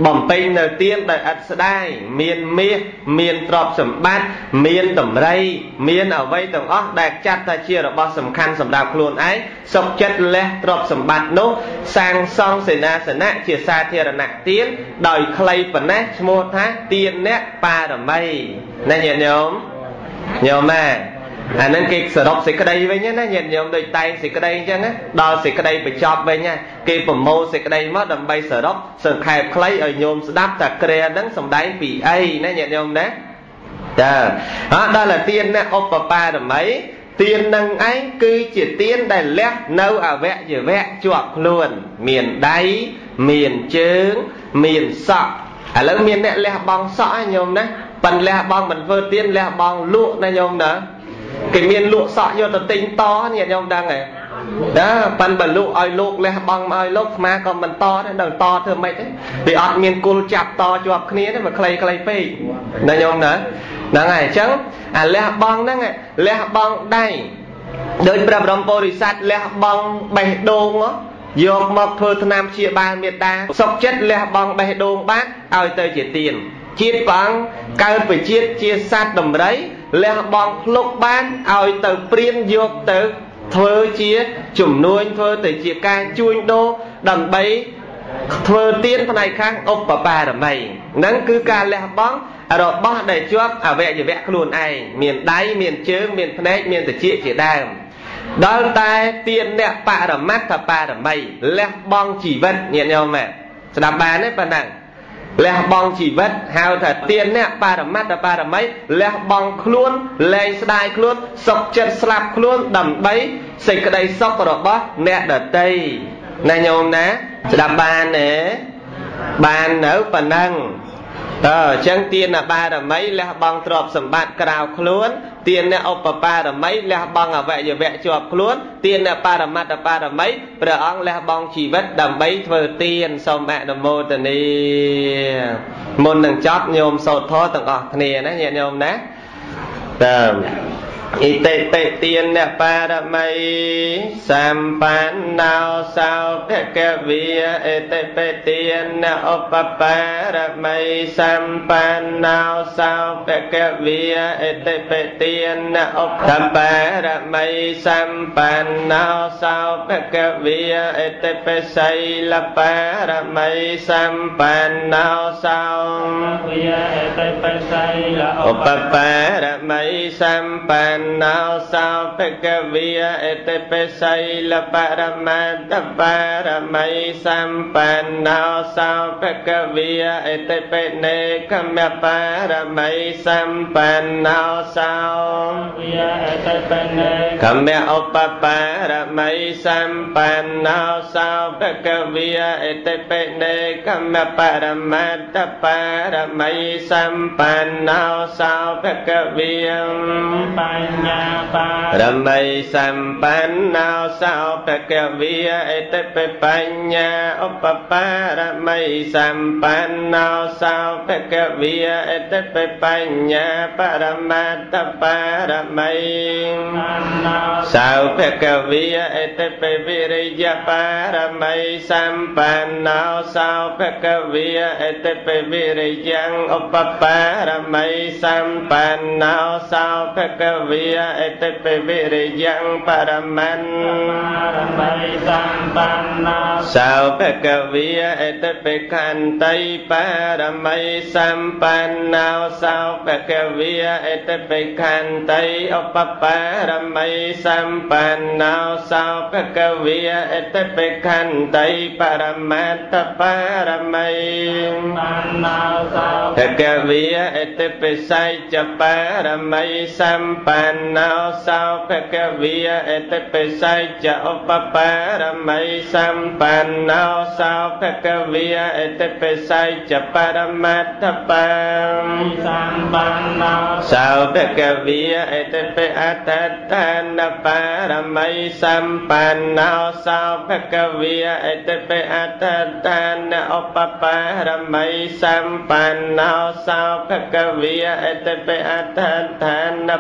បំពេញនៅទានដោយឥតស្ដាយមានមាសមានទ្រព្យសម្បត្តិមានតម្រៃមានអ្វីទាំងអស់ដែលចាត់ថាជារបស់សំខាន់សម្រាប់ខ្លួនឯងសុខចិត្តលះទ្រព្យសម្បត្តិនោះសាងសង់សេនាសនៈជាសាធារណទានដោយខ្លីប៉ុណ្ណេះឈ្មោះថាទានអ្នកបារមីណាញាតិញោមញោមណាអានឹងគេសរុបសេចក្តីវិញណាញាតិញោមដូចតែងសេចក្តីអញ្ចឹងដល់សេចក្តីបញ្ចប់វិញគេប្រមូលសេចក្តីមកដើម្បីសរុបសង្ខេបខ្លីឲ្យញោមស្ដាប់តែគ្រាហ្នឹងសំដែងពីអីណាញាតិញោមណាចាដល់តែទានអ្នកឧបបារមីទាននឹងឯងគឺជាទានដែលលះនៅអវយវៈជាប់ខ្លួនមានដៃមានជើងមានសក់ឥឡូវមានអ្នកលះបង់សក់ឯងញោមណាប៉ិនលះបង់មិនធ្វើទានលះបង់លក់ណាញោមណាគេមានលក់សក់យកទៅទិញតញាតិញោមដឹងទេប៉ិនបើលក់ឲ្យលោកលះបង់មកឲ្យលោកស្មាក៏មិនតដែរដល់តធ្វើម៉េចទេវាអត់មានគុលចាប់តជាប់គ្នាទេវាខ្លីពេកណាញោមណាហ្នឹងហើយអញ្ចឹងអាលះបង់ហ្នឹងលះបង់ដៃដោយព្រះបរមពុរិស័ទលះបង់បេះដូងយកមកធ្វើថ្នាំព្យាបាលមេដាសុខចិត្តលះបង់បេះដូងបានឲ្យទៅជាទានជាតិព្រះអង្គកើតពីជាតិជាសត្វដំរីលះបង់ភ្លុកបានឲ្យទៅព្រានយកទៅធ្វើជាជំនួញធ្វើទៅជាការជួញដូរដើម្បីធ្វើទានផ្នែកខាងឧបបារមីហ្នឹងគឺការលះបង់របស់ដែលជាប់អវយវៈខ្លួនឯងមានដៃមានជើងមានភ្នែកមានត្រចៀកជាដើមដល់តែទានអ្នកបរមត្ថបារមីលះបង់ជីវិតញាតិញោមស្ដាប់បានទេប៉ុណ្ណឹងលះបង់ជីវិតហៅថាទានអ្នកបរមត្ថបារមីលះបង់ខ្លួនលែងស្ដាយខ្លួនសុខចិត្តស្លាប់ខ្លួនដើម្បីសេចក្តីសុខរបស់អ្នកដទៃណាញោមណាស្ដាប់បានទេបាននៅប៉ុណ្ណឹងអញ្ចឹងទានបារមីលះបង់ទ្រព្យសម្បត្តិក្រៅខ្លួនទានអ្នកឧបបារមីលះបង់អវយវៈជាប់ខ្លួនទានអ្នកបរមត្ថបារមីព្រះអង្គលះបង់ជីវិតដើម្បីធ្វើទានសូមអនុមោទនាមុននឹងចប់ញោមសូត្រធម៌ទាំងអស់គ្នាណាញាតិញោមណាតាមអិតិបិទានអ្នកបារមីសម្បណ្ណោសោភគវិអិតិបិទានអ្នកឧបបារមីសម្បណ្ណោសោភគវិអិតិបិទានអ្នកឧបបារមីសម្បណ្ណោសោភគវិអិតិបិសីលបារមីសម្បណ្ណោសោវិអិតិបិសីលឧបបារមីសម្បណ្ណណោសោភគវិអិតិបិសីលបរមត្តបារមីសម្បណ្ណោសោភគវិអិតិបិនេកមបារមីសម្បណ្ណោសោវិអិតិបិនេកមឧបបារមីសម្បណ្ណោសោភគវិអិតិបិនេកមបរមត្តបារមីសម្បណ្ណោសោភគវិបញ្ញរមីសម្បណ្ណោសោភគវិអិតិបិបញ្ញឧបបារមីសម្បណ្ណោសោភគវិអិតិបិបញ្ញបរមត្តបារមីសោភគវិអិតិបិវិរិយបារមីសម្បណ្ណោសោភគវិអិតិបិវិរិយឧបបារមីសម្បណ្ណោសោភគវិអិតិបិវិរិយបរមន្តសម្បណ្ណោសោភគវិអិតិបិខន្តីបារមីសម្បណ្ណោសោភគវិអិតិបិខន្តីឧបបារមីសម្បណ្ណោសោភគវិអិតិបិខន្តីបរមត្តបារមីបណ្ណោសោភគវិអិតិបិសៃចបារមីសម្បណ្ណោសោភគវិអិតិបិសៃចឧបបារមីសម្បណ្ណោសោភគវិអិតិបិសៃចបរមត្តបាសម្បណ្ណោសោភគវិអិតិបិអតតានបារមីសម្បណ្ណោសោភគវិអិតិបិអតតានឧបបារមីសម្បណ្ណោសោភគវិអិតិបិអតតានបរ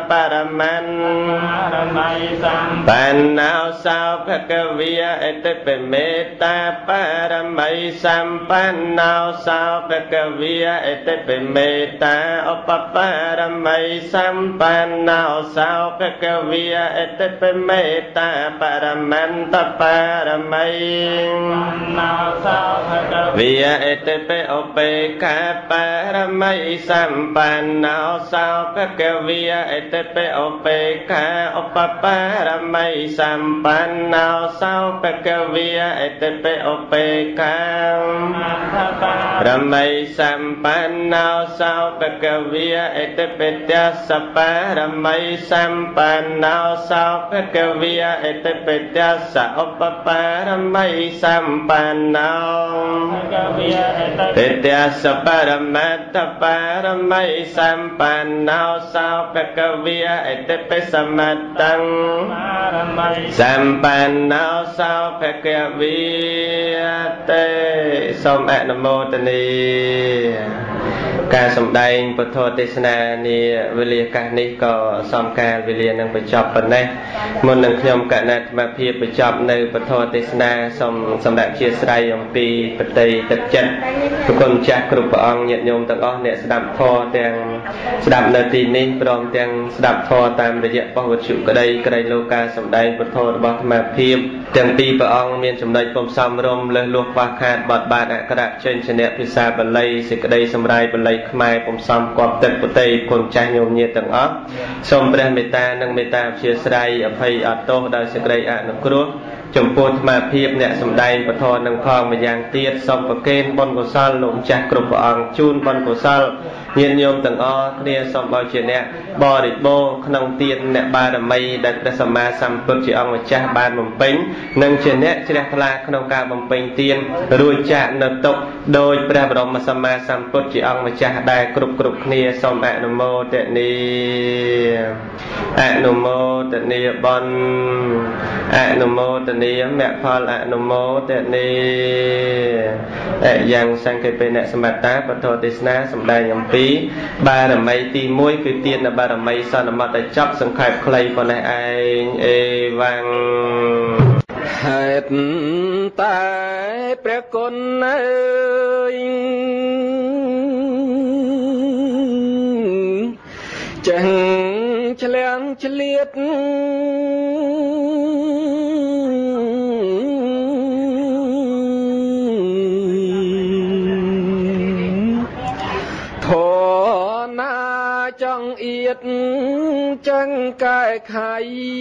มันปันนาวสาวภกวิยเอตเปเมตตาปารมัยสัมปันนาวสาวภกวิยเอตเปเมตตาอุปปารมัยสัมปันนาวสาวภกวิยเอตเปเมตตาปารมันตปารมัยวิยเอตเปอุเปกาปารมัยสัมปันนาวสาวภกวิยเอตเปอุเปกาอุปปารมัยสัมปันนาวสาวภกวิยเอตเปอุเปการมัยสัมปันนาวสาวภกวิยเอตเปตัสสะปารมัยสัมปันนาวสาวภกวิยเอตเปตัสสะอุปปารมัยสัมปันนาวเปตัสสะปารมัตถปารมัยสัมปันนาวสาวภกวิยเอตเปสมัตตังสัมปันนาวสาวภกวิยเตសូមអនុមោទនាការសម្ដែងពុទ្ធទេសនានាវេលាកាសនេះក៏សំការវេលានឹងបញ្ចប់ប៉ុណ្ណេះមុននឹងខ្ញុំកណតមកភាពបញ្ចប់នៅពុទ្ធទេសនាសូមសម្រាប់ជាស្រ័យអំពីបតីទឹកចិត្តប្រគុណចាស់គ្រប់ព្រះអង្គញាតិញោមទាំងអស់អ្នកស្ដាប់ធម៌ទាំងស្ដាប់នៅទីនេះព្រមទាំងស្ដាប់ធម៌តាមរយៈប៉ុស្តិ៍វិទ្យុក្តីក្តីលោកការសម្ដែងពុទ្ធរបស់អាត្មាភាពទាំងពីរព្រះអង្គមានចំណុចពុំសមរម្យលើសលួសខ្វះខាតបត់បាតអក្សរចេញជាអ្នកភាសាបាលីសេចក្តីសម្រាយបាលីខ្មែរពុំសមគប់ទឹកបតីគុណចាស់ញោមញាតិទាំងអស់សូមព្រះមេត្តានិងមេត្តាអព្យាស្រ័យអភ័យអត់ទោសដោយសេចក្តីអនុគ្រោះចំពោះអាត្មាភាពអ្នកសម្ដែងពធនឹងផងម្យ៉ាងទៀតសូមប្រគេនបុណ្យកុសលលោកម្ចាស់គ្រប់ព្រះអង្គជូនបុណ្យកុសលញាតិញោមទាំងអស់គ្នាសូមឲ្យជាអ្នកបរិបូរណ៍ក្នុងទានអ្នកបារមីដែលព្រះសម្មាសម្ពុទ្ធជាអង្គម្ចាស់បានបំពេញនិងជាអ្នកជ្រះថ្លាក្នុងការបំពេញទានរួចចាកនៅទុក្ខដោយព្រះបរមសម្មាសម្ពុទ្ធជាអង្គម្ចាស់ដែលគ្រប់គ្នាសូមអនុមោទនាអនុមោទនាបុណ្យអនុមោទនាមគ្គផលអនុមោទនាយ៉ាងសង្ឃេបអ្នកសមត្តាពធទេសនាសម្ដែងអំពីបារមីទី1គឺទានបារមីសន្មតឲ្យចប់សង្ខេបខ្លីប៉ុណ្ណេះឯងអេវ៉ាំងហេតុតែព្រះគុណអើយចេះឆ្លៀងឆ្លៀតចង់អៀតចឹងកែខៃ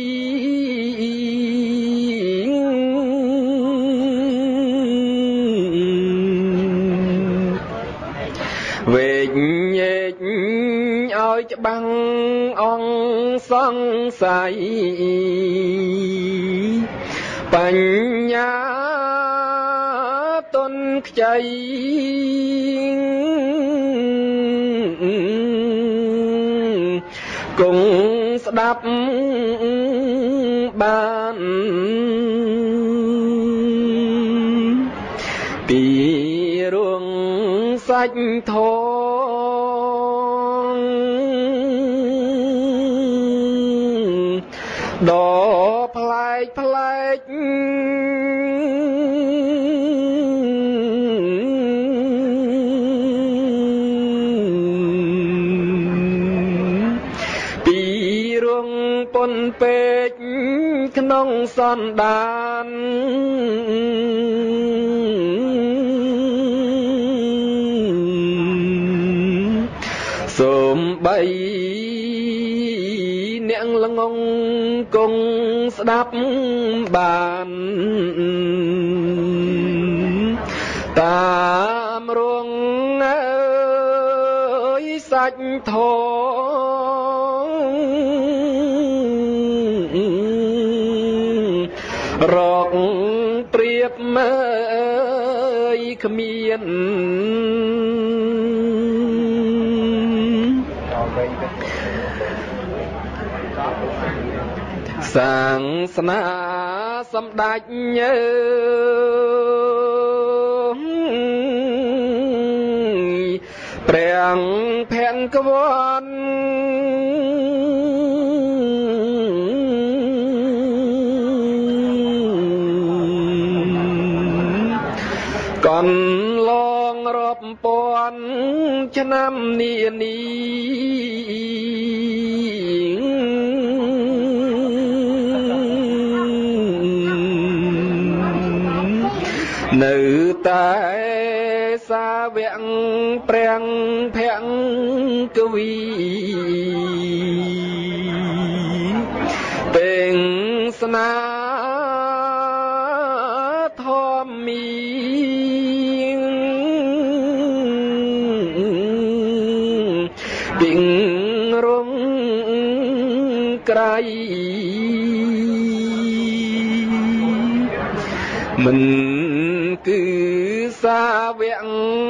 វេញញែកឲ្យច្បាំងអងសង្ស័យបញ្ញាទុនខ្ចីគង់ស្ដាប់បានពីរឿងសាច់ធំដ៏ប្លែកប្លែកប៉ុនពេកក្នុងសន្តានសូមបីអ្នកល្ងងគង់ស្ដាប់បានតាមរងអើយសាច់ធរកព្រៀបមើយគ្មានសាសនាសម្ដេចព្រះភង្គវន្ត còn long rộp bọn cho năm nia ni nữ tại xa vẹn preng phẹn cơ vi tình sna thom mi tình rung cray mình cứ xa vẹn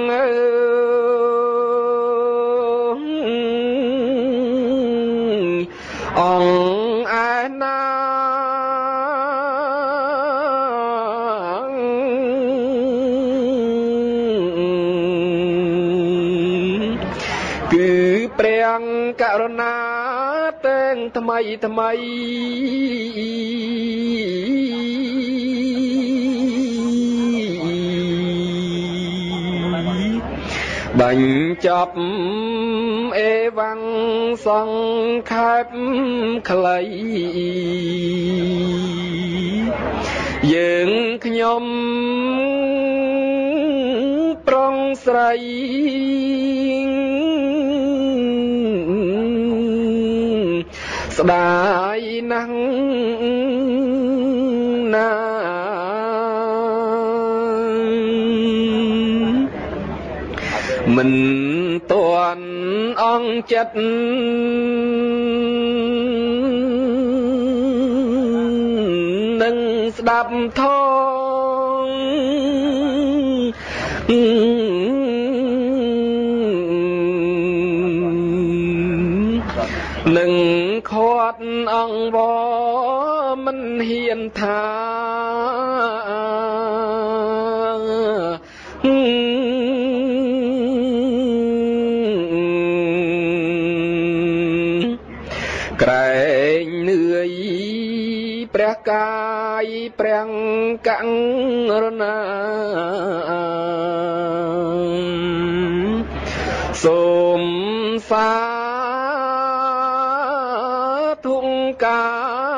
ông ai na cứ preng karuna tên thay bánh chop ê văng song khép khlây dương nhom prong sray đại năng na mình toàn ông chất nâng đạp thong nâng khoát ông bó mình hiền thà cái người preh cai preng căng na sôm sa thung ca